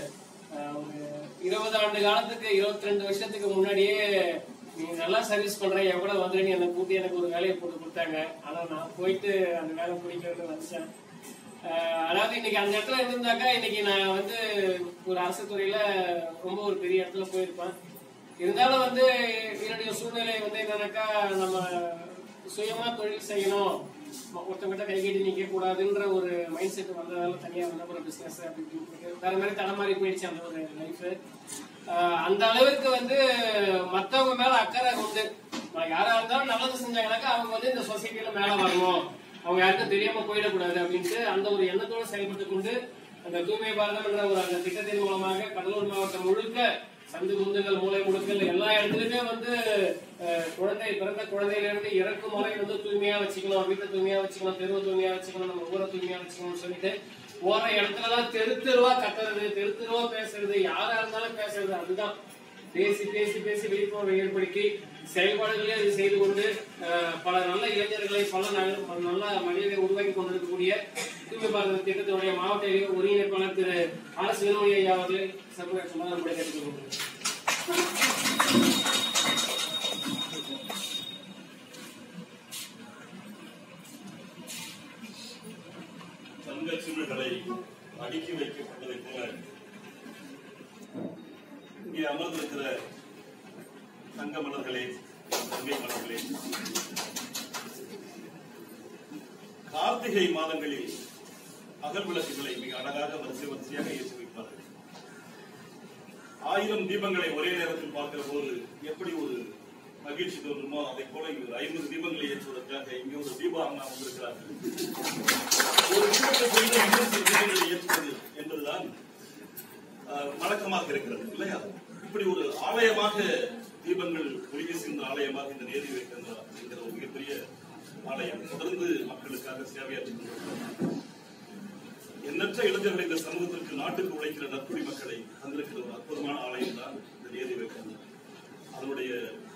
B: ஒரு 20 ஆண்டு காலத்துக்கு 22 வருஷத்துக்கு முன்னாடியே நீங்க நல்லா சர்வீஸ் பண்ற எவ்வளவு வந்துருன்னு என்னை கூட்டி எனக்கு ஒரு வேலையை போட்டு கொடுத்தாங்க. ஆனா நான் போயிட்டு அந்த வேலை பிடிக்கிறது வந்துச்சேன். அதாவது இன்னைக்கு அந்த இடத்துல இருந்தாக்கா இன்னைக்கு நான் வந்து ஒரு அரசு துறையில ரொம்ப ஒரு பெரிய இடத்துல போயிருப்பேன். இருந்தாலும் வந்து என்னுடைய சூழ்நிலை வந்து என்னன்னாக்கா நம்ம சுயமா தொழில் செய்யணும், ஒருத்தவங்கிட்ட கைகட்டி நிக்க கூடாதுன்ற ஒரு மைண்ட் செட் வந்ததால தனியா வந்த ஒரு பிசினஸ் அப்படின்னு வேற மாதிரி தடமாறி போயிடுச்சு அந்த ஒரு லைஃப். அந்த அளவுக்கு வந்து மத்தவங்க மேல அக்கறை உண்டு. யாரா இருந்தாலும் நல்லது செஞ்சாங்கன்னாக்கா அவங்க வந்து இந்த சொசைட்டில மேல வரணும், அவங்க யாருக்கும் தெரியாம போயிடக்கூடாது அப்படின்ட்டு அந்த ஒரு எண்ணத்தோடு செயல்பட்டு கொண்டு அந்த தூய்மை பாரதம் என்ற ஒரு அந்த திட்டத்தின் மூலமாக கடலூர் மாவட்டம் முழுக்க சந்து முந்துகள் மூளை முடுக்கல் எல்லா இடத்துலயுமே வந்து குழந்தை பிறந்த குழந்தையில இருந்து இறக்கும் முறை வந்து தூய்மையா வச்சுக்கணும், வீட்டை தூய்மையா வச்சுக்கணும், தெருவை தூய்மையா வச்சுக்கணும், நம்ம ஊரை தூய்மையா வச்சுக்கணும்னு சொல்லிட்டு போற இடத்துலதான் தெரு தெருவா கத்துறது, தெரு தெருவா பேசுறது, யாரா இருந்தாலும் பேசுறது. அதுதான் பேசி பேசி பேசி விழிப்புணர்வை ஏற்படுத்தி செயல்பாடுகளே இது செய்து கொண்டு பல நல்ல இளைஞர்களை பல நல்ல மனிதர்களை உருவாக்கி கொண்டிருக்கக்கூடிய தூய்மை பாரத திட்டத்தினுடைய மாவட்ட ஒருங்கிணைப்பாளர் திரு அரசு வேலுமணி ஐயா அவர்களை சர்வதேச சமாதானம் கேட்டுக்கொள்கிறேன்.
I: தங்க சின்னங்களை அடுக்கி வைக்கப்பட்டதை போல இங்கே அமர்ந்திருக்கிற தங்க மலர்களே, தங்கை மலர்களே, கார்த்திகை மாதங்களில் அகல் விளக்குகளை மிக அழகாக வரிசையாக ஏற்றி வைப்பார்கள். 1000 தீபங்களை ஒரே நேரத்தில் பார்க்கிற போது எப்படி ஒரு மகிழ்ச்சி தோன்றுமோ அதை போல 50 தீபங்களை ஏற்றுவதற்காக இங்கே ஒரு தீபா அண்ணா வந்திருக்கிறார்கள். ஒரு தீபங்களை ஏற்றுவது என்பதுதான் வழக்கமாக இருக்கிறது இல்லையா? இப்படி ஒரு ஆலயமாக தீபங்கள் ஒளி வீசுகின்ற ஆலயமாக இந்த நேரி வைக்கின்ற என்கிற ஒரு மிகப்பெரிய ஆலயம் தொடர்ந்து மக்களுக்காக சேவையாற்றிக் கொண்டிருக்கிறது. எண்ணற்ற இளைஞர்கள் இந்த சமூகத்திற்கு நாட்டுக்கு உழைக்கிற நற்குடி மக்களை தந்திருக்கிற ஒரு அற்புதமான ஆலயம் தான் இந்த நேரி வைக்கின்ற. அதனுடைய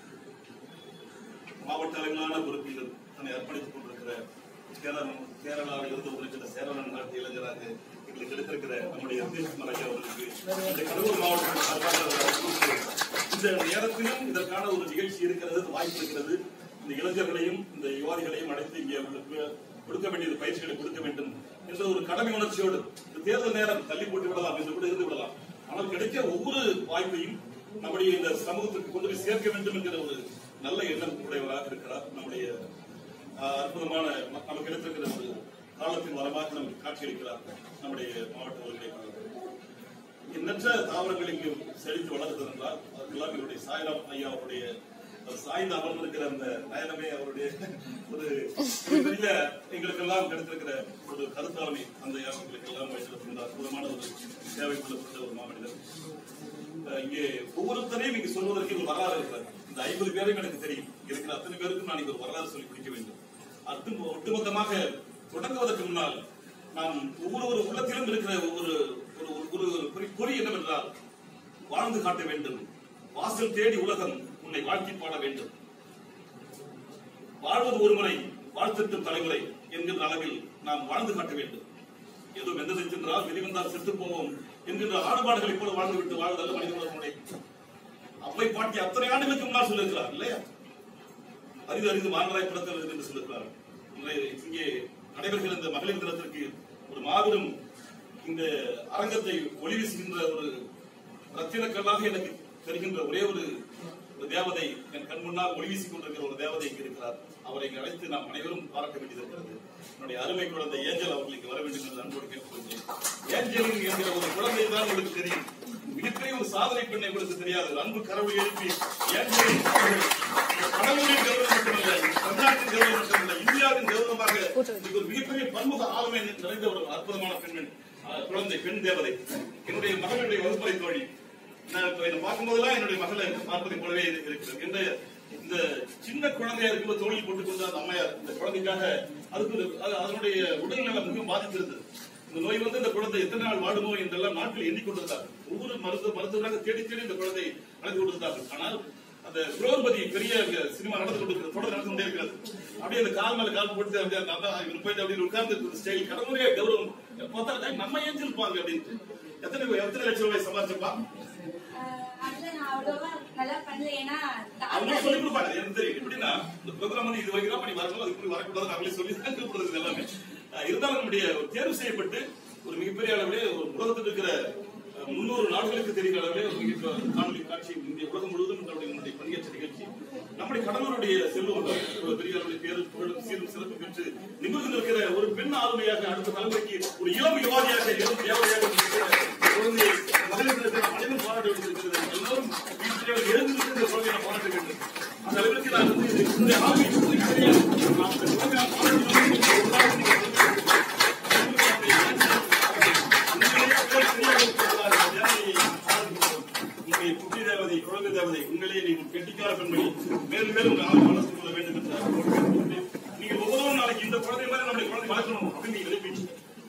I: மாவட்ட அளவிலான பொறுப்பில் தன்னை அர்ப்பணித்துக் கொண்டிருக்கிற கேரளாவில் இருந்து உழைக்கிற சேரவன் நாட்டு இளைஞராக எங்களுக்கு எடுத்திருக்கிற நம்முடைய மலையா அவர்களுக்கு இந்த கடலூர் மாவட்டத்தில் இந்த நேரத்திலும் இதற்கான ஒரு நிகழ்ச்சி இருக்கிறது, வாய்ப்பு இருக்கிறது. இந்த இளைஞர்களையும் இந்த யுவாதிகளையும் அழைத்து இங்கே அவர்களுக்கு கொடுக்க வேண்டியது பயிற்சிகளை கொடுக்க வேண்டும் என்ற ஒரு கடமை உணர்ச்சியோடு இந்த தேர்தல் நேரம் தள்ளி போட்டு விடலாம் என்று கூட இருந்து விடலாம். ஆனால் கிடைக்கிற ஒவ்வொரு வாய்ப்பையும் நம்முடைய இந்த சமூகத்திற்கு கொண்டு போய் சேர்க்க வேண்டும் என்கிற ஒரு நல்ல எண்ணம் உடையவராக இருக்கிறார் நம்முடைய அற்புதமான நமக்கு எடுத்திருக்கிற ஒரு காலத்தின் வரமாக நமக்கு காட்சியளிக்கிறார் நம்முடைய மாவட்ட ஒருங்கிணைப்பாளர். எண்ணற்ற தாவரங்கள் இங்கும் செழித்து வளர்ந்தது என்றால் அதற்கெல்லாம் இவருடைய சாய்ராம் ஐயா அவருடைய சாய்ந்து அமர்ந்திருக்கிற அந்த நயனமே அவருடைய ஒரு பெரிய எங்களுக்கெல்லாம் கிடைத்திருக்கிற ஒரு கருத்தாளமை அந்த எங்களுக்கு எல்லாம் வைத்திருக்கின்ற அற்புதமான ஒரு சேவை கொள்ளப்பட்ட ஒரு மாமனிதர். இங்கே ஒவ்வொருத்தரையும் இங்கு சொல்வதற்கு ஒரு வரலாறு இருக்கிறார். இந்த 50 பேரும் எனக்கு தெரியும். இருக்கிற அத்தனை பேருக்கும் நான் இங்க ஒரு வரலாறு சொல்லி பிடிக்க வேண்டும். ஒட்டுமொத்தமாக தொடங்குவதற்கு முன்னால் நாம் ஒவ்வொரு உள்ளத்திலும் இருக்கிற ஒரு பொறி என்னவென்றால் வாழ்ந்து காட்ட வேண்டும். வாசல் தேடி உலகம் உன்னை வாழ்த்தி பாட வேண்டும். வாழ்வது ஒருமுறை வாழ்த்திட்டும் தலைமுறை என்கின்ற அளவில் நாம் வாழ்ந்து காட்ட வேண்டும். ஏதோ வெந்ததை சென்றால் வெளிவந்தால் செத்து போவோம் என்கின்ற ஆடுபாடுகளை போல வாழ்ந்துவிட்டு வாழ்வதல்ல மனித உலகமுறை. அவ்வை பாட்டி அத்தனை ஆண்டுகளுக்கு முன்னால் சொல்லியிருக்கிறார் இல்லையா? அறிந்து மாணவராய் பிறத்தல் என்று சொல்லியிருக்கிறார். இங்கே நடைபெறுகிற இந்த மகளிர் தினத்திற்கு ஒரு மாபெரும் இந்த அரங்கத்தை ஒளி வீசுகின்ற ஒரு ரத்தினக்கல்லாக எனக்கு தெரிகின்ற ஒரே ஒரு தேவதை என் கண் முன்னால் ஒளி வீசிக் கொண்டிருக்கிற ஒரு தேவதை இங்கு இருக்கிறார். அவரை அழைத்து நாம் அனைவரும் பாராட்ட வேண்டியிருக்கிறது. என்னுடைய அருமை குழந்தை ஏஞ்சல் அவர்களுக்கு வர வேண்டும் என்று அன்போடு கேட்டுக்கொள்கிறேன். ஏஞ்சலின் என்கிற ஒரு குழந்தை தான் உங்களுக்கு தெரியும். மிகப்பெரிய ஒரு சாதனை பெண்ணை உங்களுக்கு தெரியாது. அன்பு கரவு எழுப்பி ஏஞ்சலின் கடவுளின் கௌரவம் மட்டுமல்ல, தமிழ்நாட்டின் கௌரவம் மட்டுமல்ல, இந்தியாவின் கௌரவமாக ஒரு மிகப்பெரிய பன்முக ஆளுமை நிறைந்த ஒரு அற்புதமான பெண்மணி குழந்தை, பெண் தேவதை. என்னுடைய மகளுடைய வகுப்பறை தோழி. நான் பார்க்கும் போதெல்லாம் என்னுடைய மகளை பார்ப்பதை போலவே இருக்கிறது. இந்த சின்ன குழந்தையா இருக்கும்போது தோழில் போட்டுக் கொண்டு அந்த அம்மையார் இந்த குழந்தைக்காக அதுக்கு அதனுடைய உடல்நலம் மிகவும் பாதித்திருந்தது. இந்த நோய் வந்து இந்த குழந்தை எத்தனை நாள் வாடுமோ என்றெல்லாம் நாட்கள் எண்ணிக்கொண்டிருந்தார்கள். ஒவ்வொரு மருத்துவராக தேடி தேடி இந்த குழந்தை அழைத்து கொண்டிருந்தார்கள். ஆனால் அந்த குரோர்பதி பெரிய சினிமா நடந்து கொண்டிருக்கிறது, தொடர் நடந்து கொண்டே இருக்கிறது. அப்படியே அந்த கால் மேல கால் போட்டு அப்படியே இவர் போயிட்டு அப்படின்னு உட்கார்ந்து ஸ்டைல் கடவுளே கௌரவம் பார்த்தா நம்ம ஏஞ்சிருப்பாங்க அப்படின்ட்டு. எத்தனை லட்சம் ரூபாய் சம்பாதிச்சிருப்பா? அவங்க சொல்லி கொடுப்பாங்க. எனக்கு தெரியும் எப்படின்னா இந்த ப்ரோக்ராம் வந்து இது வரைக்கும் பண்ணி வரணும், அது இப்படி வரக்கூடாது அவங்களே சொல்லி கொடுப்பது எல்லாமே. இருந்தாலும் நம்முடைய தேர்வு செய்யப்பட்டு ஒரு மிகப்பெரிய அளவிலே ஒரு உலகத்தில் இருக்கிற 300 நாடுகளுக்கு தெரிகிற அளவிலே ஒரு காணொலி காட்சி இந்திய உலகம் முழுவதும் நம்முடைய பங்கேற்ற நிகழ்ச்சி நம்முடைய கடவுளுடைய செல்வம் பெரிய அளவில் பேரும் புகழும் சீரும் சிறப்பு பெற்று நிமிர்ந்து நிற்கிற ஒரு பெண் ஆளுமையாக அடுத்த தலைமுறைக்கு ஒரு இளம் யுவாதியாக தேவையாக குழந்தையை மகளிர் தினத்தை அனைவரும் பாராட்ட வேண்டியிருக்கிறது. எல்லோரும் எழுந்திருந்து இந்த குழந்தையை பாராட்ட வேண்டும். அந்த அளவிற்கு நான் வந்து இந்த ஆளுமை குட்டி தேவதை, குழந்தை தேவதை, உங்களே நீங்கள் கெட்டிக்கார பெண்மணி, மேலும் மேலும் வளர்த்துக் கொள்ள வேண்டும் என்று நீங்க ஒவ்வொரு நாளைக்கு இந்த குழந்தை மாதிரி நம்முடைய குழந்தை வளர்க்கணும் அப்படின்னு நீங்க விரும்பி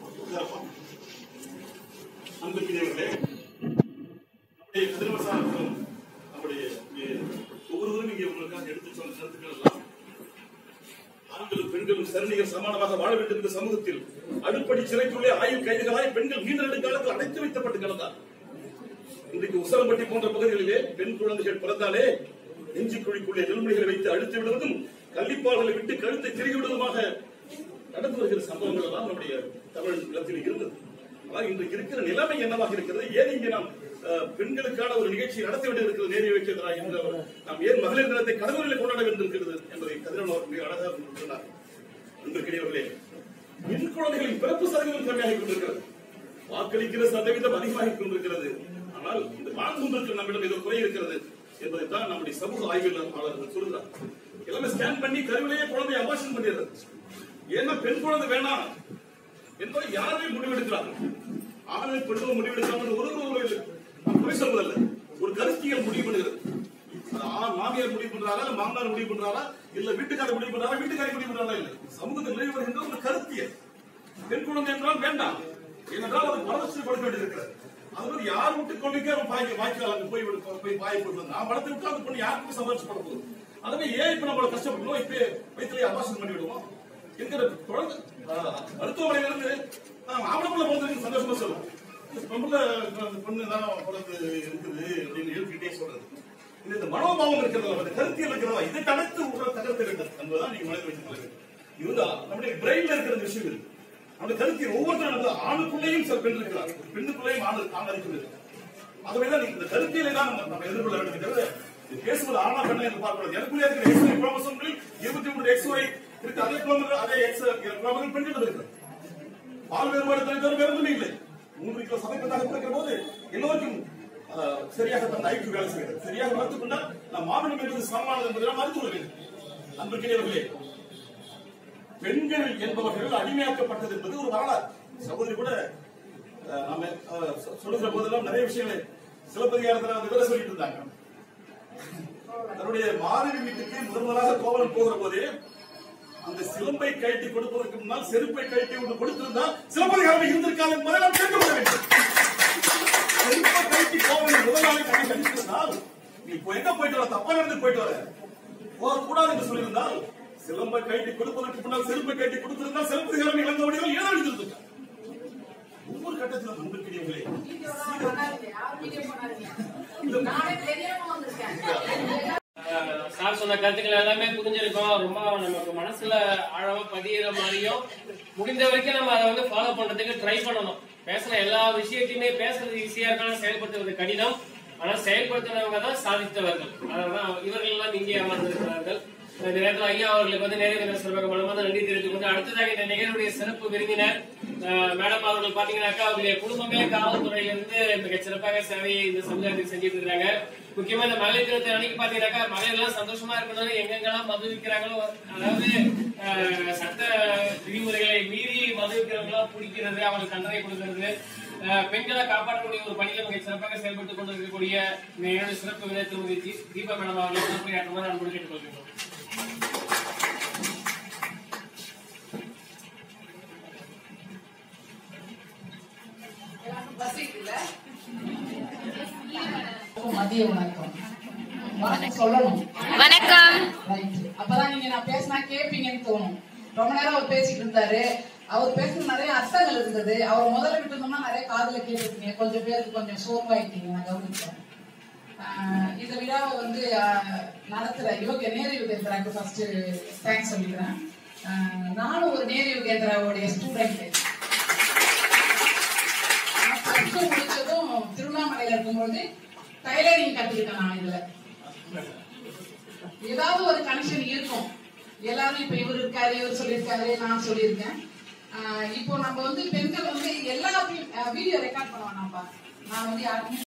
I: அன்புக்குரியவர்களே, நம்முடைய கதிரவசாரம் நம்முடைய ஒவ்வொருவரும் இங்கே உங்களுக்காக எடுத்து சொன்ன கருத்துக்கள் எல்லாம் ஆண்களும் பெண்களும் சரிநிகர் சமானமாக வாழ வேண்டும் என்ற சமூகத்தில் அடுப்படி சிறைக்குள்ளே ஆயுள் கைதிகளாய் பெண்கள் நீண்ட நெடுங்காலத்தில் அடைத்து வைக்கப்பட்டு கிடந்தார். இன்றைக்கு உசலம்பட்டி போன்ற பகுதிகளிலே பெண் குழந்தைகள் பிறந்தாலே நெஞ்சு குழிக்குள்ளே நெல்மணிகளை வைத்து அழுத்தி விடுவதும் கள்ளிப்பால்களை விட்டு கழுத்தை திருகி விடுவதுமாக நடந்து வருகிற சம்பவங்கள் எல்லாம் நம்முடைய தமிழ் நிலத்தில் இருந்தது. ஆனால் இன்றைக்கு இருக்கிற நிலைமை என்னவாக இருக்கிறது? ஏன் இங்கே நாம் பெண்களுக்கான ஒரு நிகழ்ச்சி நடத்த வேண்டியிருக்கிறது நேரிய வைக்கிறதா என்ற நாம் ஏன் மகளிர் தினத்தை கடவுளில் கொண்டாட வேண்டியிருக்கிறது என்பதை கதிரவன் அவர்கள் மிக அழகாக சொன்னார். அன்பிற்கிடையவர்களே, பெண் குழந்தைகளின் பிறப்பு சதவீதம் கம்மியாகிக் கொண்டிருக்கிறது, வாக்களிக்கிற சதவீதம் அதிகமாகிக் கொண்டிருக்கிறது. ஆனால் இந்த வாழ்ந்து கொண்டிருக்கிற நம்மிடம் ஏதோ குறை இருக்கிறது என்பதைத்தான் நம்முடைய சமூக ஆய்வாளர்கள் சொல்கிறார். எல்லாமே ஸ்கேன் பண்ணி கருவிலேயே குழந்தையை அபார்ஷன் பண்ணிடுறது. ஏன்னா பெண் குழந்தை வேணாம் என்பதை யாருமே முடிவெடுக்கிறார்கள். ஆண்கள் பெண்களும் முடிவெடுக்கிறார்கள். ஒரு குறை சொல்வதல்ல, ஒரு கருத்தியல் முடிவு பண்ணுகிறது. மாமியார் முடிவு பண்றாரா, மாமனார் முடிவு பண்றாரா, இல்ல வீட்டுக்காரர் முடிவு பண்றாரா, வீட்டுக்காரி முடிவு பண்றாரா, இல்ல சமூகத்தில் நிலவி வருகின்ற ஒரு கருத்தியல். பெண் குழந்தை என்றால் வேண்டாம், ஏனென்றால் அது வளர்ச்சிப்படுத்த வேண்டியிருக்கிறது. அது வந்து யார் விட்டு கொண்டுக்கே வாய்க்கால் அங்க போய் பாய் போட்டு நான் வளர்த்து விட்டு அந்த பொண்ணு யாருக்கும் சந்தோஷப்பட போகுது. அதுவே ஏன் இப்ப நம்மள கஷ்டப்படணும், இப்ப வயிற்றுலயே அபார்ஷன் பண்ணி விடுவோம் என்கிற குழந்தை மருத்துவமனையில இருந்து ஆவணப்புள்ள பிறந்ததுக்கு சந்தோஷமா சொல்லுவோம். பொண்ணு தான் பிறந்து இருக்குது அப்படின்னு எழுப்பிட்டே சொல்றது. இந்த மனோபாவம் இருக்கிறதா, அந்த கருத்தியல் இருக்கிறதா, இதை தடுத்து உங்களை தகர்த்த வேண்டும் என்பதுதான் நீங்க மனதில் வைத்துக் கொள்ள வேண்டும். இது நம்முடைய பிரெயின்ல இருக்கிற விஷயம் இருக்கு. அந்த கருத்தியல் ஒவ்வொருத்தரும் ஆணுக்குள்ளேயும் சில பெண் இருக்கிறார், பெண்ணுக்குள்ளேயும் ஆண் இருக்கிறது. அதுவேதான் இந்த கருத்தியலை தான் நம்ம எதிர்கொள்ள வேண்டும். தவிர பேசுவது ஆனா பெண்ணை என்று பார்க்கிறது. எனக்குள்ளே இருக்கிற எக்ஸ் குரோமோசோம்களில் 23 எக்ஸ் ஒய் இருக்கு, அதே குரோமோசோம் அதே எக்ஸ் குரோமோசோம் பெண்கள் இருக்கிறது. பால் வேறுபாடு தவிர வேறு ஒன்றுமே இல்லை. 3 கிலோ சமைப்பதாக குறைக்கிற போது எல்லோருக்கும் சரியாக தந்த ஐக்கிய வேலை செய்கிறது. சரியாக மறுத்துக் கொண்டால் நாம் மாநிலம் என்பது சமமானது என்பதை மறுத்து கொள்ள வேண்டும். அன்புக்கிடையவர்களே, பெண்கள் என்பவர்கள் அடிமையாக்கப்பட்டது என்பது ஒரு வரலாறு. சகோதரி கூட நாம சொல்லுகிற போதெல்லாம் நிறைய விஷயங்களை சிலப்பதிகாரத்தில் அந்த விவரம் சொல்லிட்டு இருந்தாங்க. தன்னுடைய மாதவி வீட்டுக்கு முதலாக கோவலன் போகிற போதே அந்த சிலம்பை கழட்டி கொடுப்பதற்கு முன்னால் செருப்பை கழட்டி ஒன்று கொடுத்திருந்தால் சிலப்பதிகாரம் இருந்திருக்காது என்பதை நாம் தெரிந்து கொள்ள வேண்டும். செருப்பை கழட்டி கோவலன் முதலாளி கழித்திருந்தால் நீ எங்க போயிட்டு வர, தப்பா நடந்து போயிட்டு வர போகக்கூடாது என்று சொல்லியிருந்தால் சிலம்பை கழட்டி கொடுப்பதற்கு முன்னால் செருப்பை கழட்டி கொடுத்திருந்தால் சிலப்பதிகாரம் இழந்த வடிவில் ஏதோ எழுதியிருந்தார். ஒவ்வொரு கட்டத்திலும் அன்புக்கிடையவர்களே,
B: சார் சொன்ன கருத்துக்கள் எல்லாமே புரிஞ்சிருக்கோம். ரொம்ப நமக்கு மனசுல ஆழமா பதியிற மாதிரியும் முடிந்த வரைக்கும் நம்ம அதை வந்து ஃபாலோ பண்றதுக்கு ட்ரை பண்ணணும். பேசுற எல்லா விஷயத்தையுமே பேசுறது ஈஸியா இருக்காலும் செயல்படுத்துவது கடினம். ஆனா செயல்படுத்தினவங்க தான் சாதித்தவர்கள். அதனால இவர்கள் எல்லாம் இங்கே அமர்ந்திருக்கிறார்கள். இந்த நேரத்தில் ஐயா அவர்களுக்கு வந்து நேரடி சிறப்பாக மனமார்ந்த நன்றி தெரிவித்துக் கொண்டு அடுத்ததாக இந்த நிகழ்வுடைய சிறப்பு விருந்தினர் மேடம் அவர்கள் பாத்தீங்கன்னாக்கா அவருடைய குடும்பமே காவல்துறையிலிருந்து மிக சிறப்பாக சேவையை இந்த சமுதாயத்துக்கு செஞ்சுட்டு இருக்காங்க. முக்கியமா இந்த மகளிர் தினத்தை அன்னைக்கு பாத்தீங்கன்னாக்கா மகளிர் எல்லாம் சந்தோஷமா இருக்கணும். எங்கெங்கெல்லாம் மது விற்கிறாங்களோ, அதாவது சட்ட விதிமுறைகளை மீறி மது விற்கிறவங்களாம் பிடிக்கிறது, அவங்களுக்கு தண்டனை கொடுக்கிறது, பெண்களை காப்பாற்றக்கூடிய ஒரு பணியை மிக சிறப்பாக செயல்பட்டுக் கொண்டிருக்கக்கூடிய என்னுடைய சிறப்பு விருந்தினர் திருமதி தீபா மேடம் அவர்களை சிறப்புரையாற்றுமாறு அன்போடு கேட்டுக்கொள்கிறோம்.
J: மதிய வணக்கம். வணக்கம் சொல்லணும்.
D: வணக்கம்.
J: அப்பதான் நீங்க நான் பேசினா கேப்பீங்கன்னு தோணும். ரொம்ப நேரம் அவர் பேசிட்டு இருந்தாரு. அவர் பேசுறது நிறைய அர்த்தங்கள் இருந்தது. அவர் முதல்ல விட்டு இருந்தோம்னா நிறைய காதுல கேட்டுருக்கீங்க. கொஞ்சம் பேருக்கு கொஞ்சம் சோர்வாயிட்டீங்க, நான் கவனிச்சேன். இந்த விழாவை வந்து நடத்துற நேரு யுகேந்திராவுக்கு ஃபர்ஸ்ட் தேங்க்ஸ் சொல்லிக்கிறேன். நானும் ஒரு நேரு யுகேந்திராவுடைய ஸ்டூடெண்ட். முடிச்சதும் திருவண்ணாமலையில இருக்கும்போது டைலரிங் கத்துக்கிட்டேன். நான் இதுல ஏதாவது ஒரு கனெக்ஷன் இருக்கும். எல்லாரும் இப்ப இவர் இருக்காரு, இவர் சொல்லியிருக்காரு, நான் சொல்லியிருக்கேன். இப்போ நம்ம வந்து பெண்கள் வந்து எல்லா வீடியோ ரெக்கார்ட் பண்ணுவோம். நான் வந்து யாருக்குமே